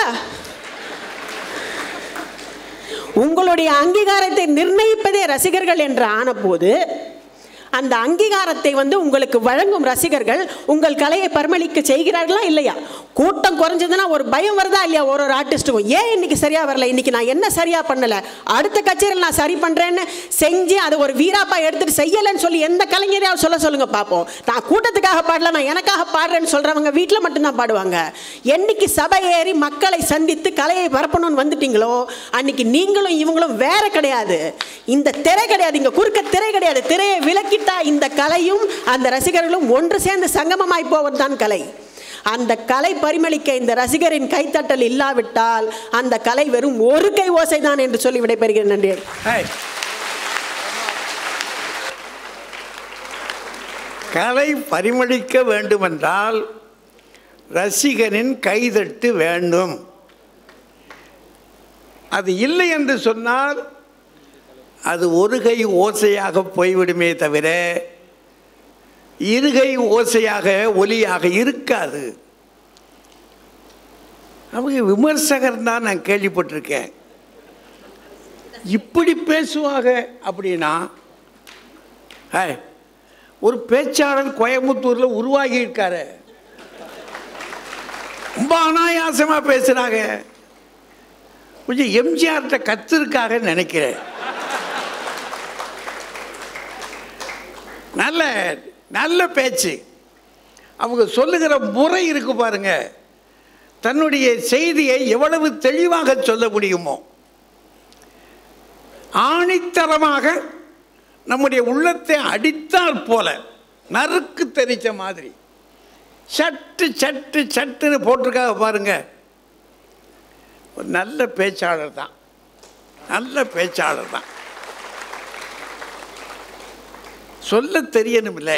உங்களுடைய அங்கீகாரத்தை நிர்ணயிப்பதே ரசிகர்கள் என்று ஆன போது அந்த அங்கீகாரத்தை வந்து உங்களுக்கு வழங்கும் ரசிகர்கள் உங்கள் கலையை பரிமளிக்க செய்கிறார்களா இல்லையா? கூட்டம் குறைஞ்சதுன்னா ஒரு பயம் வருதா இல்லையா ஒரு ஒரு ஆர்டிஸ்ட்டுக்கும்? ஏன் இன்னைக்கு சரியாக வரல, இன்னைக்கு நான் என்ன சரியாக பண்ணலை, அடுத்த கச்சேரியில் நான் சரி பண்ணுறேன்னு செஞ்சு அதை ஒரு வீராப்பா எடுத்துகிட்டு செய்யலைன்னு சொல்லி எந்த கலைஞரையாவது சொல்ல சொல்லுங்க பார்ப்போம். நான் கூட்டத்துக்காக பாடல, நான் எனக்காக பாடுறேன்னு சொல்கிறவங்க வீட்டில் மட்டும்தான் பாடுவாங்க. என்னைக்கு சபை ஏறி மக்களை சந்தித்து கலையை பரப்பணும்னு வந்துட்டீங்களோ அன்னைக்கு நீங்களும் இவங்களும் வேற கிடையாது. இந்த திரை கிடையாது, இங்கே குறுக்க திரை கிடையாது. திரையை விலக்கி இந்த கலையும் அந்த ரசிகர்களும் ஒன்று சேர்ந்து சங்கமமாய் போவதுதான் கலை. அந்த கலை பரிமளிக்க இந்த ரசிகரின் கைத்தட்டல் இல்லாவிட்டால் அந்த கலை வெறும் ஒரு கை ஓசைதான் என்று சொல்லி விடைபெறுகிறேன். நன்றி. கலை பரிமளிக்க வேண்டுமென்றால் ரசிகனின் கைதட்டு வேண்டும். அது இல்லை என்று சொன்னால் அது ஒரு கை ஓசையாக போய்விடுமே தவிர இருகை ஓசையாக ஒலியாக இருக்காது. அவங்க விமர்சகர் தான் நான் கேள்விப்பட்டிருக்கேன். இப்படி பேசுவாங்க அப்படின்னா, ஒரு பேச்சாளர் கோயம்புத்தூரில் உருவாகி இருக்காரு, ரொம்ப அனாயாசமாக பேசுகிறாங்க, கொஞ்சம் எம்ஜிஆர்கிட்ட கற்றுருக்காக நினைக்கிறேன். நல்ல நல்ல பேச்சு, அவங்க சொல்லுகிற முறை இருக்கு பாருங்க, தன்னுடைய செய்தியை எவ்வளவு தெளிவாக சொல்ல முடியுமோ, ஆணித்தரமாக நம்முடைய உள்ளத்தை அடித்தால் போல நறுக்கு தெரிச்ச மாதிரி சட்டு சட்டு சட்டுன்னு போட்டிருக்காக பாருங்க. ஒரு நல்ல பேச்சாளர் தான், நல்ல பேச்சாளர் தான். சொல்ல தெரியணுமில்ல,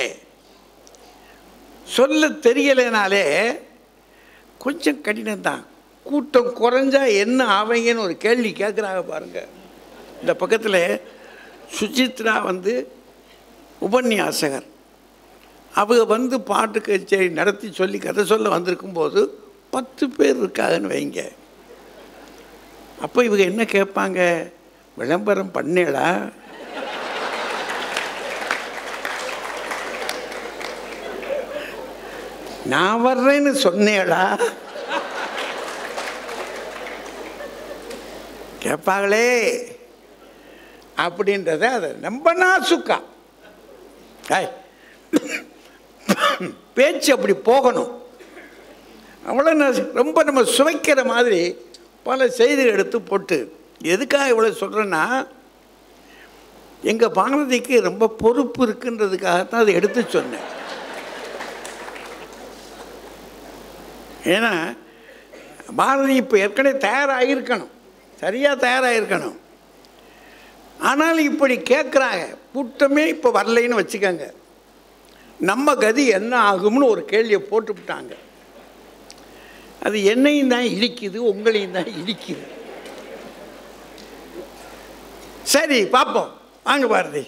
சொல்ல தெரியலைனாலே கொஞ்சம் கடினம்தான். கூட்டம் குறைஞ்சா என்ன ஆவீங்கன்னு ஒரு கேள்வி கேட்குறாங்க பாருங்க. இந்த பக்கத்தில் சுசித்ரா வந்து உபன்யாசகர், அவங்க வந்து பாட்டு கச்சேரி நடத்தி சொல்லி கதை சொல்ல வந்திருக்கும்போது பத்து பேர் இருக்காங்கன்னு வைங்க. அப்போ இவங்க என்ன கேட்பாங்க, விளம்பரம் பண்ணேடா, நான் வர்றேன்னு சொன்னேடா கேட்பாங்களே அப்படின்றத அதை ரொம்ப நாசுக்கா பேச்சு அப்படி போகணும். அவ்வளோ ரொம்ப நம்ம சுவைக்கிற மாதிரி பல செய்திகள் எடுத்து போட்டு எதுக்காக இவ்வளோ சொல்கிறேன்னா, எங்கள் பாரதிக்கு ரொம்ப பொறுப்பு இருக்குன்றதுக்காகத்தான் அதை எடுத்து சொன்னேன். ஏன்னா பாரதி இப்போ ஏற்கனவே தயாராகிருக்கணும், சரியாக தயாராகிருக்கணும். ஆனாலும் இப்படி கேட்குறாங்க, கூட்டமே இப்போ வரலைன்னு வச்சுக்கோங்க, நம்ம கதி என்ன ஆகும்னு ஒரு கேள்வியை போட்டுவிட்டாங்க. அது என்னையும் தான் இடிக்குது, உங்களையும் தான் இடிக்குது. சரி பார்ப்போம், வாங்க பாரதி.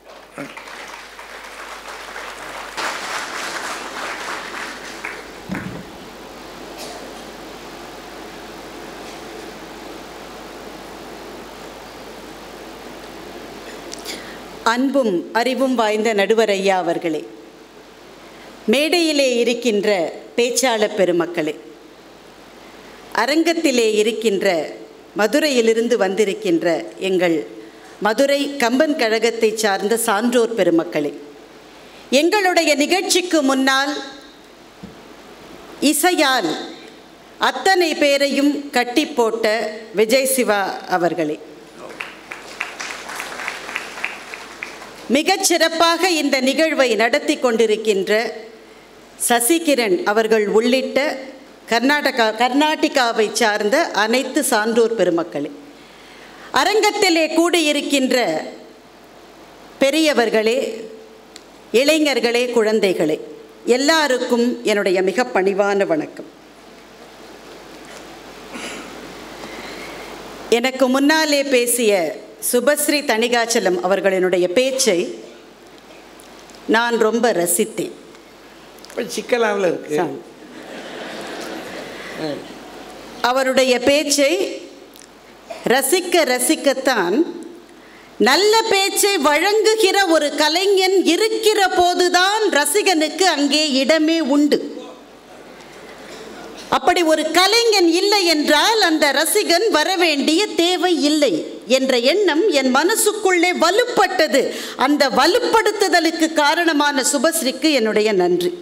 அன்பும் அறிவும் வாய்ந்த நடுவர் ஐயா அவர்களே, மேடையிலே இருக்கின்ற பேச்சாளர் பெருமக்களே, அரங்கத்திலே இருக்கின்ற மதுரையிலிருந்து வந்திருக்கின்ற எங்கள் மதுரை கம்பன் கழகத்தை சார்ந்த சான்றோர் பெருமக்களே, எங்களுடைய நிகழ்ச்சிக்கு முன்னால் இசையால் அத்தனை பேரையும் கட்டி போட்ட விஜய் சிவா அவர்களே, மிகச் சிறப்பாக இந்த நிகழ்வை நடத்தி கொண்டிருக்கின்ற சசிகிரண் அவர்கள் உள்ளிட்ட கர்நாடகா கர்நாடகாவை சார்ந்த அனைத்து சான்றோர் பெருமக்களே, அரங்கத்திலே கூடியிருக்கின்ற பெரியவர்களே, இளைஞர்களே, குழந்தைகளே, எல்லாருக்கும் என்னுடைய மிக பணிவான வணக்கம். எனக்கு முன்னாலே பேசிய சுபஸ்ரீ தணிகாச்சலம் அவர்களினுடைய பேச்சை நான் ரொம்ப ரசித்தேன். சிக்கலாவில் இருக்கு அவருடைய பேச்சை ரசிக்க ரசிக்கத்தான் நல்ல பேச்சை வழங்குகிற ஒரு கலைஞன் இருக்கிற போதுதான் ரசிகனுக்கு அங்கே இடமே உண்டு. அப்படி ஒரு கலைஞன் இல்லை என்றால் அந்த ரசிகன் வரவேண்டிய தேவை இல்லை என்ற எண்ணம் என் மனசுக்குள்ளே வலுப்பட்டது. அந்த வலுப்படுத்துதலுக்கு காரணமான சுபஸ்ரீக்கு என்னுடைய நன்றி.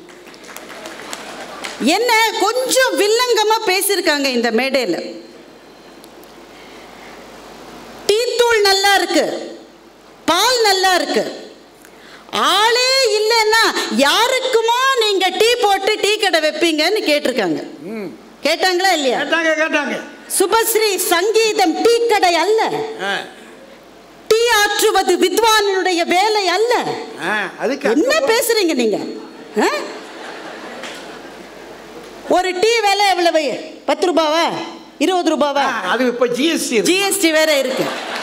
என்ன கொஞ்சம் வில்லங்கமா பேசியிருக்காங்க இந்த மேடையில். டீத்தூள் நல்லா இருக்கு, பால் நல்லா இருக்கு, ஆளே இல்லைன்னா யாருக்குமா நீங்க டீ போட்டு டீ கடை வைப்பீங்கன்னு கேட்டிருக்காங்க. கேட்டாங்களா இல்லையா? கேட்டாங்க கேட்டாங்க சுபஸ்ரீ, சங்கீதம் டீ கடை அல்ல, டீ ஆற்றுவது வித்வானுடைய வேலை அல்ல. என்ன பேசுறீங்க நீங்க? ஒரு டீ விலை எவ்வளவு? பத்து ரூபாவா, இருபது ரூபாவா? அது இப்ப ஜிஎஸ்டி ஜிஎஸ்டி வேற இருக்கு.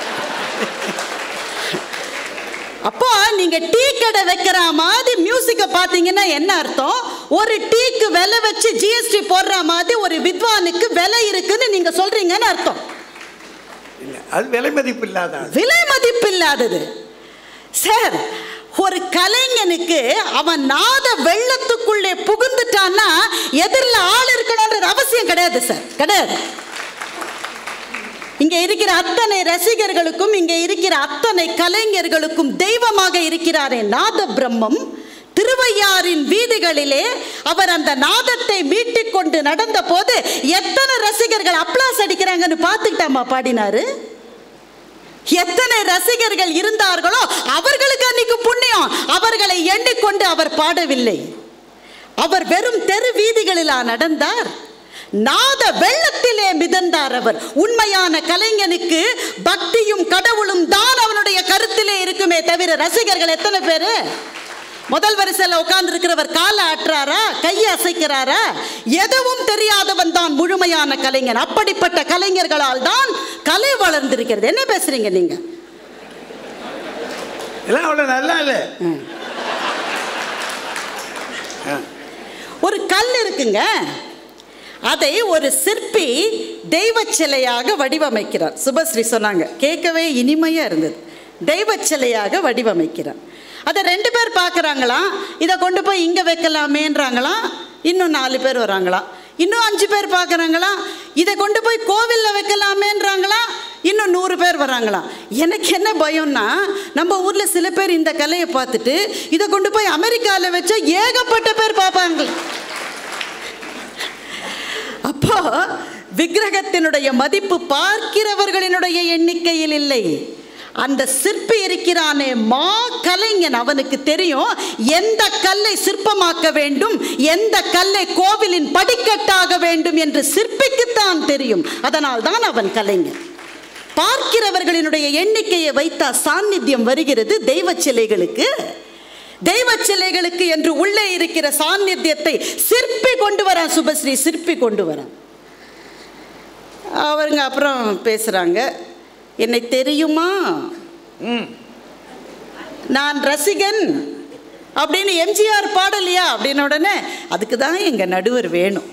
அப்போ நீங்க டீ கடை வைக்கிற மாதிரி மியூசிக்கை பார்த்தீங்கன்னா என்ன அர்த்தம்? ஒரு டீக்கு விலை வச்சு ஜிஎஸ்டி போடுற மாதிரி ஒரு வித்வானுக்கு விலை இருக்குன்னு நீங்க சொல்றீங்கன்னு அர்த்தம். அது விலை மதிப்பு இல்லாத விலை மதிப்பு இல்லாதது சார். ஒரு கலைஞனுக்கு அவன் நாத வெள்ளத்துக்குள்ளே புகுந்துட்டான்னா எதிரில் ஆள் இருக்கணும்ன்ற அவசியம் கிடையாது சார், கிடையாது. இங்கே இருக்கிற அத்தனை ரசிகர்களுக்கும் இங்கே இருக்கிற அத்தனை கலைஞர்களுக்கும் தெய்வமாக இருக்கிறாரே நாத பிரம்மம். திருவையாறின் வீதிகளிலே அவர் அந்த நாதத்தை மீட்டிக் கொண்டு நடந்த போது எத்தனை ரசிகர்கள் அப்ளாஸ் அடிக்கிறாங்கன்னு பார்த்துக்கிட்டாமா பாடினாரு. எத்தனை ரசிகர்கள் இருந்தார்களோ அவர்களுக்கு அன்னைக்கு புண்ணியம். அவர்களை எண்ணிக்கொண்டு அவர் பாடவில்லை. அவர் வெறும் தெரு வீதிகளில் நடந்தார், நாத வெள்ளத்திலே மிதந்தார். அவர் உண்மையான கலைஞனுக்கு பக்தியும் கடவுளும் தான் அவனுடைய கருத்திலே இருக்குமே தவிர ரசிகர்கள் எத்தனை பேரு? முதல் வரிசையில் உட்கார்ந்து இருக்கிறவர் காலை ஆட்டுறாரா, கையை அசைக்கிறாரா? எதுவும் தெரியாதவன் தான் முழுமையான கலைஞன். அப்படிப்பட்ட கலைஞர்களால் தான் கலை வளர்ந்திருக்கிறது. என்ன பேசுறீங்க நீங்க? நல்லா இல்ல. ஒரு கல் இருக்குங்க, அதை ஒரு சிற்பி தெய்வ சிலையாக வடிவமைக்கிறார். சுபஸ்ரீ சொன்னாங்க, கேட்கவே இனிமையா இருந்தது. தெய்வ சிலையாக வடிவமைக்கிறார். அதை ரெண்டு பேர் பார்க்குறாங்களாம், இதை கொண்டு போய் இங்கே வைக்கலாமேன்றாங்களாம். இன்னும் நாலு பேர் வராங்களாம். இன்னும் அஞ்சு பேர் பார்க்குறாங்களாம். இதை கொண்டு போய் கோவிலில் வைக்கலாமேன்றாங்களா, இன்னும் நூறு பேர் வராங்களாம். எனக்கு என்ன பயம்னா, நம்ம ஊரில் சில பேர் இந்த கலையை பார்த்துட்டு இதை கொண்டு போய் அமெரிக்காவில் வச்சா ஏகப்பட்ட பேர் பார்ப்பாங்க. அப்போ விக்கிரகத்தினுடைய மதிப்பு பார்க்கிறவர்களினுடைய எண்ணிக்கையில் இல்லை, அந்த சிற்பி இருக்கிறானே மா கலைஞன், அவனுக்கு தெரியும் எந்த கல்லை சிற்பமாக்க வேண்டும், எந்த கல்லை கோவிலின் படிக்கட்டாக வேண்டும் என்று சிற்பிக்குத்தான் தெரியும். அதனால் தான் அவன் கலைஞன். பார்க்கிறவர்களினுடைய எண்ணிக்கையை வைத்தா சாநித்தியம் வருகிறது தெய்வ சிலைகளுக்கு. தெய்வ சிலைகளுக்கு என்று உள்ளே இருக்கிற சாநித்தியத்தை சிற்பி கொண்டு வரான், சுபஸ்ரீ சிற்பி கொண்டு வரான். அவருங்க அப்புறம் பேசுகிறாங்க, என்னை தெரியுமா, நான் ரசிகன் அப்படின்னு எம்ஜிஆர் பாடலையா அப்படின்னு. உடனே அதுக்கு தான் எங்கள் நடுவர் வேணும்.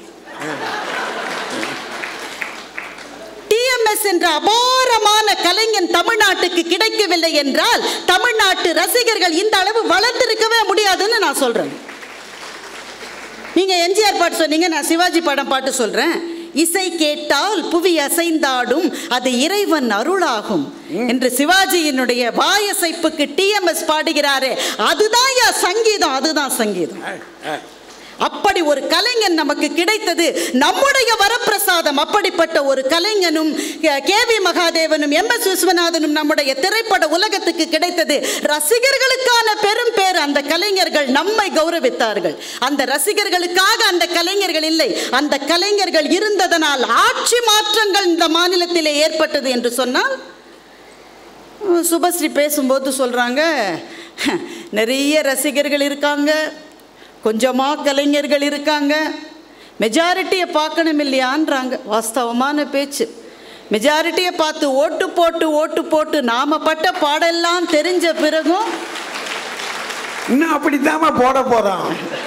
டிஎம்எஸ் என்ற அபாரமான கலைஞன் தமிழ்நாட்டுக்கு கிடைக்கவில்லை என்றால் தமிழ்நாட்டு ரசிகர்கள் இந்த அளவு வளர்ந்திருக்கவே முடியாதுன்னு நான் சொல்கிறேன். நீங்கள் எம்ஜிஆர் பாட்டு சொன்னீங்க, நான் சிவாஜி படம் பாட்டு சொல்கிறேன். இசை கேட்டால் புவி அசைந்தாடும், அது இறைவன் அருளாகும் என்று சிவாஜியினுடைய வாயசைப்புக்கு டிஎம்எஸ் பாடுகிறாரே, அதுதான் சங்கீதம், அதுதான் சங்கீதம். அப்படி ஒரு கலைஞன் நமக்கு கிடைத்தது நம்முடைய வரப்பிரசாதம். அப்படிப்பட்ட ஒரு கலைஞனும் கே வி மகாதேவனும் எம் எஸ் விஸ்வநாதனும் நம்முடைய திரைப்பட உலகத்துக்கு கிடைத்தது. ரசிகர்களுக்கான பெரும் பேர். அந்த கலைஞர்கள் நம்மை கௌரவித்தார்கள். அந்த ரசிகர்களுக்காக அந்த கலைஞர்கள் இல்லை, அந்த கலைஞர்கள் இருந்ததனால் ஆட்சி மாற்றங்கள் இந்த மாநிலத்திலே ஏற்பட்டது என்று சொன்னால். சுபஸ்ரீ பேசும்போது சொல்றாங்க, நிறைய ரசிகர்கள் இருக்காங்க, கொஞ்சமாக கலைஞர்கள் இருக்காங்க, மெஜாரிட்டியை பார்க்கணும் இல்லையான்றாங்க. வாஸ்தவமான பேச்சு. மெஜாரிட்டியை பார்த்து ஓட்டு போட்டு ஓட்டு போட்டு நாம பட்ட பாடெல்லாம் தெரிஞ்ச பிறகும் இன்னும் அப்படித்தாம போட போறோம்.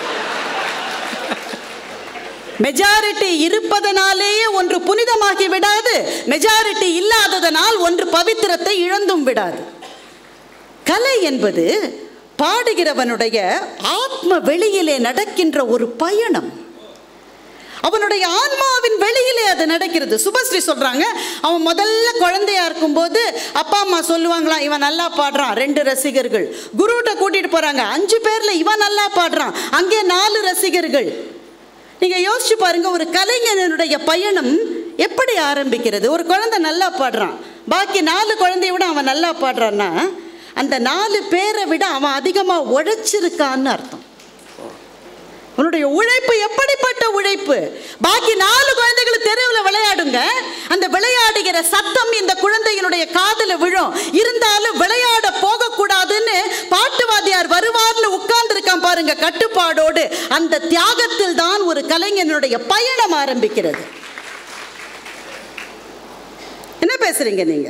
மெஜாரிட்டி இருப்பதனாலேயே ஒன்று புனிதமாகி விடாது, மெஜாரிட்டி இல்லாததனால் ஒன்று பவித்திரத்தை இழந்தும் விடாது. கலை என்பது பாடுகிறவனுடைய ஆத்ம வெளியிலே நடக்கின்ற ஒரு பயணம். அவனுடைய ஆன்மாவின் வெளியிலே அது நடக்கிறது. சுபஸ்ரீ சொல்றாங்க, அவன் முதல்ல குழந்தையா இருக்கும்போது அப்பா அம்மா சொல்லுவாங்களாம், இவன் நல்லா பாடுறான். ரெண்டு ரசிகர்கள் குருகிட்ட கூட்டிட்டு போறாங்க, அஞ்சு பேர்ல இவன் நல்லா பாடுறான், அங்கே நாலு ரசிகர்கள். நீங்க யோசிச்சு பாருங்க, ஒரு கலைஞனுடைய பயணம் எப்படி ஆரம்பிக்கிறது. ஒரு குழந்தை நல்லா பாடுறான், பாக்கி நாலு குழந்தைய விட அவன் நல்லா பாடுறான்னா அந்த நாலு பேரை விட அவன் அதிகமாக உழைச்சிருக்கான்னு அர்த்தம். உன்னுடைய உழைப்பு எப்படிப்பட்ட உழைப்பு. பாக்கி நாலு குழந்தைகள் தெருவில் விளையாடுங்க, அந்த விளையாடுகிற சத்தம் இந்த குழந்தையினுடைய காதில் விழும். இருந்தாலும் விளையாட போகக்கூடாதுன்னு பாட்டுவாதியார் வருவார்னு உட்கார்ந்து இருக்கான் பாருங்க, கட்டுப்பாடோடு. அந்த தியாகத்தில் தான் ஒரு கலைஞனுடைய பயணம் ஆரம்பிக்கிறது. என்ன பேசுறீங்க நீங்க?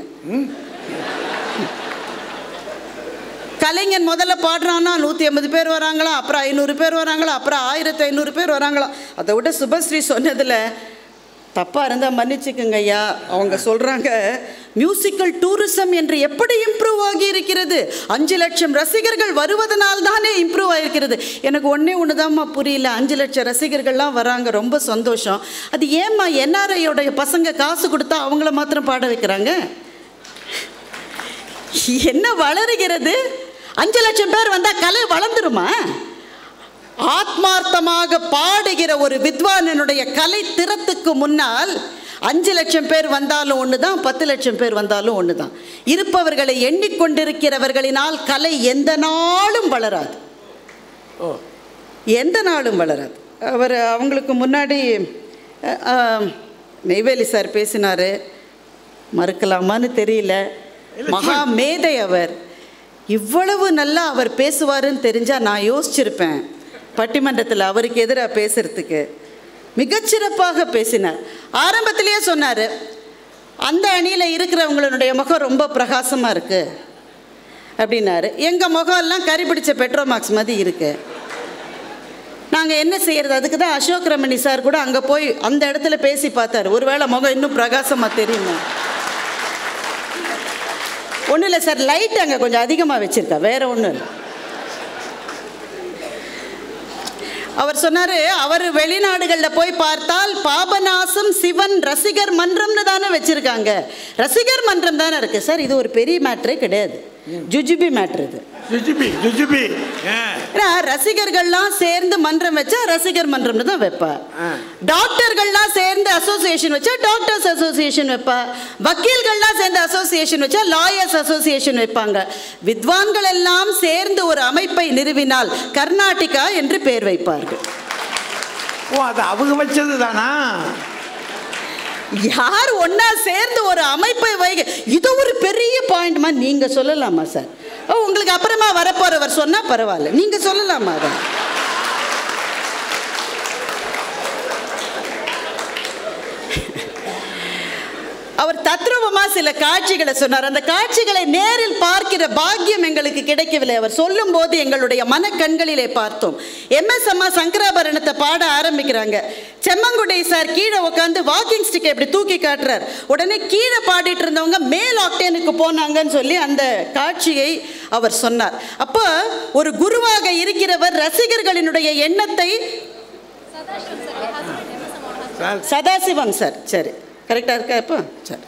கலைஞன் முதல்ல பாடுறான்னா நூற்றி ஐம்பது பேர் வராங்களா, அப்புறம் ஐநூறு பேர் வராங்களா, அப்புறம் ஆயிரத்தி ஐநூறு பேர் வராங்களா. அதை விட சுபஸ்ரீ சொன்னதில் தப்பாக இருந்தால் மன்னிச்சுக்குங்க ஐயா. அவங்க சொல்கிறாங்க, மியூசிக்கல் டூரிசம் என்று எப்படி இம்ப்ரூவ் ஆகி இருக்கிறது. அஞ்சு லட்சம் ரசிகர்கள் வருவதனால் தானே இம்ப்ரூவ் ஆகிருக்கிறது. எனக்கு ஒன்றே ஒன்று தான்மா புரியல, அஞ்சு லட்சம் ரசிகர்கள்லாம் வராங்க, ரொம்ப சந்தோஷம். அது ஏம்மா என்ஆர்ஐயோடைய பசங்க காசு கொடுத்தா அவங்கள மாத்திரம் பாட வைக்கிறாங்க? என்ன வளருகிறது? அஞ்சு லட்சம் பேர் வந்தால் கலை வளர்ந்துருமா? ஆத்மார்த்தமாக பாடுகிற ஒரு வித்வானனுடைய கலை திறத்துக்கு முன்னால் அஞ்சு லட்சம் பேர் வந்தாலும் ஒன்று தான், பத்து லட்சம் பேர் வந்தாலும் ஒன்று தான். இருப்பவர்களை எண்ணிக்கொண்டிருக்கிறவர்களினால் கலை எந்த நாளும் வளராது, எந்த நாளும் வளராது. அவர் அவங்களுக்கு முன்னாடி நெய்வேலி சார் பேசினார், மறுக்கலாமான்னு தெரியல. மகா மேதை அவர். இவ்வளவு நல்லா அவர் பேசுவாருன்னு தெரிஞ்சால் நான் யோசிச்சிருப்பேன் பட்டிமன்றத்தில் அவருக்கு எதிராக பேசுறதுக்கு. மிகச்சிறப்பாக பேசினார். ஆரம்பத்திலேயே சொன்னார், அந்த அணியில் இருக்கிறவங்களுடைய முகம் ரொம்ப பிரகாசமாக இருக்குது அப்படின்னாரு. எங்கள் முகம் எல்லாம் கறி பிடிச்ச பெட்ரோமாக்ஸ் மாதிரி இருக்குது. நாங்கள் என்ன செய்கிறது? அதுக்கு தான் அசோக் ரமணி சார் கூட அங்கே போய் அந்த இடத்துல பேசி பார்த்தார், ஒருவேளை முகம் இன்னும் பிரகாசமாக தெரியுமா. ஒன்றும் இல்லை சார், லைட் அங்கே கொஞ்சம் அதிகமாக வச்சுருக்கா, வேற ஒன்றும் இல்லை. அவர் சொன்னார், அவர் வெளிநாடுகளில் போய் பார்த்தால் பாபநாசம் சிவன் ரசிகர் மன்றம்னு தானே வச்சுருக்காங்க, ரசிகர் மன்றம் தானே இருக்குது. சார், இது ஒரு பெரிய மேட்ரே கிடையாது, ஜுஜுபி மேட்ரு இது. ஜுஜுபி ஜுஜுபி ஏன்னா ரசிகர்கள்லாம் சேர்ந்து மன்றம் வச்சா ரசிகர் மன்றம்னு தான் வைப்பா. டாக்டர்கள்லாம் சேர்ந்து அசோசியேஷன் வச்சா டாக்டர்ஸ் அசோசியேஷன் வைப்பா. வக்கீல்கள்லாம் சேர்ந்து அசோசியேஷன் வச்சா லாயர்ஸ் அசோசியேஷன் வைப்பாங்க. வித்வான்கள் எல்லாம் சேர்ந்து ஒரு அமைப்பை நிறுவினால் கர்நாடகா என்று பெயர் வைப்பார்கள். ஓ, அது அவங்க வச்சது தானா? யார் ஒன்னா சேர்ந்து ஒரு அமைப்பை வைக்க, இது ஒரு பெரிய பாயிண்ட்மா. நீங்க சொல்லலாமா சார்? ஓ, உங்களுக்கு அப்புறமா வரப்போறவர் சொன்னா பரவாயில்ல, நீங்க சொல்லலாமா அதை? அவர் தத்ரூபமா சில காட்சிகளை சொன்னார். அந்த காட்சிகளை நேரில் பார்க்கிற பாக்கியம் எங்களுக்கு கிடைக்கவில்லை. அவர் சொல்லும் போது எங்களுடைய மனக்கண்களிலே பார்த்தோம். எம் எஸ் அம்மா சங்கராபரணத்தை பாட ஆரம்பிக்கிறாங்க. செம்மங்குடை சார் கீழே உட்காந்து வாக்கிங் ஸ்டிக்கை இப்படி தூக்கி காட்டுறார். உடனே கீழே பாடிட்டு இருந்தவங்க மேல் ஆக்டேனுக்கு போனாங்கன்னு சொல்லி அந்த காட்சியை அவர் சொன்னார். அப்போ ஒரு குருவாக இருக்கிறவர் ரசிகர்களினுடைய எண்ணத்தை, சதாசிவம் சார், சரி கரெக்டாக இருக்கா இப்போ? சரி,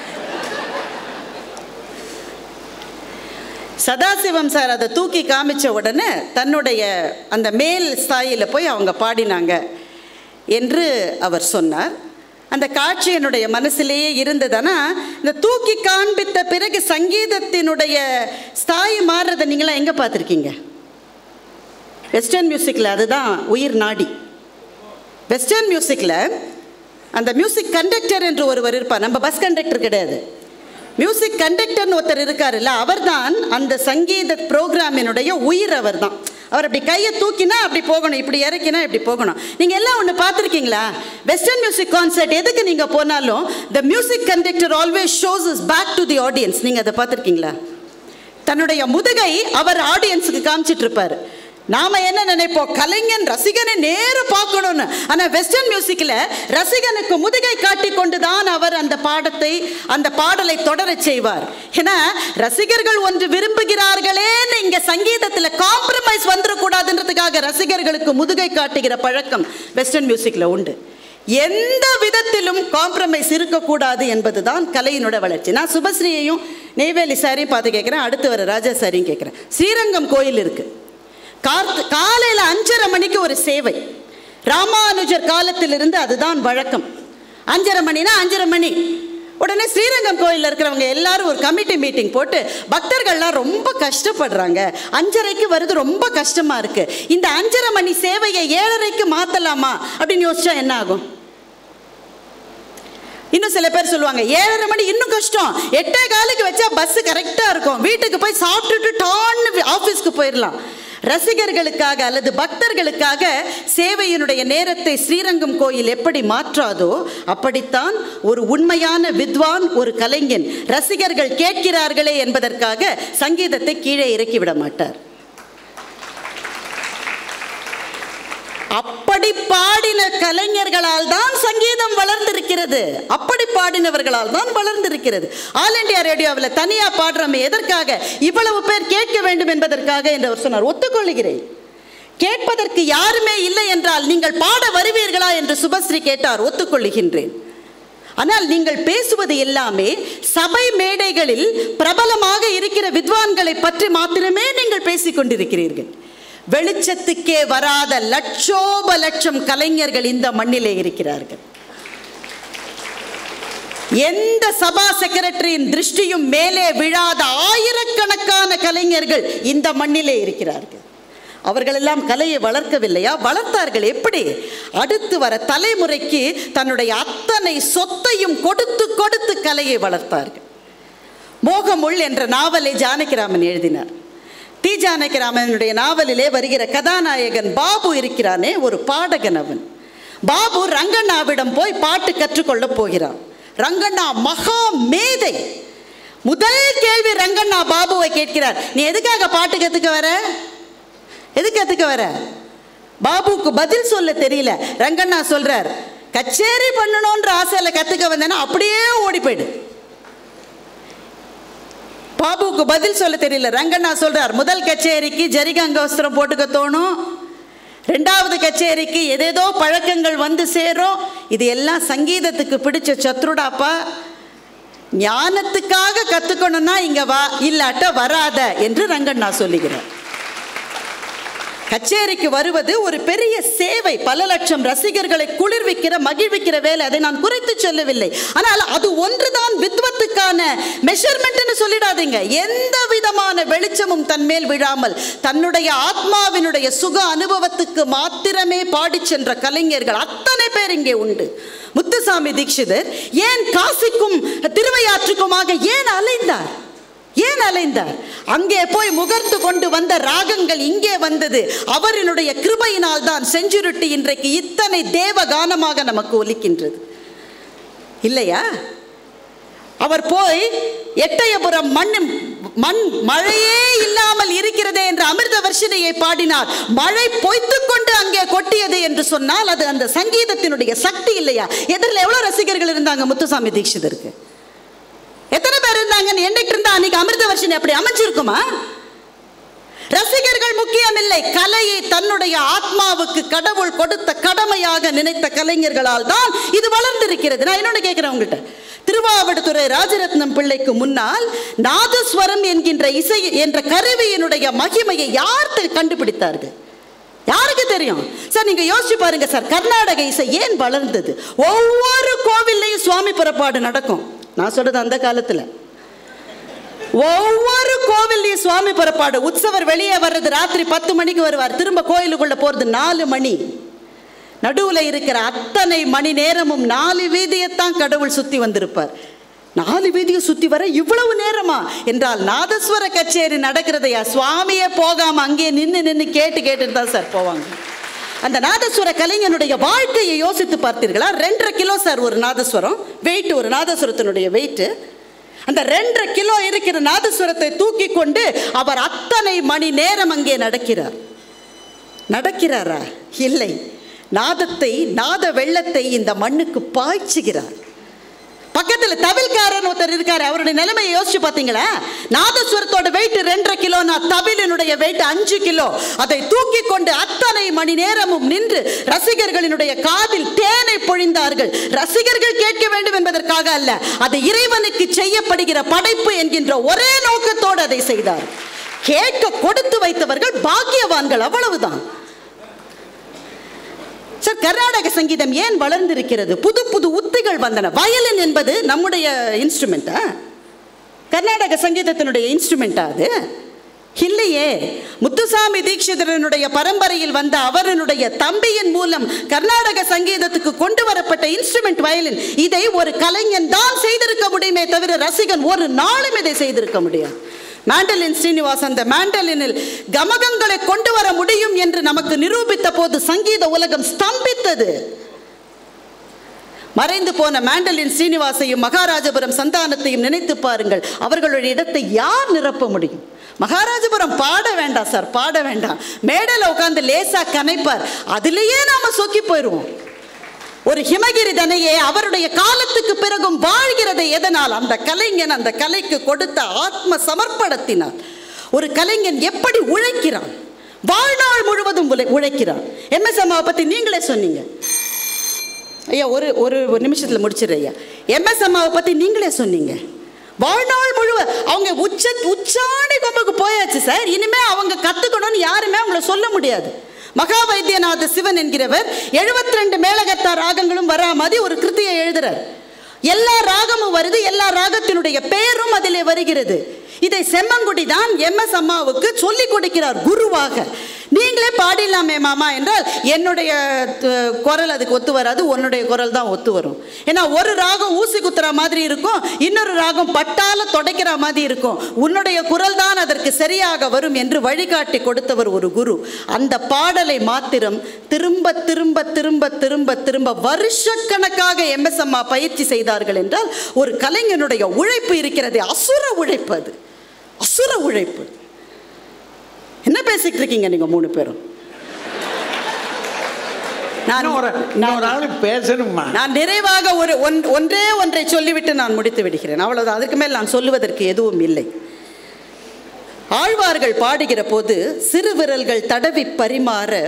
சதாசிவம் சார் அதை தூக்கி காமிச்ச உடனே தன்னுடைய அந்த மேல் ஸ்தாயில போய் அவங்க பாடினாங்க என்று அவர் சொன்னார். அந்த காட்சி என்னுடைய மனசிலேயே இருந்ததுன்னா, இந்த தூக்கி காண்பித்த பிறகு சங்கீதத்தினுடைய ஸ்தாயி மாறுறதை நீங்களாம் எங்கே பார்த்துருக்கீங்க? வெஸ்டர்ன் மியூசிக்கில் அதுதான் உயிர் நாடி. வெஸ்டர்ன் மியூசிக்கில் அந்த மியூசிக் கண்டக்டர் என்று ஒருவர் இருப்பார். நம்ம பஸ் கண்டக்டர் கிடையாது, மியூசிக் கண்டக்டர்னு ஒருத்தர் இருக்காருல்ல, அவர் தான் அந்த சங்கீத ப்ரோக்ராமினுடைய உயிர். அவர் தான். அவர் அப்படி கையை தூக்கினா அப்படி போகணும், இப்படி இறக்கினா இப்படி போகணும். நீங்கள் எல்லாம் ஒன்று பார்த்துருக்கீங்களா? வெஸ்டர்ன் மியூசிக் கான்சர்ட் எதுக்கு நீங்கள் போனாலும் the music conductor always shows his back to the audience. நீங்கள் அதை பார்த்துருக்கீங்களா? தன்னுடைய முதுகை அவர் ஆடியன்ஸுக்கு காமிச்சிட்டு இருப்பார். நாம என்ன நினைப்போம், கலைஞன் ரசிகனை நேர பார்க்கணும்னு. ஆனால் வெஸ்டர்ன் மியூசிக்கில் ரசிகனுக்கு முதுகை காட்டி கொண்டுதான் அவர் அந்த பாடத்தை அந்த பாடலை தொடர செய்வார். ஏன்னா ரசிகர்கள் ஒன்று விரும்புகிறார்களேன்னு இங்கே சங்கீதத்தில் காம்ப்ரமைஸ் வந்துடக்கூடாதுன்றதுக்காக ரசிகர்களுக்கு முதுகை காட்டுகிற பழக்கம் வெஸ்டர்ன் மியூசிக்கில் உண்டு. எந்த விதத்திலும் காம்ப்ரமைஸ் இருக்கக்கூடாது என்பதுதான் கலையினோட வளர்ச்சி. நான் சுபஸ்ரீயையும் நெய்வேலி சாரையும் பார்த்து கேட்குறேன், அடுத்து வர ராஜா சாரையும் கேட்குறேன். ஸ்ரீரங்கம் கோயில் இருக்குது. கார்த்து காலையில் அஞ்சரை மணிக்கு ஒரு சேவை, ராமானுஜர் காலத்திலிருந்து அதுதான் வழக்கம். அஞ்சரை மணினா அஞ்சரை மணி. உடனே ஸ்ரீரங்கம் கோயிலில் இருக்கிறவங்க எல்லாரும் ஒரு கமிட்டி மீட்டிங் போட்டு, பக்தர்கள்லாம் ரொம்ப கஷ்டப்படுறாங்க, அஞ்சரைக்கு வருது ரொம்ப கஷ்டமாக இருக்குது, இந்த அஞ்சரை மணி சேவையை ஏழரைக்கு மாற்றலாமா அப்படின்னு யோசிச்சா என்ன ஆகும்? இன்னும் சில பேர் சொல்லுவாங்க, ஏழரை மணி இன்னும் கஷ்டம், எட்டே காலுக்கு வச்சா பஸ் கரெக்டாக இருக்கும், வீட்டுக்கு போய் சாப்பிட்டுட்டு டான்னு ஆஃபீஸ்க்கு போயிடலாம். ரசிகர்களுக்காக அல்லது பக்தர்களுக்காக சேவையினுடைய நேரத்தை ஸ்ரீரங்கம் கோயில் எப்படி மாற்றாதோ அப்படித்தான் ஒரு உண்மையான வித்வான், ஒரு கலைஞன் ரசிகர்கள் கேட்கிறார்களே என்பதற்காக சங்கீதத்தை கீழே இறக்கிவிட மாட்டார். அப்படி பாடின கலைஞர்களால் தான் சங்கீதம் வளர்ந்திருக்கிறது. அப்படி பாடினவர்களால் தான் வளர்ந்திருக்கிறது. ஆல் இண்டியா ரேடியோவில் தனியா பாடுறோமே எதற்காக? இவ்வளவு பேர் கேட்க வேண்டும் என்பதற்காக என்று அவர் சொன்னார். ஒத்துக்கொள்கிறேன். கேட்பதற்கு யாருமே இல்லை என்றால் நீங்கள் பாட வருவீர்களா என்று சுபஸ்ரீ கேட்டார். ஒத்துக்கொள்கின்றேன். ஆனால் நீங்கள் பேசுவது எல்லாமே சபை மேடைகளில் பிரபலமாக இருக்கிற வித்வான்களை பற்றி மாத்திரமே நீங்கள் பேசிக் கொண்டிருக்கிறீர்கள். வெளிச்சத்துக்கே வராத லட்சோப லட்சம் கலைஞர்கள் இந்த மண்ணிலே இருக்கிறார்கள். எந்த சபா செக்ரட்டரியின் திருஷ்டியும் மேலே விழாத ஆயிரக்கணக்கான கலைஞர்கள் இந்த மண்ணிலே இருக்கிறார்கள். அவர்கள் எல்லாம் கலையை வளர்க்கவில்லையா? வளர்த்தார்கள். எப்படி? அடுத்து வர தலைமுறைக்கு தன்னுடைய அத்தனை சொத்தையும் கொடுத்து கொடுத்து கலையை வளர்த்தார்கள். மோகமுள் என்ற நாவலை ஜானகிராமன் எழுதினார். டி ஜானகிராமனுடைய நாவலிலே வருகிற கதாநாயகன் பாபு இருக்கிறானே, ஒரு பாடகன். அவன் பாபு ரங்கண்ணாவிடம் போய் பாட்டு கற்றுக்கொள்ள போகிறான். ரங்கண்ணா மகா மேதை. முதல் கேள்வி ரங்கண்ணா பாபுவை கேட்கிறார், நீ எதுக்காக பாட்டு கற்றுக்க வர? எதுக்கு கற்றுக்க வர? பாபுக்கு பதில் சொல்ல தெரியல. ரங்கண்ணா சொல்றார், கச்சேரி பண்ணணுன்ற ஆசையில் கற்றுக்க வந்தேன்னா அப்படியே ஓடி போயிடு. பாபுக்கு பதில் சொல்ல தெரியல. ரங்கண்ணா சொல்றார், முதல் கச்சேரிக்கு ஜரிகங்க வஸ்திரம் போட்டுக்க தோணும், ரெண்டாவது கச்சேரிக்கு ஏதேதோ பழக்கங்கள் வந்து சேரும். இது எல்லாம் சங்கீதத்துக்கு பிடிச்ச சத்ருடாப்பா. ஞானத்துக்காக கற்றுக்கணும்னா இங்கே வா, இல்லாட்ட வராத என்று ரங்கண்ணா சொல்லுகிறேன். கச்சேரிக்கு வருவது ஒரு பெரிய சேவை. பல லட்சம் ரசிகர்களை குளிர்விக்கிற மகிழ்விக்கிற வேலை. அதை நான் குறைத்து சொல்லவில்லை. ஆனால் அது ஒன்றுதான் வித்வத்துக்கான மெஷர்மெண்ட்னு சொல்லிடாதீங்க. எந்த விதமான வெளிச்சமும் தன்மேல் விழாமல் தன்னுடைய ஆத்மாவினுடைய சுக அனுபவத்துக்கு மாத்திரமே பாடி சென்ற கலைஞர்கள் அத்தனை பேர் இங்கே உண்டு. முத்துசாமி தீட்சிதர் ஏன் காசிக்கும் திருவையாற்றுக்குமாக ஏன் அலைந்தார்? ஏன் அலைந்தார்? அங்கே போய் முகர்ந்து கொண்டு வந்த ராகங்கள் இங்கே வந்தது. அவரினுடைய கிருபையினால் தான் செஞ்சுருட்டி இன்றைக்கு இத்தனை தேவ கானமாக நமக்கு ஒலிக்கின்றது இல்லையா? அவர் போய் எட்டயபுரம் மண் மண் மழையே இல்லாமல் இருக்கிறதே என்று அமிர்த வர்ஷினியை பாடினார். மழை பொய்த்து கொண்டு அங்கே கொட்டியது என்று சொன்னால் அது அந்த சங்கீதத்தினுடைய சக்தி இல்லையா? எதிரில் எவ்வளவு ரசிகர்கள் இருந்தாங்க முத்துசாமி தீட்சிதருக்கு? எத்தனை பேர் இருந்தாங்கன்னு எண்ணிட்டு இருந்தா அன்னைக்கு அமிர்த வர்ஷினி அப்படி அமைஞ்சிருக்குமா? ரசிகர்கள் முக்கியம் இல்லை. கலையை தன்னுடைய ஆத்மாவுக்கு கடவுள் கொடுத்த கடமையாக நினைத்த கலைஞர்களால் தான் இது வளர்ந்திருக்கிறது. நான் இன்னொன்று கேட்கிறேன் உங்கள்கிட்ட. திருவாவடுதுறை ராஜரத்னம் பிள்ளைக்கு முன்னால் நாதஸ்வரம் என்கின்ற இசை என்ற கருவியினுடைய மகிமையை யார் கண்டுபிடித்தார்கள்? யாருக்கு தெரியும் சார்? நீங்க யோசிச்சு பாருங்க சார். கர்நாடக இசை ஏன் வளர்ந்தது? ஒவ்வொரு கோவில்லையும் சுவாமி புறப்பாடு நடக்கும். நான் சொல்றது அந்த காலத்துல ஒவ்வொரு கோவில்லையும் சுவாமி புறப்பாடு. உற்சவர் வெளியே வர்றது ராத்திரி பத்து மணிக்கு வருவார். திரும்ப கோயிலுக்குள்ள போறது நாலு மணி. நடுவுல இருக்கிற அத்தனை மணி நேரமும் நாலு வீதியைத்தான் கடவுள் சுத்தி வந்திருப்பார். நாலு வீதியை சுத்தி வர இவ்வளவு நேரமா என்றால் நாதஸ்வர கச்சேரி நடக்கிறதையா சுவாமியே போகாம அங்கே நின்று நின்று கேட்டு கேட்டுட்டு தான் சார் போவாங்க. அந்த நாதஸ்வர கலைஞனுடைய வாழ்க்கையை யோசித்து பார்த்தீர்களா? ரெண்டரை கிலோ சார் ஒரு நாதஸ்வரம் வெயிட். ஒரு நாதஸ்வரத்தினுடைய வெயிட் அந்த ரெண்டரை கிலோ இருக்கிற நாதஸ்வரத்தை தூக்கி கொண்டு அவர் அத்தனை மணி நேரம் அங்கே நடக்கிறார். நடக்கிறாரா? இல்லை. நாதத்தை நாத வெள்ளத்தை இந்த மண்ணுக்கு பாய்ச்சுகிறார். பக்கத்தில் தவில்காரன் ஒருத்தர் இருக்காரு. அவருடைய நிலைமையை யோசிச்சு பார்த்தீங்களா? நாதஸ்வரத்தோட வெயிட் ரெண்டரை கிலோனா தவிலினுடைய வெயிட் அஞ்சு கிலோ. அதை தூக்கி கொண்டு அத்தனை மணி நேரமும் நின்று ரசிகர்களினுடைய காதில் தேனை பொழிந்தார்கள். ரசிகர்கள் கேட்க வேண்டும் என்பதற்காக அல்ல, அது இறைவனுக்கு செய்யப்படுகிற படைப்பு என்கின்ற ஒரே நோக்கத்தோடு அதை செய்தார். கேட்க கொடுத்து வைத்தவர்கள் பாக்கியவான்கள், அவ்வளவுதான் சார். கர்நாடக சங்கீதம் ஏன் வளர்ந்திருக்கிறது? புது புது உத்திகள் வந்தன. வயலின் என்பது நம்முடைய இன்ஸ்ட்ருமெண்டா? கர்நாடக சங்கீதத்தினுடைய இன்ஸ்ட்ருமெண்டா அது? இல்லையே. முத்துசாமி தீட்சிதரனுடைய பரம்பரையில் வந்த அவரனுடைய தம்பியின் மூலம் கர்நாடக சங்கீதத்துக்கு கொண்டு வரப்பட்ட இன்ஸ்ட்ருமெண்ட் வயலின். இதை ஒரு கலைஞன் தான் செய்திருக்க முடியுமே தவிர ரசிகன் ஒரு நாளும் இதை செய்திருக்க முடியாது. மாண்டலின் ஸ்ரீனிவாசன் அந்த மாண்டலினில் கமகங்களை கொண்டு வர முடியும் என்று நமக்கு நிரூபித்த போது சங்கீத உலகம் ஸ்தம்பித்தது. மறைந்து போன மாண்டலின் ஸ்ரீனிவாசையும் மகாராஜபுரம் சந்தானத்தையும் நினைத்து பாருங்கள். அவர்களுடைய இடத்தை யார் நிரப்ப முடியும்? மகாராஜபுரம் பாட வேண்டாம் சார், பாட வேண்டாம். மேடையில் உட்கார்ந்து லேசா கனைப்பார். அதிலேயே நாம சொக்கி போயிடுவோம். ஒரு ஹிமகிரி தனையே அவருடைய காலத்துக்கு பிறகும் வாழ்கிறது. எதனால்? அந்த கலைஞன் அந்த கலைக்கு கொடுத்த ஆத்ம சமர்ப்பணத்தினால். ஒரு கலைஞன் எப்படி உழைக்கிறான், வாழ்நாள் முழுவதும் உழைக்கிறான். எம் எஸ் அம்மாவை பற்றி நீங்களே சொன்னீங்க ஐயா. ஒரு ஒரு நிமிஷத்தில் முடிச்சிடுற ஐயா. எம் எஸ் அம்மாவை பற்றி நீங்களே சொன்னீங்க. வாழ்நாள் முழுவ அவங்க உச்ச உச்சாணி கொம்புக்கு போயாச்சு சார். இனிமே அவங்க கற்றுக்கணும்னு யாருமே அவங்கள சொல்ல முடியாது. மகா வைத்தியநாத சிவன் என்கிறவர் எழுபத்தி ரெண்டு மேலகத்தா ராகங்களும் வரா மாதிரி ஒரு கிருதியை எழுதுறார். எல்லா ராகமும் வருது, எல்லா ராகத்தினுடைய பெயரும் அதிலே வருகிறது. இதை செம்மங்குடி தான் எம் எஸ் அம்மாவுக்கு சொல்லிக் கொடுக்கிறார் குருவாக. நீங்களே பாடிடலாமே மாமா என்றால் என்னுடைய குரல் அதுக்கு ஒத்து வராது, உன்னுடைய குரல் தான் ஒத்து வரும். ஏன்னா ஒரு ராகம் ஊசி குத்துற மாதிரி இருக்கும், இன்னொரு ராகம் பட்டால தொடைக்கிற மாதிரி இருக்கும். உன்னுடைய குரல் தான் அதற்கு சரியாக வரும் என்று வழிகாட்டி கொடுத்தவர் ஒரு குரு. அந்த பாடலை மாத்திரம் திரும்ப திரும்ப திரும்ப திரும்ப திரும்ப வருஷக்கணக்காக எம் எஸ் அம்மா பயிற்சி செய்தார்கள் என்றால் ஒரு கலைஞனுடைய உழைப்பு இருக்கிறது. அசுர உழைப்பு, அது அசுர உழைப்பு. என்ன பேசிட்டு இருக்கீங்க நீங்க மூணு பேரும்? நான் பேசணுமா? நான் நிறைவாக ஒரு ஒன்றே ஒன்றை சொல்லிவிட்டு நான் முடித்து விடுகிறேன், அவ்வளவுதான். அதற்கு மேல் நான் சொல்லுவதற்கு எதுவும் இல்லை. ஆழ்வார்கள் பாடுகிற போது சிறு விரல்கள் தடவி பரிமாற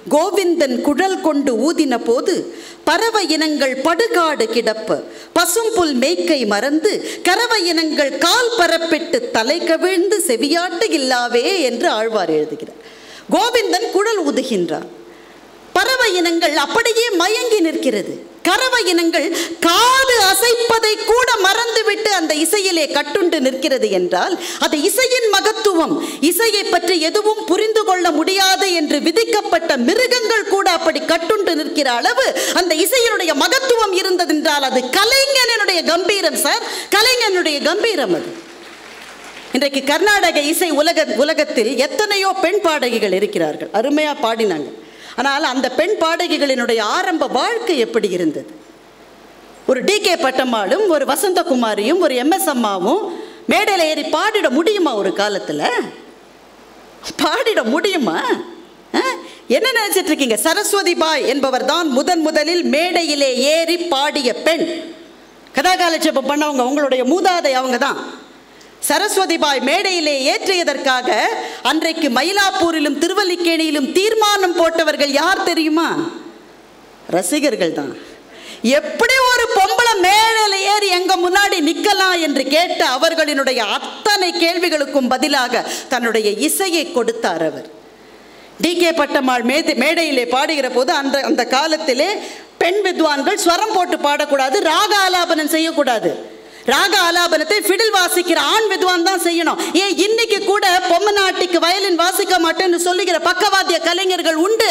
கோவிந்தன் குழல் கொண்டு ஊதின போது பறவை இனங்கள் படுகாடு கிடப்ப பசும்புல் மேய்க்கை மறந்து கறவை இனங்கள் கால் பரப்பிட்டு தலை கவிழ்ந்து செவியாட்டு இல்லாவே என்று ஆழ்வார் எழுதுகிறார். கோவிந்தன் குழல் ஊதுகின்றார். பறவை இனங்கள் அப்படியே மயங்கி நிற்கிறது. கறவை இனங்கள் காது அசைப்பதை கூட மறந்துவிட்டு அந்த இசையிலே கட்டுண்டு நிற்கிறது என்றால் அது இசையின் மகத்துவம். இசையை பற்றி எதுவும் புரிந்து கொள்ள முடியாது என்று விதிக்கப்பட்ட மிருகங்கள் கூட அப்படி கட்டுண்டு நிற்கிற அளவு அந்த இசையினுடைய மகத்துவம் இருந்தது என்றால் அது கலைஞனுடைய கம்பீரம் சார், கலைஞனுடைய கம்பீரம் அது. இன்றைக்கு கர்நாடக இசை உலக உலகத்தில் எத்தனையோ பெண் பாடகிகள் இருக்கிறார்கள், அருமையாக பாடினாங்க. ஆனால் அந்த பெண் பாடகிகளினுடைய ஆரம்ப வாழ்க்கை எப்படி இருந்தது? ஒரு டி கே பட்டம்மாளும் ஒரு வசந்தகுமாரியும் ஒரு எம் எஸ் அம்மாவும் மேடையில் ஏறி பாடிட முடியுமா? ஒரு காலத்தில் பாடிட முடியுமா? என்ன நினைச்சிட்டு இருக்கீங்க? சரஸ்வதி பாய் என்பவர் தான் முதன் முதலில் மேடையிலே ஏறி பாடிய பெண். கதாகாலட்சேபம் பண்ணவங்க உங்களுடைய மூதாதை அவங்க தான். சரஸ்வதி பாய் மேடையிலே ஏற்றியதற்காக அன்றைக்கு மயிலாப்பூரிலும் திருவல்லிக்கேணியிலும் தீர்மானம் போட்டவர்கள் யார் தெரியுமா? ரசிகர்கள் தான். எப்படி ஒரு பொம்பளை மேடையில் ஏறி எங்க முன்னாடி நிற்கலாம் என்று கேட்ட அவர்களினுடைய அத்தனை கேள்விகளுக்கும் பதிலாக தன்னுடைய இசையை கொடுத்தார் அவர். டி கே பட்டம்மாள் மேதை மேடையிலே பாடுகிற போது அந்த அந்த காலத்திலே பெண் வித்வான்கள் ஸ்வரம் போட்டு பாடக்கூடாது, ராக ஆலாபனம் செய்யக்கூடாது. ராக ஆலாபனத்தை ஃபிடில் வாசிக்கிற ஆண் வித்வான் தான் செய்யணும். ஏன் இன்னைக்கு கூட பொம்மநாட்டிக்கு வயலின் வாசிக்க மாட்டேன்னு சொல்லுகிற பக்கவாத்திய கலைஞர்கள் உண்டு.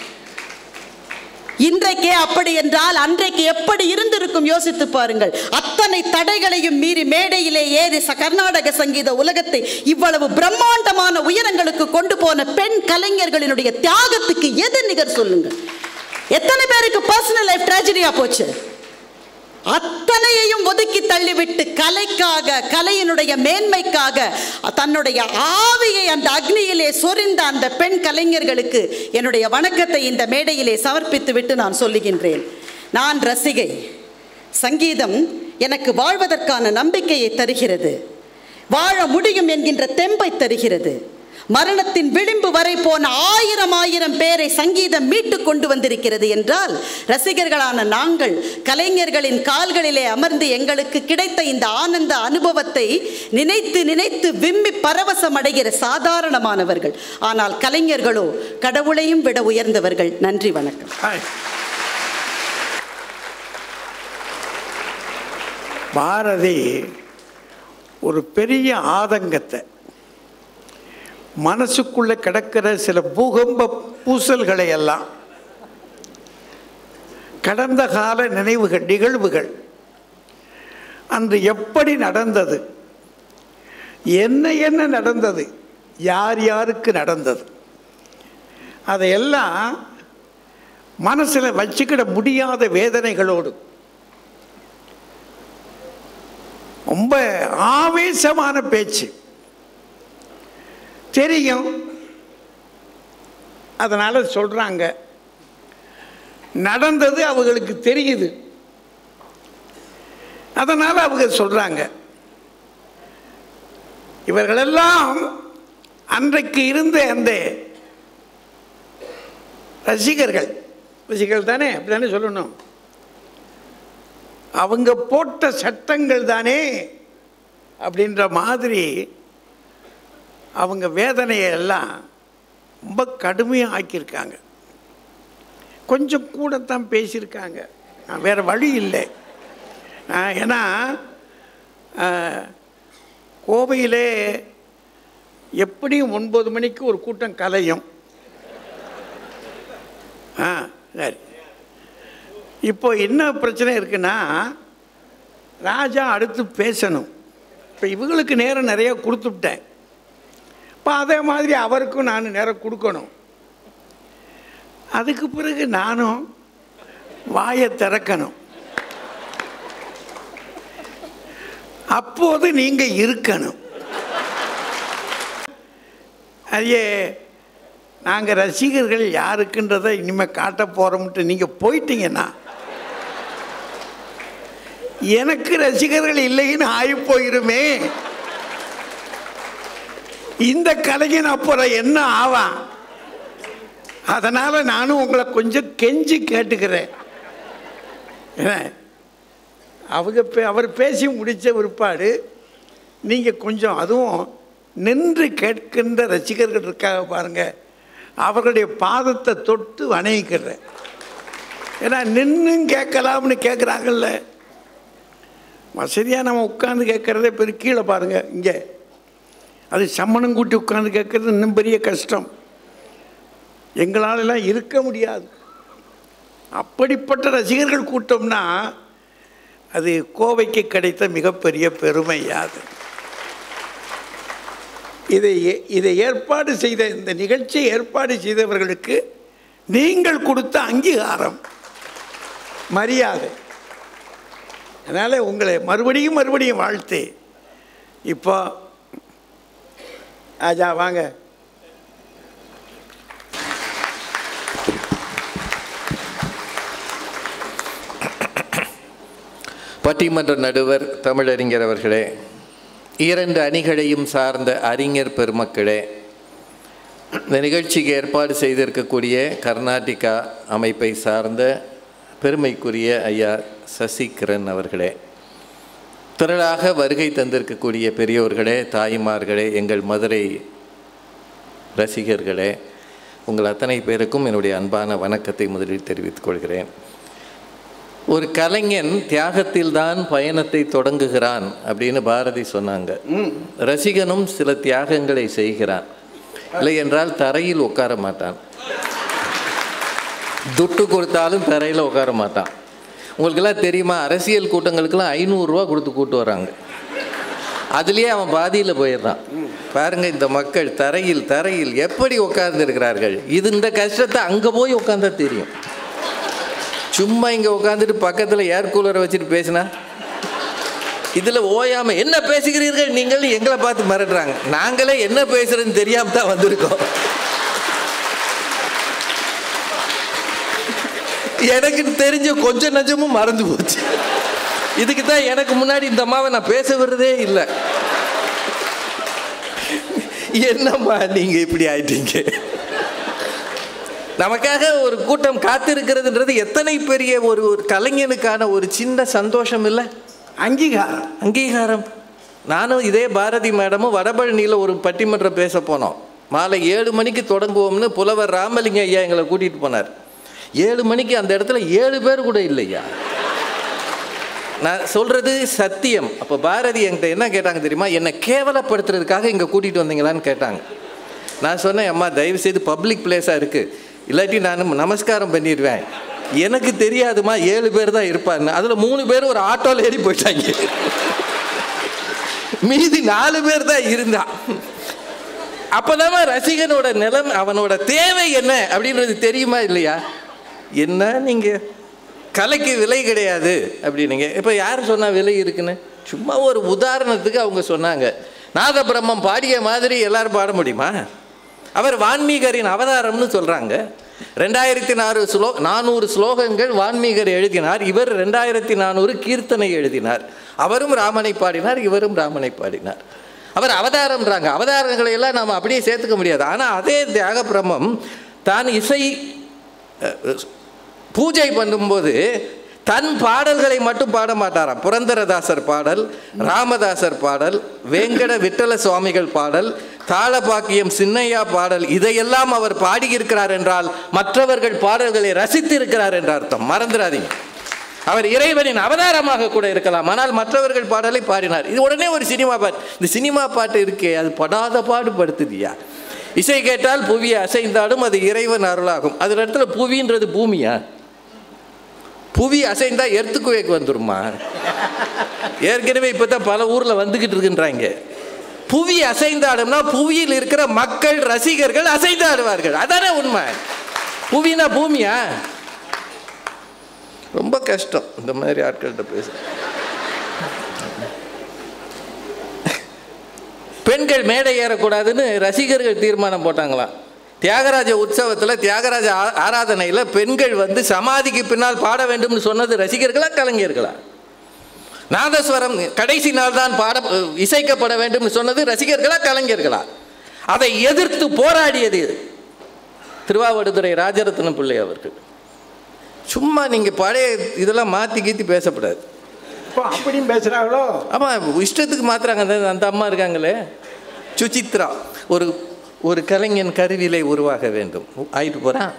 இன்றைக்கே அப்படி என்றால் அன்றைக்கு எப்படி இருந்திருக்கும் யோசித்து பாருங்கள். அத்தனை தடைகளையும் மீறி மேடையிலே ஏறி கர்நாடக சங்கீத உலகத்தை இவ்வளவு பிரம்மாண்டமான உயரங்களுக்கு கொண்டு போன பெண் கலைஞர்களினுடைய தியாகத்துக்கு எது நிகர் சொல்லுங்கள். எத்தனை பேருக்கு பர்சனல் லைஃப் ட்ராஜடியா போச்சு? அத்தனையையும் ஒதுக்கி தள்ளிவிட்டு கலைக்காக, கலையினுடைய மேன்மைக்காக தன்னுடைய ஆவியை அந்த அக்னியிலே சொரிந்த அந்த பெண் கலைஞர்களுக்கு என்னுடைய வணக்கத்தை இந்த மேடையிலே சமர்ப்பித்து விட்டு நான் சொல்லுகின்றேன். நான் ரசிகை. சங்கீதம் எனக்கு வாழ்வதற்கான நம்பிக்கையை தருகிறது, வாழ முடியும் என்கின்ற தெம்பை தருகிறது. மரணத்தின் விளிம்பு வரை போன ஆயிரம் ஆயிரம் பேரை சங்கீதம் மீட்டு கொண்டு வந்திருக்கிறது என்றால் ரசிகர்களான நாங்கள் கலைஞர்களின் கால்களிலே அமர்ந்து எங்களுக்கு கிடைத்த இந்த ஆனந்த அனுபவத்தை நினைத்து நினைத்து விம்மி பரவசம் அடைகிற சாதாரணமானவர்கள். ஆனால் கலைஞர்களோ கடவுளையும் விட உயர்ந்தவர்கள். நன்றி, வணக்கம். பாரதி ஒரு பெரிய ஆதங்கத்தை, மனசுக்குள்ளே கிடக்கிற சில பூகம்ப பூசல்களை எல்லாம், கடந்த கால நினைவுகள், நிகழ்வுகள், அன்று எப்படி நடந்தது, என்ன என்ன நடந்தது, யார் யாருக்கு நடந்தது, அதையெல்லாம் மனசில் வச்சுக்கிட முடியாத வேதனைகளோடு ரொம்ப ஆவேசமான பேச்சு தெரியும். அதனால் சொல்கிறாங்க, நடந்தது அவங்களுக்கு தெரியுது, அதனால் அவங்க சொல்கிறாங்க. இவர்களெல்லாம் அன்றைக்கு இருந்த அந்த ரசிகர்கள், ரசிகர்கள் தானே, அப்படி தானே சொல்லணும், அவங்க போட்ட சட்டங்கள் தானே அப்படின்ற மாதிரி அவங்க வேதனையை எல்லாம் ரொம்ப கடுமையாக ஆக்கியிருக்காங்க. கொஞ்சம் கூடத்தான் பேசியிருக்காங்க, வேறு வழி இல்லை. ஏன்னா கோவையிலே எப்படியும் ஒன்பது மணிக்கு ஒரு கூட்டம் கலையும். ஆ சரி, இப்போ என்ன பிரச்சனை இருக்குன்னா, ராஜா அடுத்து பேசணும். இப்போ இவங்களுக்கு நேரம் நிறைய கொடுத்துவிட்டேன், இப்போ அதே மாதிரி அவருக்கும் நான் நேரம் கொடுக்கணும். அதுக்கு பிறகு நானும் வாயை திறக்கணும். அப்போது நீங்கள் இருக்கணும். ஐயே, நாங்கள் ரசிகர்கள் யாருக்குன்றதை இனிமேல் காட்ட போகிறோம்ட்டு நீங்கள் போயிட்டீங்கன்னா எனக்கு ரசிகர்கள் இல்லைன்னு ஆகி போயிருமே. இந்த கலைஞன் அப்புறம் என்ன ஆவான்? அதனால் நானும் உங்களை கொஞ்சம் கெஞ்சி கேட்டுக்கிறேன். ஏன்னா அவங்க பே அவர் பேசி முடித்த பிற்பாடு நீங்கள் கொஞ்சம் அதுவும் நின்று கேட்கின்ற ரசிகர்கள் இருக்காக பாருங்கள், அவர்களுடைய பாதத்தை தொட்டு வணங்கிக்கிறேன். ஏன்னா நின்றும் கேட்கலாம்னு கேட்குறாங்கல்ல, வசதியாக நம்ம உட்காந்து கேட்குறதே பெரிய கீழே பாருங்கள், இங்கே அது சம்மணம் கூட்டி உட்காந்து கேட்குறது இன்னும் பெரிய கஷ்டம். எங்களாலெல்லாம் இருக்க முடியாது. அப்படிப்பட்ட ரசிகர்கள் கூட்டம்னா அது கோவைக்கு கிடைத்த மிகப்பெரிய பெருமை. யாது இதை இதை ஏற்பாடு செய்த இந்த நிகழ்ச்சியை ஏற்பாடு செய்தவர்களுக்கு நீங்கள் கொடுத்த அங்கீகாரம், மரியாதை. அதனால் உங்களை மறுபடியும் மறுபடியும் வாழ்த்து. இப்போ ஆஜா வாங்க. பட்டிமன்ற நடுவர் தமிழறிஞர் அவர்களே, இரண்டு அணிகளையும் சார்ந்த அறிஞர் பெருமக்களே, இந்த நிகழ்ச்சிக்கு ஏற்பாடு செய்திருக்கக்கூடிய கர்நாடிகா அமைப்பை சார்ந்த பெருமைக்குரிய ஐயா சசிகிரண் அவர்களே, திரளாக வருகை தந்திருக்கக்கூடிய பெரியோர்களே, தாய்மார்களே, எங்கள் மதுரை ரசிகர்களே, உங்கள் அத்தனை பேருக்கும் என்னுடைய அன்பான வணக்கத்தை முதலில் தெரிவித்துக் கொள்கிறேன். ஒரு கலைஞன் தியாகத்தில்தான் பயணத்தை தொடங்குகிறான் அப்படின்னு பாரதி சொன்னாங்க. ரசிகனும் சில தியாகங்களை செய்கிறான், இல்லை என்றால் தரையில் உட்கார மாட்டான். துட்டு கொடுத்தாலும் தரையில் உட்கார மாட்டான். உங்களுக்கெல்லாம் தெரியுமா, அரசியல் கூட்டங்களுக்கெல்லாம் ஐநூறுரூவா கொடுத்து கூட்டு வராங்க, அதுலேயே அவன் பாதியில் போயிடுறான். பாருங்கள், இந்த மக்கள் தரையில் தரையில் எப்படி உட்கார்ந்து இருக்கிறார்கள். இது இந்த கஷ்டத்தை அங்கே போய் உட்காந்தா தெரியும். சும்மா இங்கே உட்காந்துட்டு பக்கத்தில் ஏர் கூலரை வச்சுட்டு பேசினா, இதில் ஓயாமல் என்ன பேசுகிறீர்கள் நீங்கள் எங்களை பார்த்து மிரட்டுறாங்க. நாங்களே என்ன பேசுகிறேன்னு தெரியாமல் தான் வந்திருக்கோம். எனக்கு தெரிஞ்ச கொஞ்சம் நஞ்சமும் மறந்து போச்சு. இதுக்கு தான் எனக்கு முன்னாடி இந்த அம்மாவை நான் பேச விடுறதே இல்லை. என்னம்மா நீங்கள் இப்படி ஆயிட்டீங்க? நமக்காக ஒரு கூட்டம் காத்திருக்கிறதுன்றது எத்தனை பெரிய ஒரு ஒரு கலைஞனுக்கான ஒரு சின்ன சந்தோஷம் இல்லை? அங்கீகாரம் அங்கீகாரம். நானும் இதே பாரதி மேடமும் வடபழனியில் ஒரு பட்டிமன்றம் பேச போனோம். மாலை ஏழு மணிக்கு தொடங்குவோம்னு புலவர் ராமலிங்க ஐயா எங்களை கூட்டிகிட்டு போனார். ஏழு மணிக்கு அந்த இடத்துல ஏழு பேர் கூட இல்லையா. நான் சொல்கிறது சத்தியம். அப்போ பாரதி என்கிட்ட என்ன கேட்டாங்க தெரியுமா? என்னை கேவலப்படுத்துறதுக்காக இங்கே கூட்டிகிட்டு வந்தீங்களான்னு கேட்டாங்க. நான் சொன்னேன், அம்மா தயவு செய்து பப்ளிக் பிளேஸாக இருக்குது, இல்லாட்டி நான் நமஸ்காரம் பண்ணிடுவேன். எனக்கு தெரியாதுமா ஏழு பேர் தான் இருப்பாருன்னு. அதில் மூணு பேர் ஒரு ஆட்டோவில் ஏறி போயிட்டாங்க, மீதி நாலு பேர் தான் இருந்தான். அப்போதான் ரசிகனோட நிலம், அவனோட தேவை என்ன அப்படின்றது தெரியுமா இல்லையா? என்ன நீங்கள் கலைக்கு விலை கிடையாது அப்படின்னீங்க. இப்போ யார் சொன்னால் விலை இருக்குன்னு? சும்மா ஒரு உதாரணத்துக்கு அவங்க சொன்னாங்க. நாதபிரம்மம் பாடிய மாதிரி எல்லாரும் பாட முடியுமா? அவர் வான்மீகரின் அவதாரம்னு சொல்கிறாங்க. ரெண்டாயிரத்தி நாலு ஸ்லோ நானூறு ஸ்லோகங்கள் வான்மீகர் எழுதினார். இவர் ரெண்டாயிரத்தி நானூறு கீர்த்தனை எழுதினார். அவரும் ராமனை பாடினார், இவரும் ராமனை பாடினார். அவர் அவதாரம்ன்றாங்க. அவதாரங்களை எல்லாம் நாம் அப்படியே சேர்த்துக்க முடியாது. ஆனால் அதே தியாக பிரம்மம் தான் இசை பூஜை பண்ணும்போது தன் பாடல்களை மட்டும் பாட மாட்டாராம். புரந்தரதாசர் பாடல், ராமதாசர் பாடல், வேங்கட விட்டல சுவாமிகள் பாடல், தாளபாக்கியம் சின்னையா பாடல், இதையெல்லாம் அவர் பாடியிருக்கிறார் என்றால் மற்றவர்கள் பாடல்களை ரசித்து இருக்கிறார் என்ற அர்த்தம். மறந்துடாதீங்க. அவர் இறைவனின் அவதாரமாக கூட இருக்கலாம், ஆனால் மற்றவர்கள் பாடலை பாடினார். இது உடனே ஒரு சினிமா பாட்டு. இந்த சினிமா பாட்டு இருக்கே, அது படாத பாடுபடுத்துதியா. இசை கேட்டால் புவியை அசைந்தாலும் அது இறைவன் அருளாகும். அது இடத்துல புவின்றது பூமியா? புவி அசைந்தா எர்த்துக்குவேக்கு வந்துருமா? ஏற்கனவே இப்போ தான் பல ஊரில் வந்துக்கிட்டு இருக்குன்றாங்க. புவி அசைந்தாடும்னா புவியில் இருக்கிற மக்கள் ரசிகர்கள் அசைந்தாடுவார்கள். அதானே உண்மை. புவினா பூமியா? ரொம்ப கஷ்டம் இந்த மாதிரி ஆட்கள்கிட்ட பேச. பெண்கள் மேடை ஏறக்கூடாதுன்னு ரசிகர்கள் தீர்மானம் போட்டாங்களாம். தியாகராஜ உற்சவத்தில், தியாகராஜ ஆராதனையில் பெண்கள் வந்து சமாதிக்கு பின்னால் பாட வேண்டும்னு சொன்னது ரசிகர்களா கலைஞர்களா? நாதஸ்வரம் கடைசி நாள் தான் பாட இசைக்கப்பட வேண்டும் சொன்னது ரசிகர்களா கலைஞர்களா? அதை எதிர்த்து போராடியது திருவாவடுதுறை ராஜரத்ன பிள்ளை அவர்கள். சும்மா நீங்கள் பழைய இதெல்லாம் மாற்றி கீத்தி பேசப்படாது. இப்போ அப்படியும் பேசுகிறாங்களோ? ஆமாம், இஷ்டத்துக்கு மாற்றுறாங்க. அந்த அந்த அம்மா இருக்காங்களே சுசித்ரா, ஒரு ஒரு கலைஞன் கருவிலை உருவாக வேண்டும் ஆயிட்டு போகிறான்.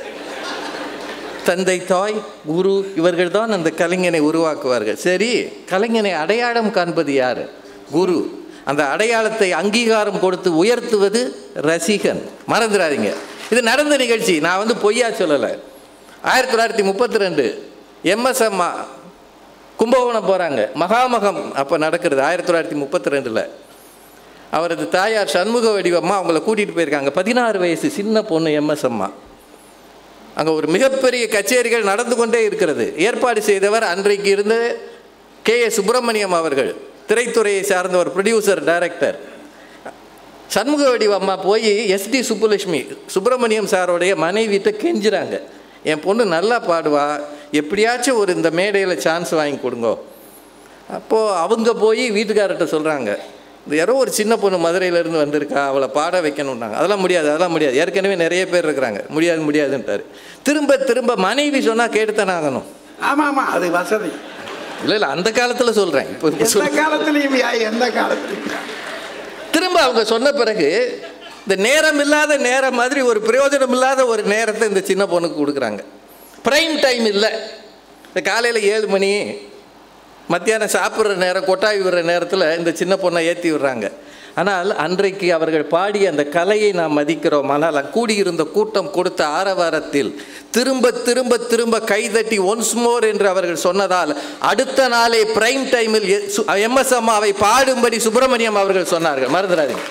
தந்தை, தாய், குரு இவர்கள் தான் அந்த கலைஞனை உருவாக்குவார்கள். சரி, கலைஞனை அடையாளம் காண்பது யார்? குரு. அந்த அடையாளத்தை அங்கீகாரம் கொடுத்து உயர்த்துவது ரசிகன். மறந்துடாதீங்க, இது நடந்த நிகழ்ச்சி, நான் வந்து பொய்யா சொல்லலை. ஆயிரத்தி தொள்ளாயிரத்தி முப்பத்தி ரெண்டு எம்எஸ் அம்மா கும்பகோணம் போகிறாங்க, மகாமகம் அப்போ நடக்கிறது ஆயிரத்தி தொள்ளாயிரத்தி முப்பத்தி ரெண்டில். அவரது தாயார் சண்முக வடிவம்மா அவங்கள கூட்டிகிட்டு போயிருக்காங்க. பதினாறு வயசு சின்ன பொண்ணு எம்எஸ் அம்மா. அங்கே ஒரு மிகப்பெரிய கச்சேரிகள் நடந்து கொண்டே இருக்கிறது. ஏற்பாடு செய்தவர் அன்றைக்கு இருந்த கே எஸ் சுப்பிரமணியம் அவர்கள், திரைத்துறையை சார்ந்த ஒரு ப்ரொடியூசர் டைரக்டர். சண்முக வடிவம்மா போய் எஸ்டி சுப்புலட்சுமி சுப்பிரமணியம் சாரோடைய மனைவிட்ட கெஞ்சுறாங்க, என் பொண்ணு நல்லா பாடுவா, எப்படியாச்சும் ஒரு இந்த மேடையில் சான்ஸ் வாங்கி கொடுங்கோ. அப்போது அவங்க போய் வீட்டுக்காரர்கிட்ட சொல்கிறாங்க, இந்த யாரோ ஒரு சின்ன பொண்ணு மதுரையிலேருந்து வந்திருக்கா, அவளை பாட வைக்கணுன்னாங்க. அதெல்லாம் முடியாது, அதெல்லாம் முடியாது, ஏற்கனவே நிறைய பேர் இருக்கிறாங்க, முடியாது முடியாதுன்ட்டார். திரும்ப திரும்ப மனைவி சொன்னால் கேட்டுத்தானே ஆகணும். ஆமாம் ஆமாம், அது வசதி. இல்லை இல்லை, அந்த காலத்தில் சொல்கிறேன், இப்போ எந்த காலத்துலையும் எந்த காலத்துலையும். திரும்ப அவங்க சொன்ன பிறகு இந்த நேரம் இல்லாத நேரம் மாதிரி ஒரு பிரயோஜனம் இல்லாத ஒரு நேரத்தை இந்த சின்ன பொண்ணுக்கு கொடுக்குறாங்க. ப்ரைம் டைம் இல்லை, இந்த காலையில் ஏழு மணி மத்தியானம் சாப்பிட்ற நேரம், கொட்டாய் விடுற நேரத்தில் இந்த சின்ன பொண்ணை ஏற்றி விடுறாங்க. ஆனால் அன்றைக்கு அவர்கள் பாடிய அந்த கலையை நாம் மதிக்கிறோம். ஆனால் கூடியிருந்த கூட்டம் கொடுத்த ஆரவாரத்தில் திரும்ப திரும்ப திரும்ப கைதட்டி ஒன்ஸ் மோர் என்று அவர்கள் சொன்னதால் அடுத்த நாளே பிரைம் டைமில் எம்எஸ் அம்மாவை பாடும்படி சுப்பிரமணியம் அவர்கள் சொன்னார்கள். மறந்துடாதீங்க,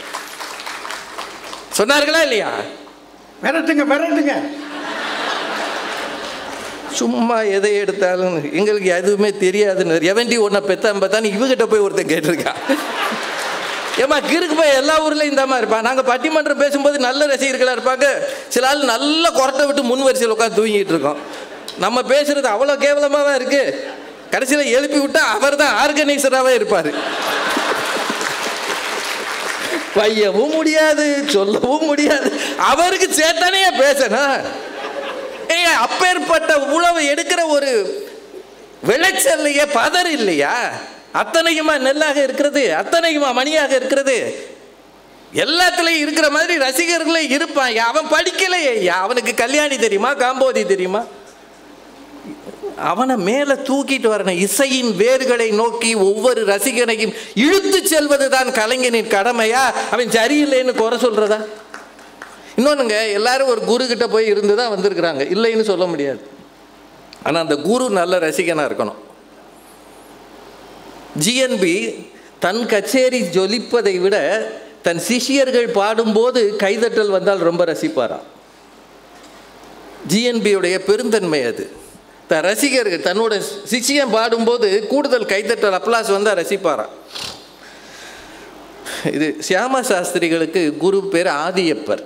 சொன்னார்களா இல்லையா? மிரட்டுங்க மிரட்டுங்க. சும்மா எதை எடுத்தாலும் எங்களுக்கு எதுவுமே தெரியாதுன்னு எவன்டி ஒன்றை பெத்தாம்பத்தான்னு இவங்கிட்ட போய் ஒருத்தன் கேட்டிருக்கா. ஏமா கிறுக்கு போய் எல்லா ஊர்லேயும் இந்த மாதிரி இருப்பான். நாங்கள் பட்டிமன்றம் பேசும்போது நல்ல ரசிகர்களாக இருப்பாங்க, சில ஆள் நல்லா கொரட்டை விட்டு முன் வரிசையில் உட்காந்து தூங்கிட்டு இருக்கோம். நம்ம பேசுறது அவ்வளோ கேவலமாக தான் இருக்குது. கடைசியில் எழுப்பி விட்டா அவர் தான் ஆர்கனைசராகவே இருப்பார். பையவும் முடியாது, சொல்லவும் முடியாது, அவருக்கு சேத்தானே பேசணும். ஏ அப்பேற்பட்ட உழவு எடுக்கிற ஒரு விளைச்சல்லையே பதர் இல்லையா? அத்தனையுமா நெல்லாக இருக்கிறது, அத்தனையுமா மணியாக இருக்கிறது, எல்லாத்துலேயும் இருக்கிற மாதிரி ரசிகர்களே இருப்பான். அவன் படிக்கலையே, அவனுக்கு கல்யாணி தெரியுமா, காம்போதி தெரியுமா? அவனை மேலே தூக்கிட்டு வரணும். இசையின் வேர்களை நோக்கி ஒவ்வொரு ரசிகனையும் இழுத்து செல்வது தான் கலைஞனின் கடமையா? அவன் சரியில்லைன்னு குறை சொல்றதா? இன்னொன்றுங்க, எல்லாரும் ஒரு குரு கிட்ட போய் இருந்து தான் வந்திருக்கிறாங்க, இல்லைன்னு சொல்ல முடியாது. ஆனால் அந்த குரு நல்ல ரசிகனாக இருக்கணும். ஜிஎன்பி தன் கச்சேரி ஜொலிப்பதை விட தன் சிஷியர்கள் பாடும்போது கைதட்டல் வந்தால் ரொம்ப ரசிப்பாராம். ஜிஎன்பியுடைய பெருந்தன்மை அது. த ரசிகர்கள் தன்னோட சிஷியன் பாடும்போது கூடுதல் கைதட்டல் அப்ளாஸ் வந்தால் ரசிப்பாராம். இது சியாமா சாஸ்திரிகளுக்கு குரு பேர் ஆதியப்பர்.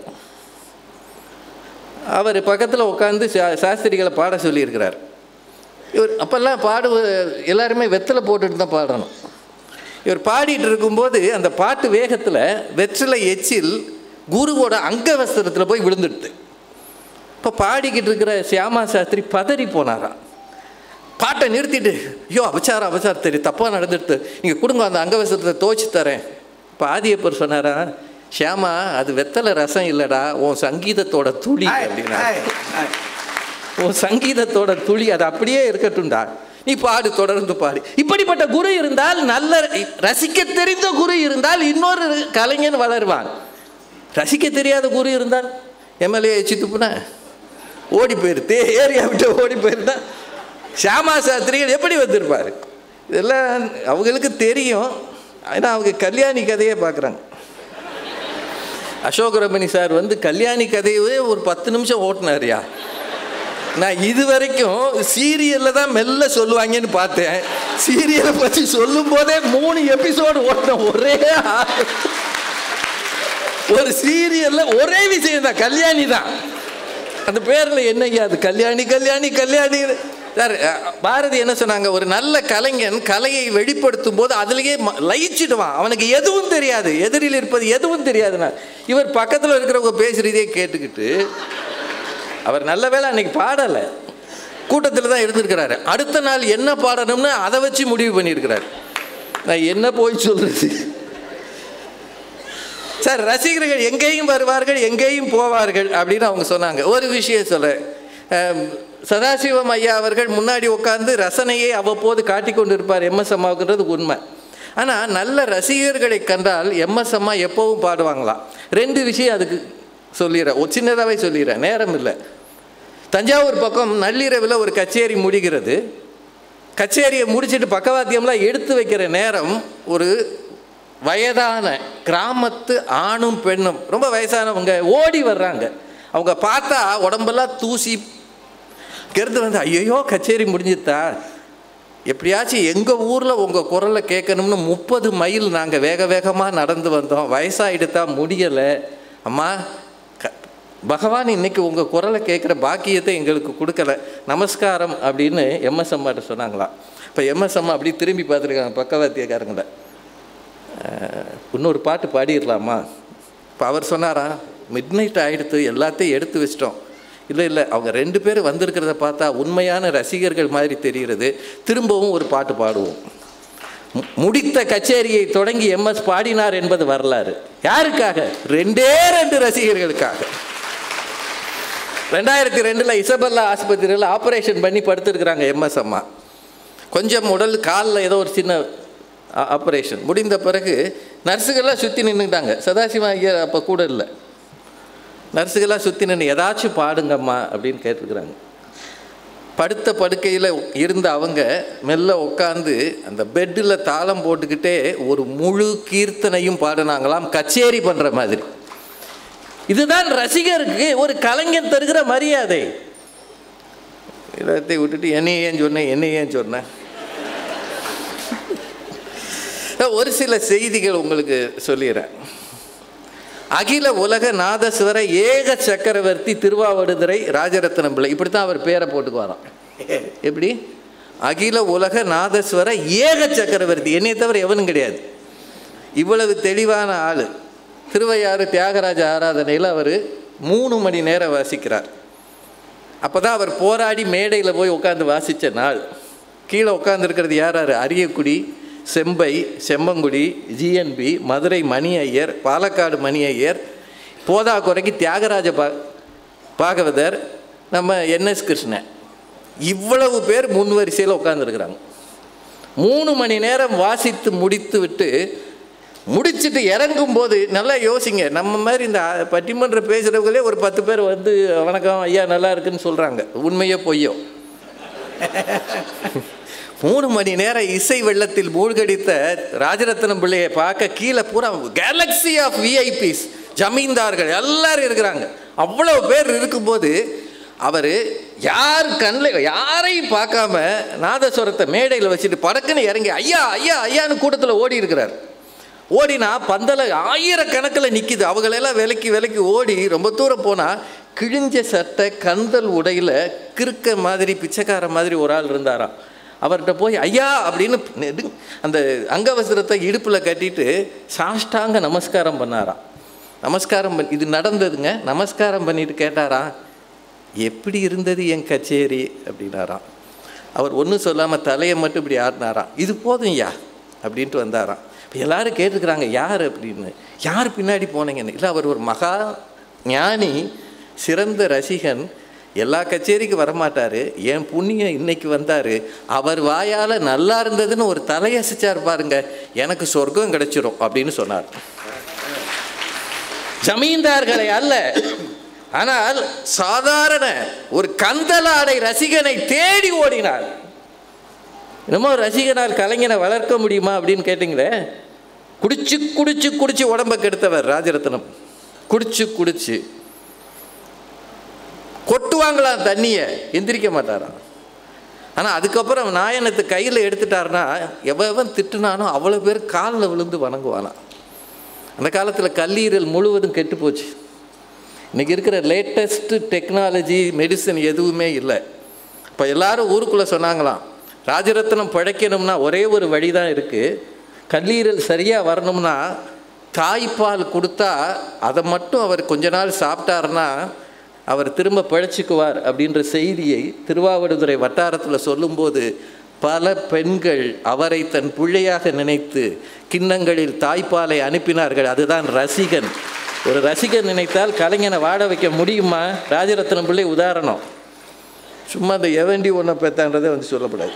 அவர் பக்கத்தில் உட்காந்து சா சாஸ்திரிகளை பாட சொல்லியிருக்கிறார். இவர் அப்போல்லாம் பாடு எல்லாருமே வெத்தலை போட்டுட்டு தான் பாடணும். இவர் பாடிட்டு இருக்கும்போது அந்த பாட்டு வேகத்தில் வெற்றிலை எச்சில் குருவோட அங்கவஸ்திரத்தில் போய் விழுந்துடுது. இப்போ பாடிக்கிட்டு இருக்கிற சியாமா சாஸ்திரி பதறி போனாராம். பாட்டை நிறுத்திட்டு, ஐயோ அபச்சாரம் அபச்சாரம் தெரியும், தப்பாக நடந்துடுது, நீங்கள் கொடுங்க அந்த அங்கவஸ்திரத்தை துவைச்சி தரேன். இப்போ ஆதியப்பர் சொன்னாரா, ஷியாமா அது வெத்தலை ரசம் இல்லைடா, உன் சங்கீதத்தோட துளி அப்படின்னா, உன் சங்கீதத்தோட துளி அது அப்படியே இருக்கட்டும்டா, நீ பாடு, தொடர்ந்து பாடு. இப்படிப்பட்ட குரு இருந்தால், நல்ல ரசிக்க தெரிந்த குரு இருந்தால் இன்னொரு கலைஞன் வளருவான். ரசிக்க தெரியாத குரு இருந்தால் எம்எல்ஏ சித்துப்புனா ஓடி போயிருது, ஏரியா விட்டு ஓடி போயிருந்தா ஷியாமா சாஸ்திரிகள் எப்படி வந்திருப்பார்? இதெல்லாம் அவங்களுக்கு தெரியும். ஆனால் அவங்க கல்யாணி கதையை பார்க்குறாங்க. அசோக் ரமணி சார் வந்து கல்யாணி கதையவே ஒரு பத்து நிமிஷம் ஓட்டினாரியா. நான் இது வரைக்கும் சீரியலில் தான் மெல்ல சொல்லுவாங்கன்னு பார்த்தேன். சீரியலை பற்றி சொல்லும் போதே மூணு எபிசோடு ஓட்டின ஒரே ஒரு சீரியலில் ஒரே விஷயம் தான், கல்யாணி தான். அந்த பேரில் என்னையா அது, கல்யாணி கல்யாணி கல்யாணி. சார் பாரதி என்ன சொன்னாங்க, ஒரு நல்ல கலைஞன் கலையை வெளிப்படுத்தும் போது அதுலேயே லயிச்சிடுவான், அவனுக்கு எதுவும் தெரியாது, எதிரில் இருப்பது எதுவும் தெரியாதுண்ணா. இவர் பக்கத்தில் இருக்கிறவங்க பேசுகிறதே கேட்டுக்கிட்டு அவர் நல்ல வேளை அன்னைக்கு பாடலை, கூட்டத்தில் தான் இருந்திருக்கிறாரு. அடுத்த நாள் என்ன பாடணும்னு அதை வச்சு முடிவு பண்ணியிருக்கிறார். நான் என்ன போய் சொல்றது சார். ரசிகர்கள் எங்கேயும் வருவார்கள், எங்கேயும் போவார்கள் அப்படின்னு அவங்க சொன்னாங்க. ஒரு விஷயம் சொல்ல, சதாசிவம் ஐயா அவர்கள் முன்னாடி உட்காந்து ரசனையை அவ்வப்போது காட்டி கொண்டு இருப்பார் எம்எஸ் அம்மாவுக்குன்றது உண்மை. ஆனால் நல்ல ரசிகர்களை கண்டால் எம்எஸ் அம்மா எப்போவும் பாடுவாங்களாம். ரெண்டு விஷயம் அதுக்கு சொல்லிடுறேன், ஒரு சின்னதாகவே சொல்லிடுறேன், நேரம் இல்லை. தஞ்சாவூர் பக்கம் நள்ளிரவில் ஒரு கச்சேரி முடிகிறது. கச்சேரியை முடிச்சுட்டு பக்கவாத்தியம்லாம் எடுத்து வைக்கிற நேரம் ஒரு வயதான கிராமத்து ஆணும் பெண்ணும், ரொம்ப வயசானவங்க ஓடி வர்றாங்க. அவங்க பார்த்தா உடம்பெல்லாம் தூசி கெடுத்து வந்து, ஐயோ கச்சேரி முடிஞ்சுட்டா, எப்படியாச்சும் எங்கள் ஊரில் உங்கள் குரலை கேட்கணும்னு முப்பது மைல் நாங்கள் வேக வேகமாக நடந்து வந்தோம், வயசாகிடுத்தா முடியலை அம்மா, க பகவான் இன்னைக்கு உங்கள் குரலை கேட்குற பாக்கியத்தை எங்களுக்கு கொடுக்கல, நமஸ்காரம் அப்படின்னு எம்எஸ் அம்மாட்ட சொன்னாங்களாம். இப்போ எம்எஸ் அம்மா அப்படி திரும்பி பார்த்துருக்காங்க பக்கவாத்தியக்காரங்களை, இன்னொரு பாட்டு பாடிடலாமா? இப்போ அவர் சொன்னாரா, மிட் நைட் ஆகிடுத்து, எல்லாத்தையும் எடுத்து வச்சிட்டோம். இல்லை இல்லை, அவங்க ரெண்டு பேரும் வந்திருக்கிறத பார்த்தா உண்மையான ரசிகர்கள் மாதிரி தெரிகிறது, திரும்பவும் ஒரு பாட்டு பாடுவோம். முடித்த கச்சேரியை தொடங்கி எம்எஸ் பாடினார் என்பது வரலாறு. யாருக்காக? ரெண்டே ரெண்டு ரசிகர்களுக்காக. ரெண்டாயிரத்தி ரெண்டில் இசபெல்லா ஆஸ்பத்திரியில் ஆப்ரேஷன் பண்ணி படுத்துருக்குறாங்க எம்எஸ் அம்மா. கொஞ்சம் உடல் காலில் ஏதோ ஒரு சின்ன ஆப்ரேஷன் முடிந்த பிறகு நர்ஸுகள்லாம் சுற்றி நின்றுட்டாங்க. சதாசிவம் ஐயா அப்போ கூட இல்லை. நர்ஸுகள்லாம் சுற்றி நின்று ஏதாச்சும் பாடுங்கம்மா அப்படின்னு கேட்டுருக்குறாங்க. படுத்த படுக்கையில் இருந்த அவங்க மெல்ல உட்காந்து அந்த பெட்டில் தாளம் போட்டுக்கிட்டே ஒரு முழு கீர்த்தனையும் பாடினாங்களாம், கச்சேரி பண்ணுற மாதிரி. இதுதான் ரசிகருக்கு ஒரு கலைஞன் தருகிற மரியாதை. எல்லாத்தையும் விட்டுட்டு என்ன ஏன் சொன்னேன் என்ன ஏன் சொன்னேன் ஒரு சில செய்திகள் உங்களுக்கு சொல்லிடுறேன். அகில உலக நாதஸ்வர ஏக சக்கரவர்த்தி திருவாவடுதுறை ராஜரத்னம் பிள்ளை, இப்படித்தான் அவர் பேரை போட்டுக்குவாராம். எப்படி? அகில உலக நாதஸ்வர ஏக சக்கரவர்த்தி, என்னை தவிர எவனும் கிடையாது. இவ்வளவு தெளிவான ஆள். திருவையாறு தியாகராஜ ஆராதனையில் அவர் மூணு மணி நேரம் வாசிக்கிறார். அப்போ தான் அவர் போராடி மேடையில் போய் உட்காந்து வாசித்த நாள். கீழே உட்காந்துருக்கிறது யார் யார்? அரியக்குடி, செம்பை, செம்மங்குடி, ஜிஎன்பி, மதுரை மணி ஐயர், பாலக்காடு மணி ஐயர், போதா குறைக்கு தியாகராஜ பா பாகவதர், நம்ம என்எஸ் கிருஷ்ணன், இவ்வளவு பேர் முன் வரிசையில் உட்காந்துருக்குறாங்க. மூணு மணி நேரம் வாசித்து முடித்து விட்டு முடிச்சுட்டு இறங்கும்போது நல்லா யோசிங்க, நம்ம மாதிரி இந்த பட்டிமன்ற பேசுகிறவங்களே ஒரு பத்து பேர் வந்து வணக்கம் ஐயா நல்லா இருக்குன்னு சொல்கிறாங்க. உண்மையோ பொய்யோ? மூணு மணி நேரம் இசை வெள்ளத்தில் மூழ்கடித்த ராஜரத்னம் பிள்ளையை பார்க்க கீழே பூரா கேலக்ஸி ஆஃப் விஐபிஸ், ஜமீன்தார்கள் எல்லாரும் இருக்கிறாங்க. அவ்வளோ பேர் இருக்கும்போது அவர் யார் கண்ணில் யாரையும் பார்க்காம நாதஸ்வரத்தை மேடையில் வச்சுட்டு படக்குன்னு இறங்கி ஐயா ஐயா ஐயான்னு கூட்டத்தில் ஓடி இருக்கிறார். ஓடினா பந்தல ஆயிரக்கணக்கில் நிற்கிது. அவங்களெல்லாம் விலைக்கு விலைக்கு ஓடி ரொம்ப தூரம் போனால் கிழிஞ்ச சட்டை கந்தல் உடையில் கிறுக்க மாதிரி பிச்சைக்கார மாதிரி ஒரு ஆள் இருந்தாராம். அவர்கிட்ட போய் ஐயா அப்படின்னு அந்த அங்கவஸ்திரத்தை இடுப்பில் கட்டிட்டு சாஷ்டாங்க நமஸ்காரம் பண்ணாராம். நமஸ்காரம் பண்ணி இது நடந்ததுங்க. நமஸ்காரம் பண்ணிட்டு கேட்டாராம், எப்படி இருந்தது என் கச்சேரி அப்படின்னாராம். அவர் ஒன்றும் சொல்லாமல் தலையை மட்டும் இப்படி ஆடினாராம். இது போதும் ஐயா அப்படின்ட்டு வந்தாராம். இப்போ எல்லோரும் கேட்டுக்கிறாங்க யார் அப்படின்னு, யார் பின்னாடி போனீங்கன்னு. இல்லை, அவர் ஒரு மகா ஞானி, சிறந்த ரசிகன், எல்லா கச்சேரிக்கு வரமாட்டார், என் புண்ணியம் இன்னைக்கு வந்தார், அவர் வாயால் நல்லா இருந்ததுன்னு ஒரு தலையசிச்சார் பாருங்க, எனக்கு சொர்க்கம் கிடைச்சிரும் அப்படின்னு சொன்னார். ஜமீன்தார்களை அல்ல, ஆனால் சாதாரண ஒரு கந்தலாடை ரசிகனை தேடி ஓடினார். என்னமோ ரசிகனால் கலைஞனை வளர்க்க முடியுமா அப்படின்னு கேட்டிங்களே. குடிச்சு குடிச்சு குடிச்சு உடம்பை கெடுத்தவர் ராஜரத்னம். குடிச்சு குடிச்சு கொட்டுவாங்களாம் தண்ணியை, எந்திரிக்க மாட்டாராம். ஆனால் அதுக்கப்புறம் நாயனத்தை கையில் எடுத்துட்டாருன்னா எவன் திட்டுனானோ அவ்வளோ பேர் காலில் விழுந்து வணங்குவானா. அந்த காலத்தில் கல்லீரல் முழுவதும் கெட்டு போச்சு. இன்றைக்கி இருக்கிற லேட்டஸ்ட்டு டெக்னாலஜி மெடிசன் எதுவுமே இல்லை. இப்போ எல்லாரும் ஊருக்குள்ளே சொன்னாங்களாம், ராஜரத்னம் பிழைக்கணும்னா ஒரே ஒரு வழி தான் இருக்குது, கல்லீரல் சரியாக வரணும்னா தாய்ப்பால் கொடுத்தா அதை மட்டும் அவர் கொஞ்ச நாள் சாப்பிட்டாருன்னா அவர் திரும்ப பிழைச்சிக்குவார் அப்படின்ற செய்தியை திருவாவடுதுறை வட்டாரத்தில் சொல்லும்போது பல பெண்கள் அவரை தன் பிள்ளையாக நினைத்து கிண்ணங்களில் தாய்ப்பாலை அனுப்பினார்கள். அதுதான் ரசிகன். ஒரு ரசிகன் நினைத்தால் கலைஞனை வாழ வைக்க முடியுமா? ராஜரத்னம் பிள்ளை உதாரணம். சும்மா அந்த எவண்டி ஒன்றை பெற்றான்றதை வந்து சொல்லப்படாது.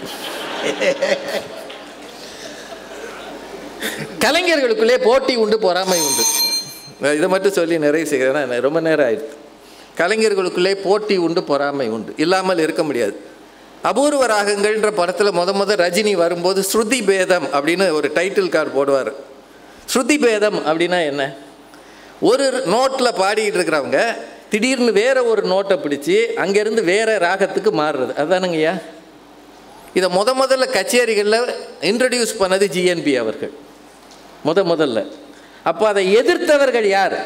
கலைஞர்களுக்குள்ளே போட்டி உண்டு, பொறாமை உண்டு. இதை மட்டும் சொல்லி நிறைவு செய்கிறேன்னா ரொம்ப நேரம் ஆயிடுது. கலைஞர்களுக்குள்ளே போட்டி உண்டு, பொறாமை உண்டு, இல்லாமல் இருக்க முடியாது. அபூர்வ ராகங்கள்ன்ற படத்தில் முத முத ரஜினி வரும்போது ஸ்ருதி பேதம் அப்படின்னு ஒரு டைட்டில் கார்டு போடுவார். ஸ்ருதி பேதம் அப்படின்னா என்ன? ஒரு நோட்டில் பாடிட்டு இருக்கிறவங்க திடீர்னு வேற ஒரு நோட்டை பிடிச்சி அங்கேருந்து வேற ராகத்துக்கு மாறுறது, அதுதானுங்கய்யா. இதை முத முதல்ல கச்சேரிகளில் இன்ட்ரடியூஸ் பண்ணது ஜிஎன்பி அவர்கள் முத முதல்ல. அப்போ அதை எதிர்த்தவர்கள் யார்?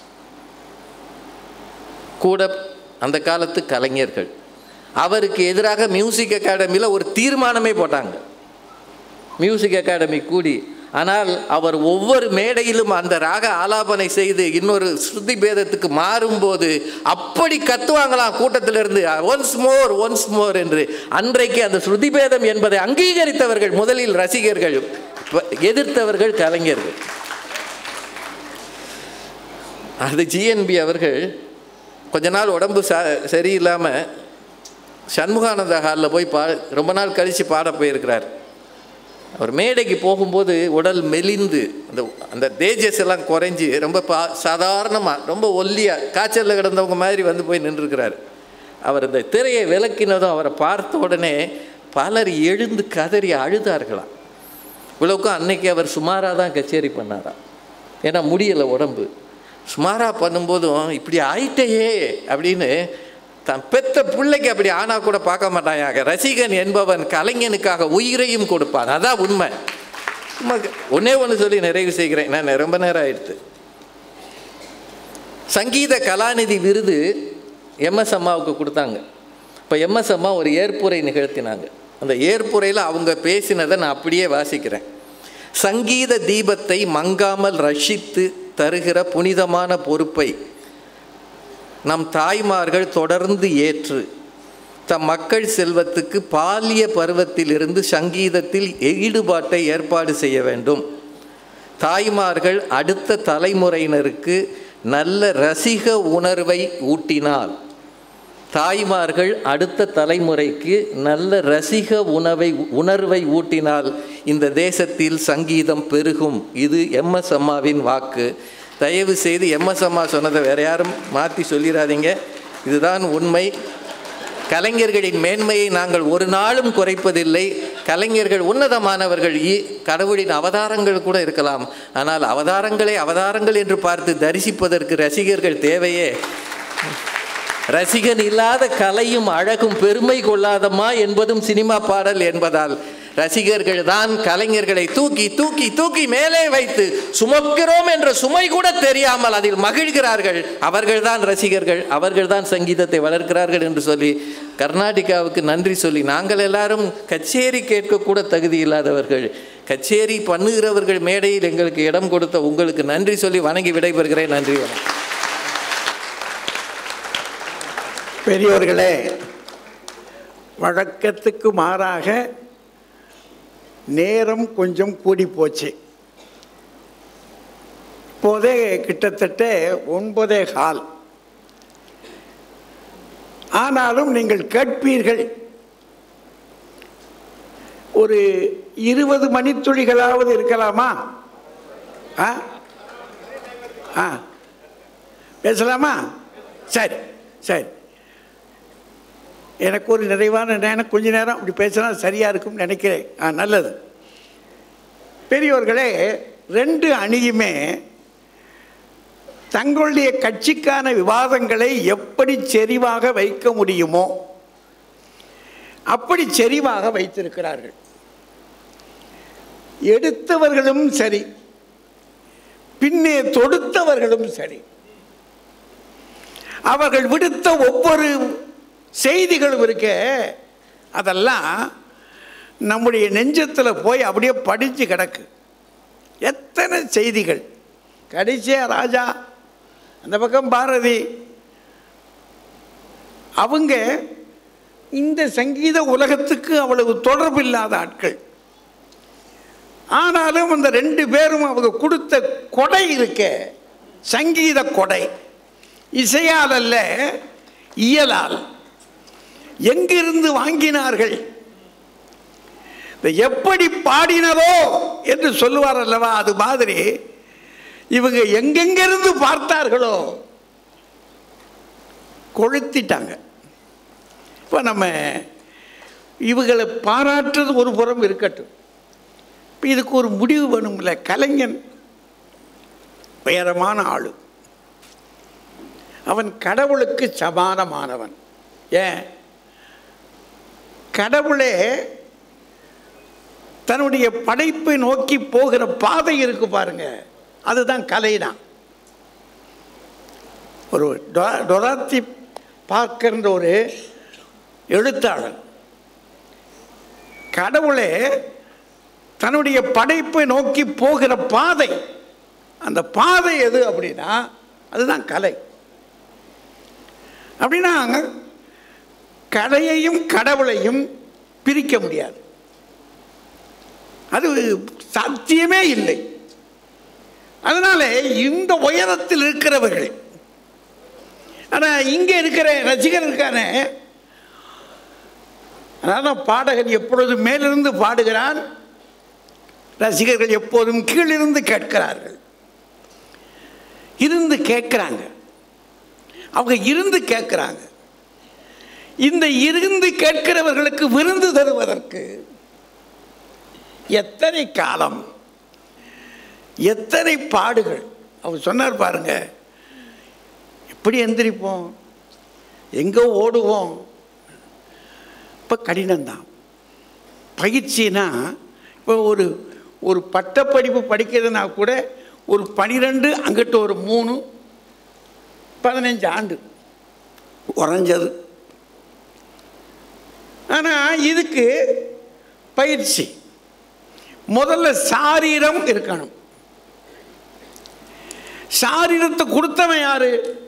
கூட அந்த காலத்து கலைஞர்கள். அவருக்கு எதிராக மியூசிக் அகாடமியில் ஒரு தீர்மானமே போட்டாங்க, மியூசிக் அகாடமி கூடி. ஆனால் அவர் ஒவ்வொரு மேடையிலும் அந்த ராக ஆலாபனை செய்து இன்னொரு ஸ்ருதி பேதத்துக்கு மாறும்போது அப்படி கத்துவாங்களாம் கூட்டத்திலிருந்து, ஒன்ஸ் மோர் ஒன்ஸ் மோர் என்று. அன்றைக்கு அந்த ஸ்ருதி பேதம் என்பதை அங்கீகரித்தவர்கள் முதலில் ரசிகர்கள், எதிர்த்தவர்கள் கலைஞர்கள். அது ஜிஎன்பி அவர்கள் கொஞ்ச நாள் உடம்பு ச சரியில்லாமல் சண்முகானந்த ஹாலில் போய் பா ரொம்ப நாள் கழித்து பாட போயிருக்கிறார். அவர் மேடைக்கு போகும்போது உடல் மெலிந்து அந்த அந்த தேஜஸ் எல்லாம் குறைஞ்சி ரொம்ப பா சாதாரணமாக ரொம்ப ஒல்லியாக காய்ச்சலில் கிடந்தவங்க மாதிரி வந்து போய் நின்றுருக்கிறார். அவர் அந்த திரையை விலக்கினதும் அவரை பார்த்த உடனே பலர் எழுந்து கதறி அழுதார்களாம். இவ்வளவுக்கும் அன்னைக்கு அவர் சுமாராக தான் கச்சேரி பண்ணாராம், ஏன்னா முடியலை உடம்பு. சுமாராக பண்ணும்போதும் இப்படி ஆயிட்டையே அப்படின்னு தன் பெத்த பிள்ளைக்கு அப்படி ஆனா கூட பார்க்க மாட்டாயாக. ரசிகன் என்பவன் கலைஞனுக்காக உயிரையும் கொடுப்பான், அதான் உண்மை. ஒன்னே ஒன்று சொல்லி நிறைவு செய்கிறேன், நான் ரொம்ப நேரம் ஆயிடுத்து. சங்கீத கலாநிதி விருது எம்எஸ் அம்மாவுக்கு கொடுத்தாங்க. இப்போ எம்எஸ் அம்மா ஒரு ஏற்புரை நிகழ்த்தினாங்க. அந்த ஏற்புரையில் அவங்க பேசினதை நான் அப்படியே வாசிக்கிறேன். சங்கீத தீபத்தை மங்காமல் ரஷித்து தருகிற புனிதமான பொறுப்பை நம் தாய்மார்கள் தொடர்ந்து ஏற்று தம் மக்கள் செல்வத்துக்கு பாலிய பருவத்திலிருந்து சங்கீதத்தில் ஈடுபாட்டை ஏற்பாடு செய்ய வேண்டும். தாய்மார்கள் அடுத்த தலைமுறையினருக்கு நல்ல ரசிக உணர்வை ஊட்டினால் தாய்மார்கள் அடுத்த தலைமுறைக்கு நல்ல ரசிக உணவை உணர்வை ஊட்டினால் இந்த தேசத்தில் சங்கீதம் பெருகும். இது எம்எஸ் அம்மாவின் வாக்கு. தயவு செய்து எம்எஸ் அம்மா சொன்னதை வேற யாரும் மாற்றி சொல்லிடாதீங்க, இதுதான் உண்மை. கலைஞர்களின் மேன்மையை நாங்கள் ஒரு நாளும் குறைப்பதில்லை. கலைஞர்கள் உன்னதமானவர்கள், கடவுளின் அவதாரங்கள் கூட இருக்கலாம். ஆனால் அவதாரங்களை அவதாரங்கள் என்று பார்த்து தரிசிப்பதற்கு ரசிகர்கள் தேவையே. ரசிகன் இல்லாத கலையும் அழகும் பெருமை கொள்ளாதம்மா என்பதும் சினிமா பாடல் என்பதால் ரசிகர்கள் தான் கலைஞர்களை தூக்கி தூக்கி தூக்கி மேலே வைத்து சுமக்கிறோம் என்ற சுமை கூட தெரியாமல் அதில் மகிழ்கிறார்கள். அவர்கள் தான் ரசிகர்கள், அவர்கள் தான் சங்கீதத்தை வளர்க்கிறார்கள் என்று சொல்லி கர்நாடகாவுக்கு நன்றி சொல்லி, நாங்கள் எல்லாரும் கச்சேரி கேட்கக்கூட தகுதி இல்லாதவர்கள், கச்சேரி பண்ணுகிறவர்கள் மேடையில் எங்களுக்கு இடம் கொடுத்த உங்களுக்கு நன்றி சொல்லி வணங்கி விடைபெறுகிறேன். நன்றி, வணக்கம். பெரியோர்களே, வழக்கத்துக்கு மாறாக நேரம் கொஞ்சம் கூடி போச்சு. இப்போதே கிட்டத்தட்ட ஒன்பதே கால். ஆனாலும் நீங்கள் கேட்பீர்கள், ஒரு இருபது மணித்துளிகளாவது இருக்கலாமா? ஆ ஆ பேசலாமா? சரி சரி, எனக்கு ஒரு நிறைவான நேரம், கொஞ்ச நேரம் அப்படி பேசினா சரியாக இருக்கும்னு நினைக்கிறேன். ஆ நல்லது. பெரியோர்களே, ரெண்டு அணியுமே தங்களுடைய கட்சிக்கான விவாதங்களை எப்படி செறிவாக வைக்க முடியுமோ அப்படி செறிவாக வைத்திருக்கிறார்கள். எடுத்தவர்களும் சரி, பின்னே தொடுத்தவர்களும் சரி, அவர்கள் விடுத்த ஒவ்வொரு செய்திகளும் இருக்க, அதெல்லாம் நம்முடைய நெஞ்சத்தில் போய் அப்படியே படித்து கிடக்கு. எத்தனை செய்திகள்! கடைசியாக ராஜா, அந்த பக்கம் பாரதி, அவங்க இந்த சங்கீத உலகத்துக்கு அவ்வளவு தொடர்பு இல்லாத ஆட்கள். ஆனாலும் அந்த ரெண்டு பேரும் அவங்க கொடுத்த கொடை இருக்க, சங்கீத கொடை, இசையால் அல்ல இயலால். எங்கிருந்து வாங்கினார்கள், எப்படி பாடினதோ என்று சொல்லுவார் அல்லவா, அது மாதிரி இவங்க எங்கெங்கிருந்து பார்த்தார்களோ கொளுத்திட்டாங்க. இப்போ நம்ம இவங்களை பாராட்டுறது ஒரு புறம் இருக்கட்டும், இப்போ இதுக்கு ஒரு முடிவு வேணும்ல. கலைஞன் உயரமான ஆளு, அவன் கடவுளுக்கு சமானமானவன். ஏன், கடவுளே தன்னுடைய படைப்பை நோக்கி போகிற பாதை இருக்கு பாருங்க, அதுதான் கலைதான். ஒரு டொராத்தி பார்க்கின்ற ஒரு எழுத்தாளர் கடவுளே தன்னுடைய படைப்பை நோக்கி போகிற பாதை, அந்த பாதை எது அப்படின்னா அதுதான் கலை. அப்படின்னா கலையையும் கடவுளையும் பிரிக்க முடியாது, அது சாத்தியமே இல்லை. அதனால இந்த உயரத்தில் இருக்கிறவர்கள், ஆனால் இங்கே இருக்கிற ரசிகர் இருக்கானே, அதாவது பாடகன் எப்பொழுதும் மேலிருந்து பாடுகிறான், ரசிகர்கள் எப்போதும் கீழிருந்து கேட்கிறார்கள். இருந்து கேட்கிறாங்க, அவங்க இருந்து கேட்கிறாங்க. இந்த இருந்து கேட்கிறவர்களுக்கு விருந்து தருவதற்கு எத்தனை காலம், எத்தனை பாடுகள். அவர் சொன்னார் பாருங்க, எப்படி எந்திரிப்போம், எங்கே ஓடுவோம். இப்போ கடினம்தான் பயிற்சினா. இப்போ ஒரு ஒரு பட்டப்படிப்பு படிக்கிறதுனா கூட ஒரு பனிரெண்டு, அங்கிட்ட ஒரு மூணு, பதினஞ்சு ஆண்டு குறைஞ்சது. ஆனால் இதுக்கு பயிற்சி முதல்ல சாரீரம் இருக்கணும். சாரீரத்தை கொடுத்தவன் யாரு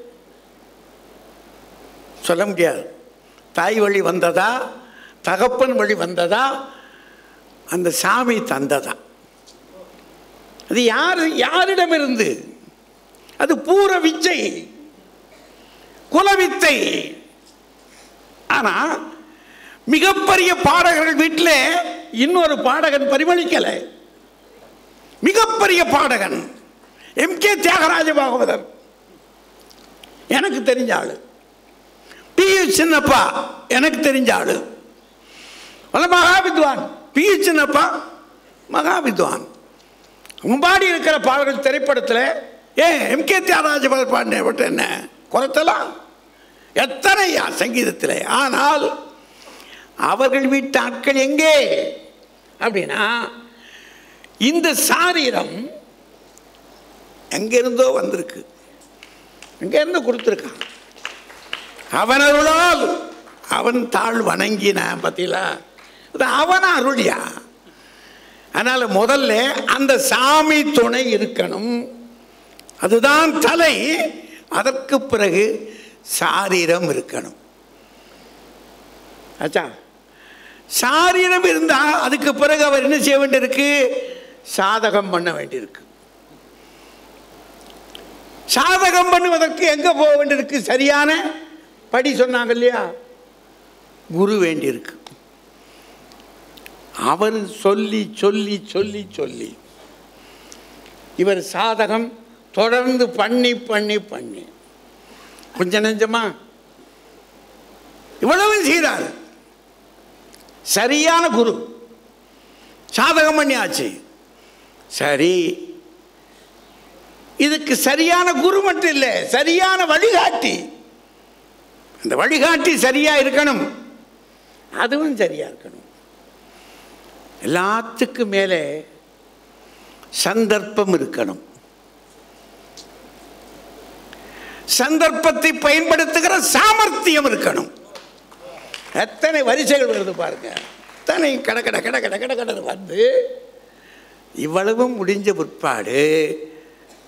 சொல்ல முடியாது. தாய் வழி வந்ததா, தகப்பன் வழி வந்ததா, அந்த சாமி தந்ததா, அது யார் யாரிடமிருந்து? அது பூர விச்சை, குலவித்தை. ஆனால் மிகப்பெரிய பாடகர்கள் வீட்டில் இன்னொரு பாடகன் பரிமளிக்கலை. மிகப்பெரிய பாடகன் எம் கே தியாகராஜ பாகவதர் எனக்கு தெரிஞ்ச ஆளு, பி யு சின்னப்பா எனக்கு தெரிஞ்ச ஆளு, மகாவித்வான் பி யு சின்னப்பா மகாவித்வான். பாடி இருக்கிற பாடல்கள் திரைப்படத்தில் ஏன் எம் கே தியாகராஜ பாடின என்ன குறைத்தலாம், எத்தனை சங்கீதத்தில். ஆனால் அவர்கள் வீட்டு ஆட்கள் எங்கே அப்படின்னா, இந்த சாரீரம் எங்கிருந்தோ வந்திருக்கு, எங்கிருந்து கொடுத்துருக்கான். அவனருளால் அவன் தாழ் வணங்கின பத்திலா, அவன் அருளியா. அதனால முதல்ல அந்த சாமி துணை இருக்கணும், அதுதான் தலை. அதற்கு பிறகு சாரீரம் இருக்கணும். ஆச்சா, சாரீரம் இருந்தால் அதுக்கு பிறகு அவர் என்ன செய்ய வேண்டியிருக்கு? சாதகம் பண்ண வேண்டியிருக்கு. சாதகம் பண்ணுவதற்கு எங்கே போக வேண்டியிருக்கு? சரியான படி சொன்னாங்க இல்லையா, குரு வேண்டியிருக்கு. அவர் சொல்லி சொல்லி சொல்லி சொல்லி இவர் சாதகம் தொடர்ந்து பண்ணி பண்ணி பண்ணி கொஞ்ச நெஞ்சமா இவ்வளவு செய்கிறார். சரியான குரு, சாதகம் பண்ணியாச்சு. சரி, இதுக்கு சரியான குரு மட்டும் இல்லை, சரியான வழிகாட்டி. அந்த வழிகாட்டி சரியா இருக்கணும், அதுவும் சரியா இருக்கணும். எல்லாத்துக்கும் மேலே சந்தர்ப்பம் இருக்கணும். சந்தர்ப்பத்தை பயன்படுத்துகிற சாமர்த்தியம் இருக்கணும். எத்தனை வரிசைகள் வருது பாருங்க, எத்தனை கட கட கட கட கட கட வந்து இவ்வளவும் முடிஞ்ச பிற்பாடு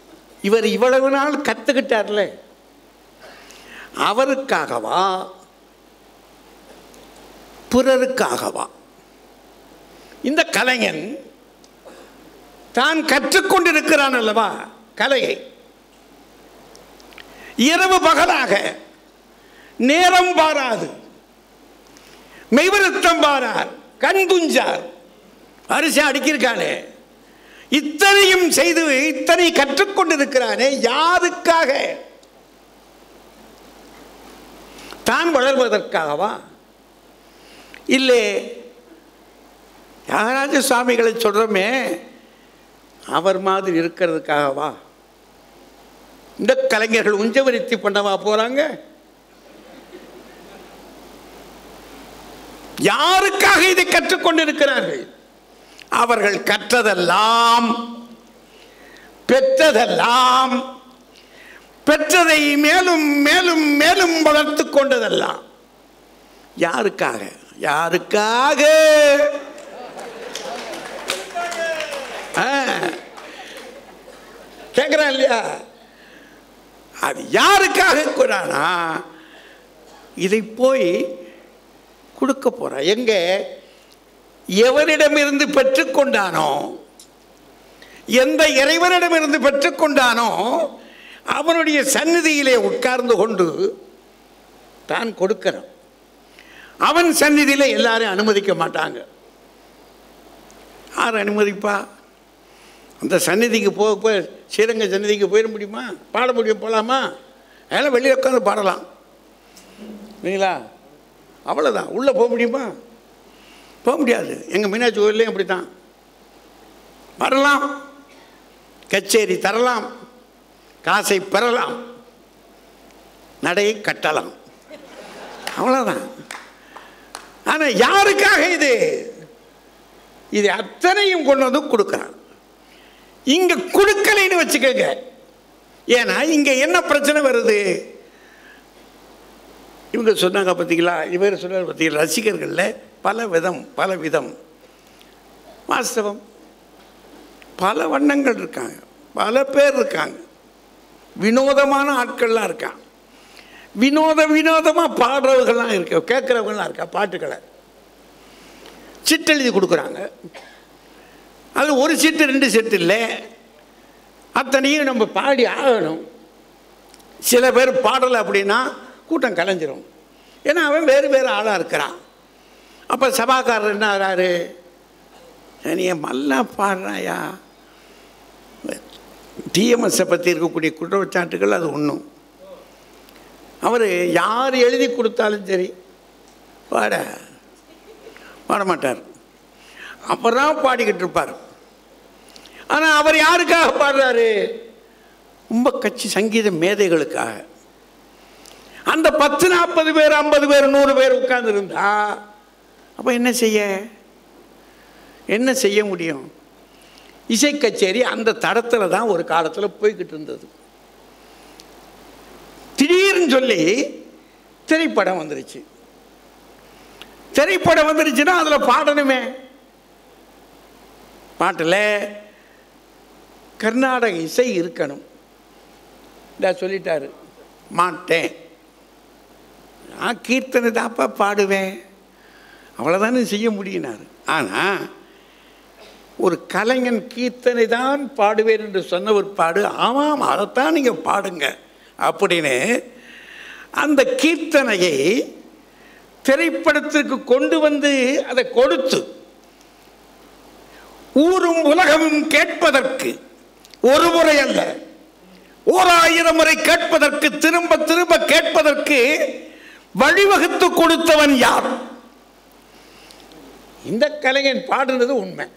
இவர் இவ்வளவு நாள் கற்றுக்கிட்டார்ல, அவருக்காகவா பிறருக்காகவா? இந்த கலைஞன் தான் கற்றுக்கொண்டிருக்கிறான் அல்லவா கலையை, இரவு பகலாக நேரம் பாராது, மெய்வருத்தம் பாரார், கண் குஞ்சார், அரிசி அடிக்கிருக்கானே, இத்தனையும் செய்து இத்தனை கற்றுக்கொண்டிருக்கிறானே, யாருக்காக? தான் வளர்வதற்காகவா? இல்லை தியாகராஜ சுவாமிகளை சொல்றோமே அவர் மாதிரி இருக்கிறதுக்காகவா? இந்த கலைஞர்கள் உஞ்சவரித்தி பண்ணவா போறாங்க? யாருக்காக இதை கற்றுக்கொண்டிருக்கிறார்கள்? அவர்கள் கற்றதெல்லாம், பெற்றதெல்லாம், பெற்றதை மேலும் மேலும் மேலும் வளர்த்து கொண்டதெல்லாம் யாருக்காக? யாருக்காக? கேட்கிறான் இல்லையா? அது யாருக்காக கூறானா? இதை போய் கொடுக்க போற எங்க? எவரிடமிருந்து பெற்றுக்கொண்டானோ, எந்த இறைவனிடமிருந்து பெற்றுக்கொண்டானோ அவனுடைய சந்நிதியிலே உட்கார்ந்து கொண்டு தான் கொடுக்கிறான். அவன் சந்நிதியில் எல்லாரும் அனுமதிக்க மாட்டாங்க. யார் அனுமதிப்பா? அந்த சந்நிதிக்கு போக போய் ஸ்ரீரங்க சந்நிதிக்கு போயிட முடியுமா? பாட முடியும், போகலாமா? அதெல்லாம் வெளியே உட்காந்து பாடலாம் இல்லைங்களா? அவ்வளோதான். உள்ளே போக முடியுமா? போக முடியாது. எங்கள் மீனாட்சி கோயிலையும் அப்படி தான். வரலாம், கச்சேரி தரலாம், காசை பெறலாம், நடையை கட்டலாம், அவ்வளோதான். ஆனால் யாருக்காக இது? இது அத்தனையும் கொண்டு வந்து கொடுக்குறான். இங்கே கொடுக்கலைன்னு வச்சுக்கோங்க. ஏன்னா இங்கே என்ன பிரச்சனை வருது? இவங்க சொன்னாங்க பார்த்தீங்களா, இவர் சொன்னார் பார்த்தீங்களா, ரசிகர்களில் பல விதம் பல விதம். வாஸ்தவம், பல வண்ணங்கள் இருக்காங்க, பல பேர் இருக்காங்க, வினோதமான ஆட்கள்லாம் இருக்காங்க, வினோத வினோதமாக பாடுறவர்கள்லாம் இருக்க, கேட்குறவங்களாம் இருக்கா. பாட்டுக்களை சிட்டெழுதி கொடுக்குறாங்க. அது ஒரு சீட்டு ரெண்டு சீட்டு இல்லை, அத்தனையும் நம்ம பாடி ஆகணும். சில பேர் பாடலை அப்படின்னா கூட்டம் கலைஞ்சிரும். ஏன்னா அவன் வேறு வேறு ஆளாக இருக்கிறான். அப்போ சபாக்காரர் என்ன ஆகிறாரு? நீ நல்லா பாடுறாயா? டிஎம்எஸ்ஸை பற்றி இருக்கக்கூடிய குற்றச்சாட்டுகள் அது ஒன்றும். அவர் யார் எழுதி கொடுத்தாலும் சரி பாட பாட மாட்டார். அப்புறம் பாடிக்கிட்டு இருப்பார். ஆனால் அவர் யாருக்காக பாடுறாரு? ரொம்ப கட்சி சங்கீத மேதைகளுக்காக. அந்த பத்து நாற்பது பேர் ஐம்பது பேர் நூறு பேர் உட்கார்ந்து இருந்தா அப்போ என்ன செய்ய என்ன செய்ய முடியும்? இசை கச்சேரி அந்த தடத்தில் தான் ஒரு காலத்தில் போய்கிட்டு இருந்தது. திடீர்னு சொல்லி திரைப்படம் வந்துருச்சு. திரைப்படம் வந்துருச்சுன்னா அதில் பாடணுமே. பாட்டில் கர்நாடக இசை இருக்கணும். நான் சொல்லிட்டாரு, மாட்டேன், நான் கீர்த்தனை தாப்பா பாடுவேன், அவ்வளோதானே செய்ய முடியினார். ஆனால் ஒரு கலைஞன் கீர்த்தனை தான் பாடுவேன் என்று சொன்ன ஒரு பாடு, ஆமாம் அதைத்தான் நீங்கள் பாடுங்க அப்படின்னு அந்த கீர்த்தனையை திரைப்படத்திற்கு கொண்டு வந்து அதை கொடுத்து ஊரும் உலகமும் கேட்பதற்கு ஒரு முறை அல்ல ஓர் ஆயிரம் முறை கேட்பதற்கு, திரும்ப திரும்ப கேட்பதற்கு வழிவகுத்து கொடுத்தவன் யார்? இந்த கலைஞன் பாடுறது உண்மை.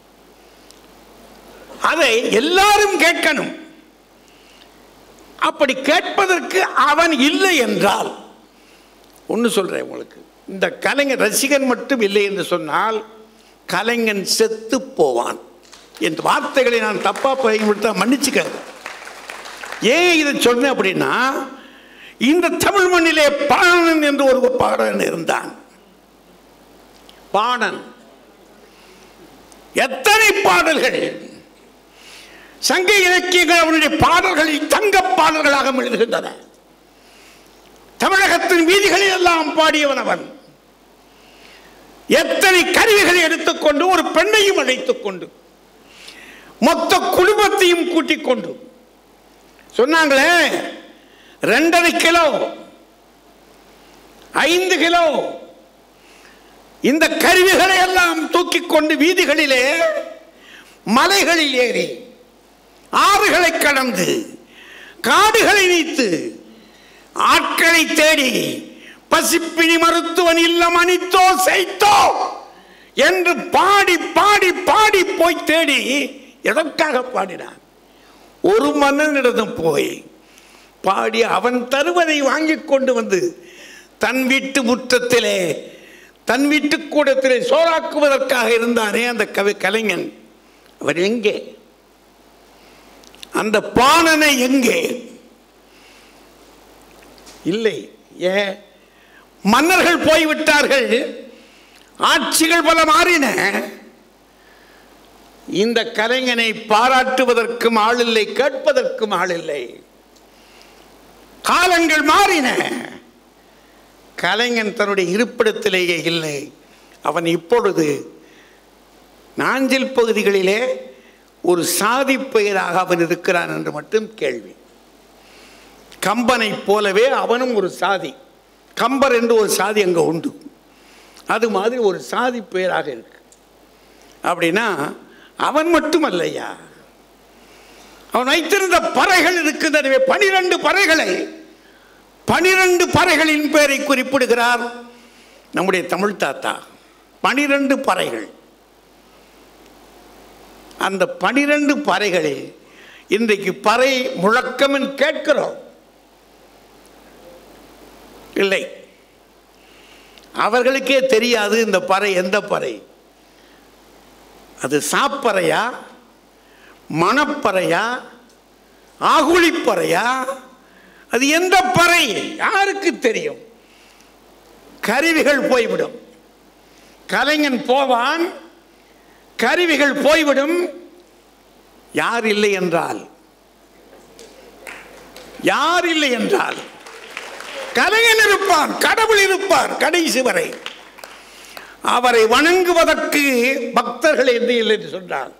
அதை எல்லாரும் கேட்கணும். அப்படி கேட்பதற்கு அவன் இல்லை என்றால், ஒன்று சொல்றேன் உங்களுக்கு, இந்த கலைஞன் ரசிகன் மட்டும் இல்லை என்று சொன்னால் கலைஞன் செத்து போவான். என் வார்த்தைகளை நான் தப்பா பயன்படுத்த மன்னிச்சுக்க. ஏன் இதை சொன்னேன் அப்படின்னா, இந்த தமிழ் மண்ணிலே பாணன் என்று ஒரு பாடகன் இருந்தான். பாணன் எத்தனை பாடல்கள், சங்க இலக்கியங்கள் அவனுடைய பாடல்களில் தங்க பாடல்களாக எழுதுகின்றன. தமிழகத்தின் வீதிகளில் எல்லாம் பாடியவன் அவன். எத்தனை கருவிகளை எடுத்துக்கொண்டு ஒரு பெண்ணையும் அழைத்துக் கொண்டு மொத்த குடும்பத்தையும் கூட்டிக் கொண்டு சொன்னாங்களே, ரெண்டரை கிலோ ஐந்து கிலோ இந்த கருவிகளை எல்லாம் தூக்கிக் கொண்டு வீதிகளிலே மலைகளில் ஏறி ஆறுகளை கடந்து காடுகளை நீத்து ஆட்களை தேடி பசிப்பினி மருத்துவன் இல்லம் அனித்தோ செய்தோ என்று பாடி பாடி பாடி போய் தேடி எதற்காக பாடினான்? ஒரு மன்னனிடம் போய் பாடி அவன் தருவதை வாங்கி கொண்டு வந்து தன் வீட்டு முற்றத்திலே தன் வீட்டு கூடத்திலே சோறாக்குவதற்காக இருந்தானே அந்த கவி கலைஞன். அவர் எங்கே? அந்த பாணனை எங்கே? இல்லை. ஏ மன்னர்கள் போய்விட்டார்கள், ஆட்சிகள் பல மாறின. இந்த கலைஞனை பாராட்டுவதற்கும் ஆள் இல்லை, கேட்பதற்கும் ஆள் இல்லை. காலங்கள் மாறின. கலைஞன் தன்னுடைய இருப்பிடத்திலேயே இல்லை. அவன் இப்பொழுது நாஞ்சில் பகுதிகளிலே ஒரு சாதி பெயராக அவன் இருக்கிறான் என்று மட்டும் கேள்வி. கம்பனை போலவே அவனும் ஒரு சாதி, கம்பர் என்று ஒரு சாதி அங்கே உண்டு. அது மாதிரி ஒரு சாதி பெயராக இருக்கு. அப்படின்னா அவன் மட்டுமல்லையா, அவன் வைத்திருந்த பறைகள் இருக்கின்றனவே, பனிரெண்டு பறைகளை பனிரெண்டு பறைகளின் பெயரை குறிப்பிடுகிறார் நம்முடைய தமிழ் தாத்தா. பனிரெண்டு பறைகள். அந்த பனிரெண்டு பறைகளில் இன்றைக்கு பறை முழக்கம் கேட்கிறோம். இல்லை, அவர்களுக்கே தெரியாது இந்த பறை எந்த பறை. அது சாப்பறையா, மணப்பறையா, ஆகுளிப்பறையா, அது எந்த பறை யாருக்கு தெரியும்? கருவிகள் போய்விடும், கலைஞன் போவான், கருவிகள் போய்விடும். யார் இல்லை என்றால் யார் இல்லை என்றால் கலைஞன் இருப்பான், கடவுள் இருப்பார் கடைசி வரை. அவரை வணங்குவதற்கு பக்தர்கள் என்று இல்லை என்று சொன்னார்.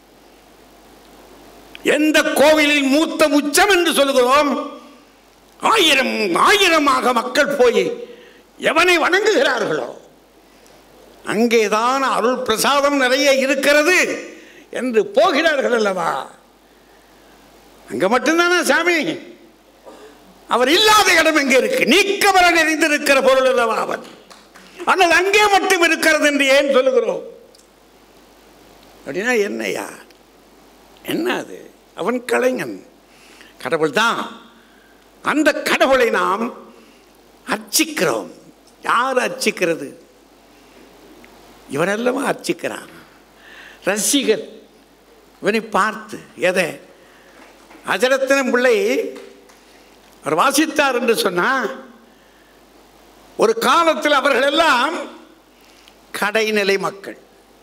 எந்த கோவிலில் மூத்த உச்சம் என்று சொல்கிறோம், ஆயிரம் ஆயிரமாக மக்கள் போய் எவனை வணங்குகிறார்களோ அங்கேதான் அருள் பிரசாதம் நிறைய இருக்கிறது என்று போகிறார்கள் அல்லவா. அங்க மட்டும்தானே சாமி, அவர் இல்லாத இடம் எங்கே இருக்கு? நீக்கவர நிறைந்திருக்கிற பொருள் அல்லவா அவர். ஆனால் அங்கே மட்டும் இருக்கிறது என்று ஏன் சொல்லுகிறோம்? அப்படின்னா என்னையா, என்ன அது? அவன் கலைஞன், கடவுள் தான். அந்த கடவுளை நாம் அர்ச்சிக்கிறோம். யார் அர்ச்சிக்கிறது? இவனெல்லாம் அர்ச்சிக்கிறான். ரசிகர் இவனை பார்த்து எதை அஜரத்தினம் பிள்ளை அவர் வாசித்தார் என்று சொன்னால், ஒரு காலத்தில் அவர்கள் எல்லாம் கடைநிலை மக்கள்.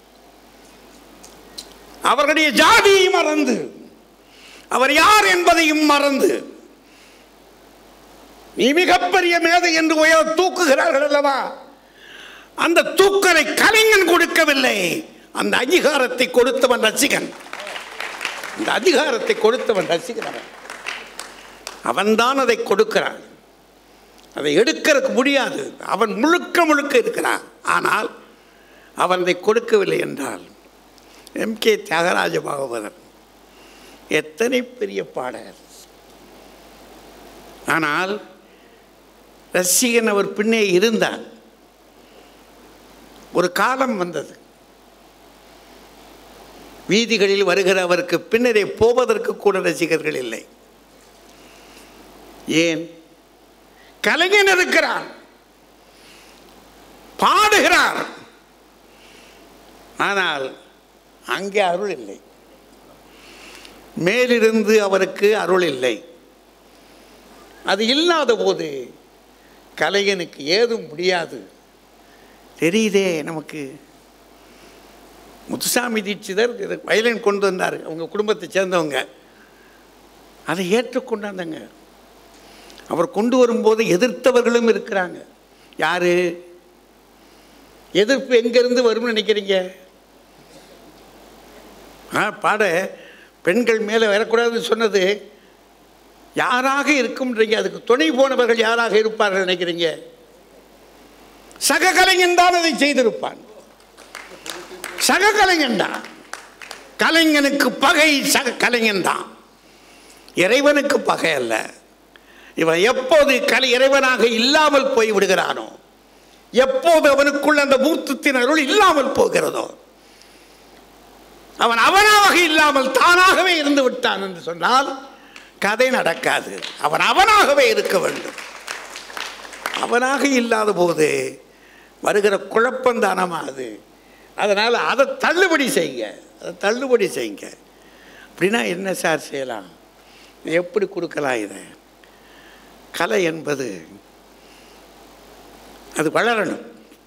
அவர்களுடைய ஜாதியை மறந்து, அவர் யார் என்பதையும் மறந்து, நீ மிகப்பெரிய மேதை என்று உயர தூக்குகிறார்கள் அல்லவா. அந்த தூக்கலை கலைஞன் கொடுக்கவில்லை, அந்த அதிகாரத்தை கொடுத்தவன் ரசிகன். அந்த அதிகாரத்தை கொடுத்தவன் ரசிகன். அவன்தான் அதை கொடுக்கிறான். அதை எடுக்கிறதுக்கு முடியாது, அவன் முழுக்க முழுக்க இருக்கிறான். ஆனால் அவன் அதை கொடுக்கவில்லை என்றால், எம் கே தியாகராஜ பாகவதர் எத்தனை பெரிய பாடகர். ஆனால் ரசிகன் அவர் பின்னே இருந்தான். ஒரு காலம் வந்தது, வீதிகளில் வருகிற அவருக்கு பின்னரே போவதற்கு கூட ரசிகர்கள் இல்லை. ஏன்? கலைஞன் இருக்கிறான், பாடுகிறார், ஆனால் அங்கே அருள் இல்லை. மேலிருந்து அவருக்கு அருள் இல்லை. அது இல்லாத போது கலைஞனுக்கு ஏதும் முடியாது. தெரியுதே நமக்கு. முத்துசாமி தீட்சிதர் வயலின் கொண்டு வந்தார், அவங்க குடும்பத்தை சேர்ந்தவங்க. அதை ஏற்றுக்கொண்டாங்க. அவர் கொண்டு வரும்போது எதிர்த்தவர்களும் இருக்கிறாங்க. யாரு? எதிர்ப்பு எங்கேருந்து வரும்னு நினைக்கிறீங்க? ஆ பாட பெண்கள் மேலே வரக்கூடாதுன்னு சொன்னது யாராக இருக்கும்ன்றீங்க? அதுக்கு துணை போனவர்கள் யாராக இருப்பார்கள் நினைக்கிறீங்க? சக கலைஞன் தான் அதை செய்திருப்பான். சக கலைஞன் தான். கலைஞனுக்கு பகை சக கலைஞன் தான், இறைவனுக்கு பகை அல்ல. இவன் எப்போது கலை இறைவனாக இல்லாமல் போய் விடுகிறானோ, எப்போது அவனுக்குள்ள அந்த மூர்த்தத்தின் அருள் இல்லாமல் போகிறதோ, அவன் அவனாக இல்லாமல் தானாகவே இருந்து விட்டான் என்று சொன்னால் கதை நடக்காது. அவன் அவனாகவே இருக்க வேண்டும். அவனாக இல்லாத போது வருகிற குழப்பந்தானமா அது. அதனால் அதை தள்ளுபடி செய்யுங்க, அதை தள்ளுபடி செய்யுங்க. அப்படின்னா என்ன சார் செய்யலாம், எப்படி கொடுக்கலாம்? இதை கலை என்பது அது வளரணும்.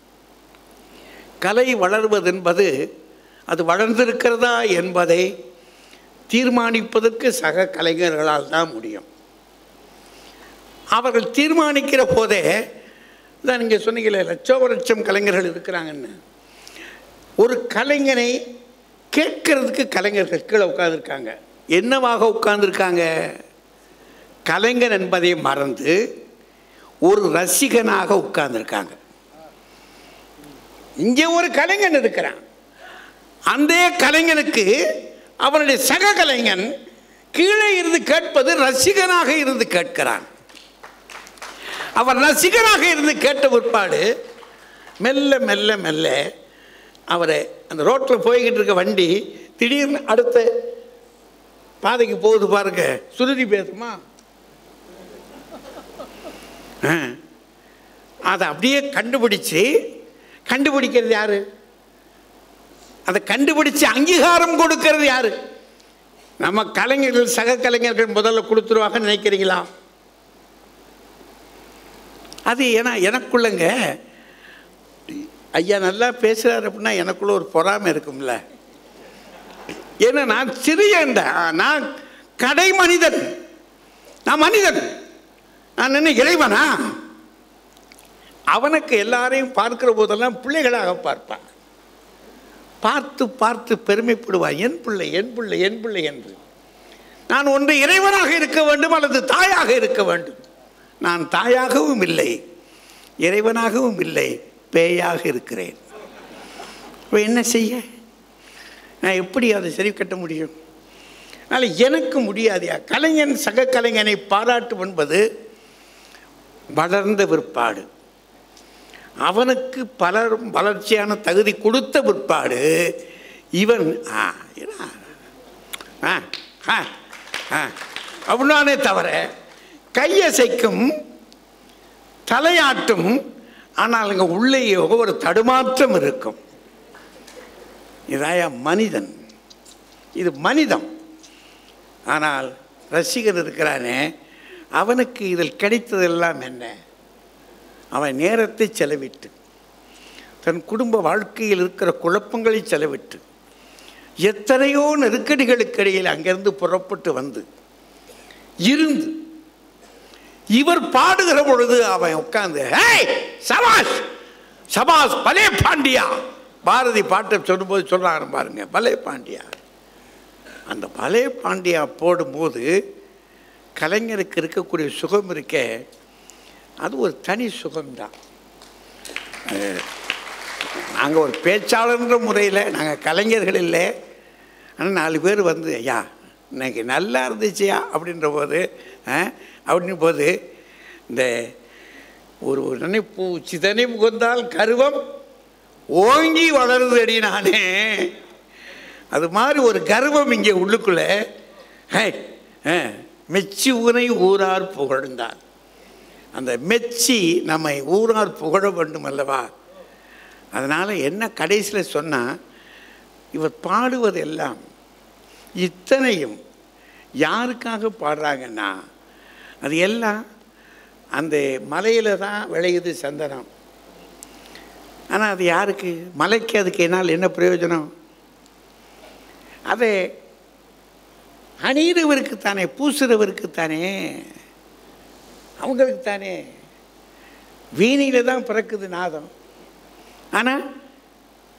கலை வளர்வது என்பது அது வளர்ந்திருக்கிறதா என்பதை தீர்மானிப்பதற்கு சக கலைஞர்களால் தான் முடியும். அவர்கள் தீர்மானிக்கிற போதே தான் நீங்கள் சொன்னீங்களே லட்சோப லட்சம் கலைஞர்கள் இருக்கிறாங்கன்னு. ஒரு கலைஞனை கேட்கறதுக்கு கலைஞர்கள் கீழே உட்கார்ந்துருக்காங்க. என்னவாக உட்கார்ந்துருக்காங்க? கலைஞர் என்பதை மறந்து ஒரு ரசிகனாக உட்கார்ந்துருக்காங்க. இங்கே ஒரு கலைஞன் இருக்கிறான். அந்த கலைஞனுக்கு அவனுடைய சக கலைஞன் கீழே இருந்து கேட்பது ரசிகனாக இருந்து கேட்கிறான். அவன் ரசிகனாக இருந்து கேட்ட பிற்பாடு மெல்ல மெல்ல மெல்ல அவரை அந்த ரோட்டில் போய்கிட்டு இருக்க வண்டி திடீர்னு அடுத்த பாதைக்கு போகுது பாருங்க, சுருதி பேசுமா, அதை அப்படியே கண்டுபிடிச்சு, கண்டுபிடிக்கிறது யாரு? அதை கண்டுபிடிச்சு அங்கீகாரம் கொடுக்கிறது யாரு? நம்ம கலைஞர்கள் சக கலைஞர்கள் முதல்ல கொடுத்துருவாங்கன்னு நினைக்கிறீங்களா? அது ஏன்னா எனக்குள்ளங்க ஐயா நல்லா பேசுகிறார் அப்படின்னா எனக்குள்ள ஒரு பொறாமை இருக்கும்ல. ஏன்னா நான் சிறியண்டா, நான் கடை மனிதன், நான் மனிதன், நான் என்ன இறைவனா? அவனுக்கு எல்லாரையும் பார்க்கிற போதெல்லாம் பிள்ளைகளாக பார்ப்பான். பார்த்து பார்த்து பெருமைப்படுவான், என் பிள்ளை என் பிள்ளை என் பிள்ளை என்று. நான் ஒன்று இறைவனாக இருக்க வேண்டும் அல்லது தாயாக இருக்க வேண்டும். நான் தாயாகவும் இல்லை, இறைவனாகவும் இல்லை, பேயாக இருக்கிறேன். இப்போ என்ன செய்ய? நான் எப்படி அதை சரி கட்ட முடியும்? அதனால் எனக்கு முடியாதையா? கலைஞன் சக கலைஞனை பாராட்டும் என்பது வளர்ந்த பிற்பாடு, அவனுக்கு பலர் வளர்ச்சியான தகுதி கொடுத்த பிற்பாடு இவன் அப்படின்னானே தவிர கையசைக்கும் தலையாட்டும், ஆனால் அங்கே உள்ளே ஒரு தடுமாற்றம் இருக்கும். இதாயா மனிதன், இது மனிதம். ஆனால் ரசிகன் இருக்கிறானே, அவனுக்கு இதில் கிடைத்ததெல்லாம் என்ன? அவன் நேரத்தை செலவிட்டு, தன் குடும்ப வாழ்க்கையில் இருக்கிற குழப்பங்களை செலவிட்டு, எத்தனையோ நெருக்கடிகளுக்கு இடையில் அங்கிருந்து புறப்பட்டு வந்து இருந்து இவர் பாடுகிற பொழுது அவன் உட்கார்ந்து சபாஷ் சபாஷ் பலே பாண்டியா, பாரதி பாட்டை சொல்லும்போது சொல்றாங்க பாருங்க, பலே பாண்டியா. அந்த பலே பாண்டியா போடும்போது கலைஞருக்கு இருக்கக்கூடிய சுகம் இருக்கே, அது ஒரு தனி சுகம்தான். நாங்கள் ஒரு பேச்சாளர்ன்ற முறையில், நாங்கள் கலைஞர்கள் இல்லை, ஆனால் நாலு பேர் வந்து ஐயா இன்னைக்கு நல்லா இருந்துச்சியா அப்படின்ற போது அப்படின்ற போது இந்த ஒரு ஒரு நினைப்பு சிதனை முகந்தால் கருவம் ஓங்கி வளருது அடி நானே, அது மாதிரி ஒரு கர்வம் இங்கே உள்ளுக்குள்ளே மெச்சி ஊனை ஊரார் புகழ்ந்தார். அந்த மெச்சி நம்மை ஊரார் புகழ வேண்டும் அல்லவா? அதனால் என்ன கடைசியில் சொன்னால், இவர் பாடுவதெல்லாம் இத்தனையும் யாருக்காக பாடுறாங்கன்னா, அது எல்லாம் அந்த மலையில் தான் விளையுது சந்தனம். ஆனால் அது யாருக்கு? மலைக்கு அதுக்கு என்னால் என்ன பிரயோஜனம்? அதை அணிகிறவருக்கு தானே, பூசுகிறவருக்கு தானே, அவங்களுக்கு தானே. வீணையில் தான் பிறக்குது நாதம். ஆனால்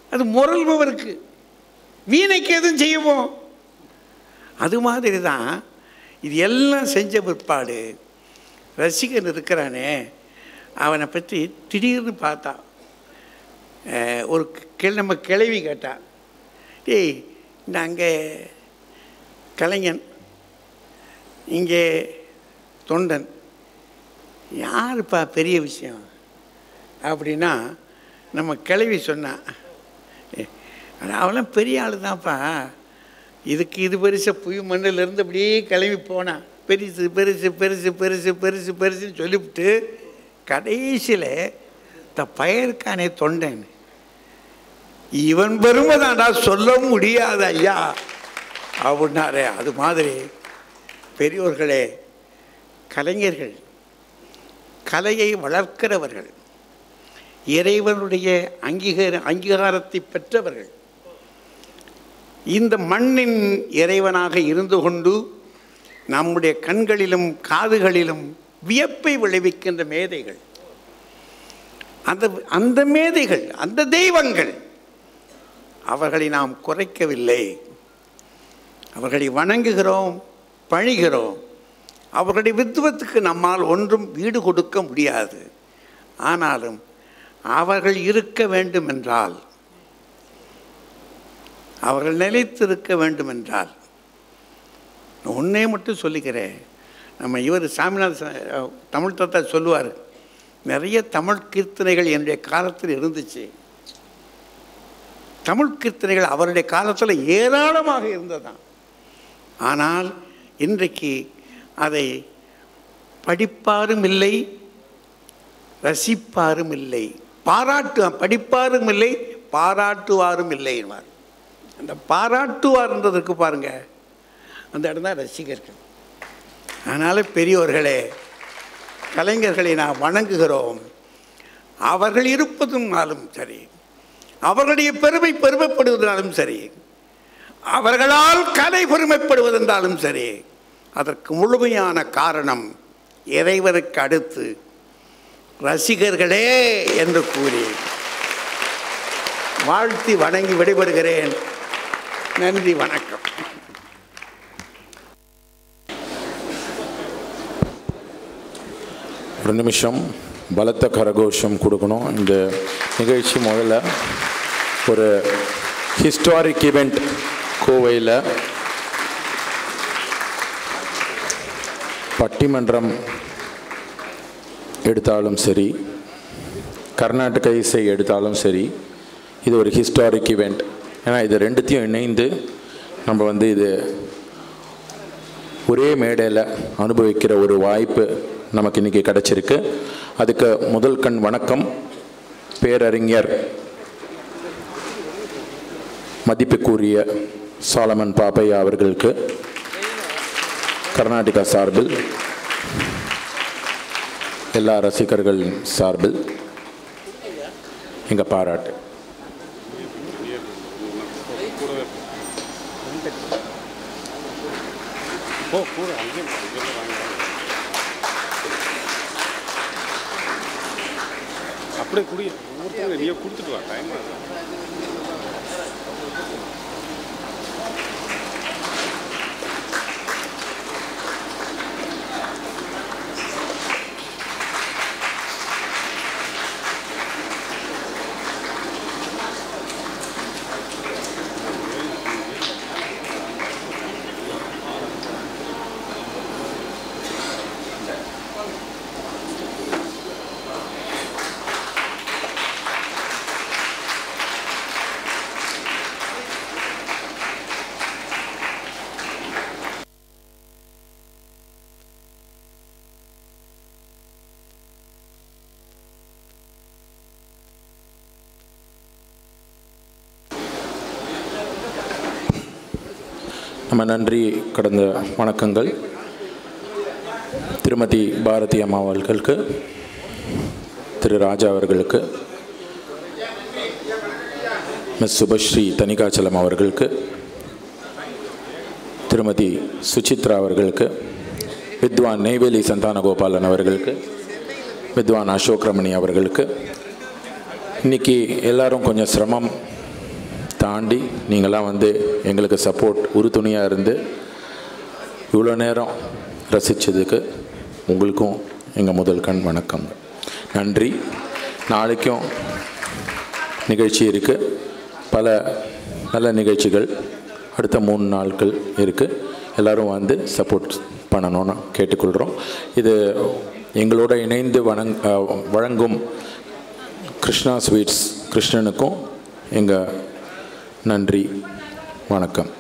அது முரல்பவருக்கு. வீணைக்கு எதுவும் செய்வோம். அது மாதிரி தான் இது எல்லாம் செஞ்ச பிற்பாடு ரசிகன் இருக்கிறானே, அவனை பற்றி திடீர்னு பார்த்தா ஒரு கிள நம்ம கிளவி கேட்டா, டேய் இந்த அங்கே கலைஞன், இங்கே தொண்டன், யாருப்பா பெரிய விஷயம் அப்படின்னா நம்ம கிளவி சொன்னான், அவெல்லாம் பெரிய ஆள் தான்ப்பா, இதுக்கு இது பெருசு புய் மண்ணிலேருந்து அப்படியே கிளம்பி போனான், பெருசு பெருசு பெருசு பெருசு பெருசு பெருசுன்னு சொல்லிவிட்டு கடைசியில் த பயருக்கானே தொண்டன், இவன் பெருமைதான்டா சொல்ல முடியாது ஐயா அப்படின்னாரே. அது மாதிரி பெரியோர்களே, கலைஞர்கள், கலையை வளர்க்கிறவர்கள், இறைவனுடைய அங்கீகார அங்கீகாரத்தை பெற்றவர்கள், இந்த மண்ணின் இறைவனாக இருந்து கொண்டு நம்முடைய கண்களிலும் காதுகளிலும் வியப்பை விளைவிக்கின்ற மேதைகள், அந்த அந்த மேதைகள், அந்த தெய்வங்கள், அவர்களை நாம் குறைக்கவில்லை. அவர்களை வணங்குகிறோம், பணிகிறோம். அவர்களுடைய வித்துவத்துக்கு நம்மால் ஒன்றும் ஈடு கொடுக்க முடியாது. ஆனாலும் அவர்கள் இருக்க வேண்டும் என்றால், அவர்கள் நிலைத்திருக்க வேண்டும் என்றால், ஒன்றே மட்டும் சொல்லிக்கிறேன். நம்ம இவர் சாமிநாத தமிழ் தாத்தா சொல்லுவார், நிறைய தமிழ் கீர்த்தனைகள் என்னுடைய காலத்தில் இருந்துச்சு. தமிழ் கீர்த்தனைகள் அவருடைய காலத்தில் ஏராளமாக இருந்ததுதான். ஆனால் இன்றைக்கு அதை படிப்பாரும் இல்லை, ரசிப்பாரும் இல்லை, பாராட்டு படிப்பாரும் இல்லை, பாராட்டுவாரும் இல்லை என்பார். அந்த பாராட்டுவார்ன்றதுக்கு பாருங்க, அந்த இடம் தான் ரசிகர்கள். அதனால் பெரியோர்களே, கலைஞர்களை நாம் வணங்குகிறோம். அவர்கள் இருப்பதுனாலும் சரி, அவர்களுடைய பெருமை பெருமைப்படுவதனாலும் சரி, அவர்களால் கலை பெருமைப்படுவதென்றாலும் சரி, அதற்கு முழுமையான காரணம் இறைவனுக்கு அடுத்து ரசிகர்களே என்று கூறி வாழ்த்தி வணங்கி விடைபெறுகிறேன். நன்றி, வணக்கம். ஒரு நிமிஷம் பலத்த கரகோஷம் கொடுக்கணும். இந்த நிகழ்ச்சி முதல்ல ஒரு ஹிஸ்டாரிக் ஈவெண்ட். கோவையில் பட்டிமன்றம் எடுத்தாலும் சரி, கர்நாடக இசை எடுத்தாலும் சரி, இது ஒரு ஹிஸ்டாரிக் ஈவெண்ட். ஏன்னா இது ரெண்டுத்தையும் இணைந்து நம்ம வந்து இது ஒரே மேடையில் அனுபவிக்கிற ஒரு வாய்ப்பு நமக்கு இன்றைக்கி கிடச்சிருக்கு. அதுக்கு முதல் கண் வணக்கம் பேரறிஞர் மதிப்புக்குரிய சாலமன் பாப்பையா அவர்களுக்கு கர்நாடகா சார்பில், எல்லா ரசிகர்கள் சார்பில் எங்கள் பாராட்டு. அப்படியே குடி நீ கொடுத்துட்டு வா, டைம் நம்ம நன்றி கடந்த வணக்கங்கள் திருமதி பாரதி அம்மா அவர்களுக்கு, திரு ராஜா அவர்களுக்கு, மிஸ் சுபஸ்ரீ தனிகாச்சலம் அவர்களுக்கு, திருமதி சுசித்ரா அவர்களுக்கு, வித்வான் நெய்வேலி சந்தானகோபாலன் அவர்களுக்கு, வித்வான் அசோக் ரமணி அவர்களுக்கு. இன்றைக்கி எல்லோரும் கொஞ்சம் சிரமம் தாண்டி நீங்களாம் வந்து எங்களுக்கு சப்போர்ட் உறுதுணையாக இருந்து இவ்வளோ நேரம் ரசித்ததுக்கு உங்களுக்கும் எங்கள் முதல் கண் வணக்கம். நன்றி. நாளைக்கும் நிகழ்ச்சி இருக்குது. பல நல்ல நிகழ்ச்சிகள் அடுத்த மூணு நாட்கள் இருக்குது. எல்லோரும் வந்து சப்போர்ட் பண்ணணும்னு கேட்டுக்கொள்கிறோம். இது எங்களோட இணைந்து வணங் வழங்கும் கிருஷ்ணா ஸ்வீட்ஸ் கிருஷ்ணனுக்கும் எங்கள் நன்றி, வணக்கம்.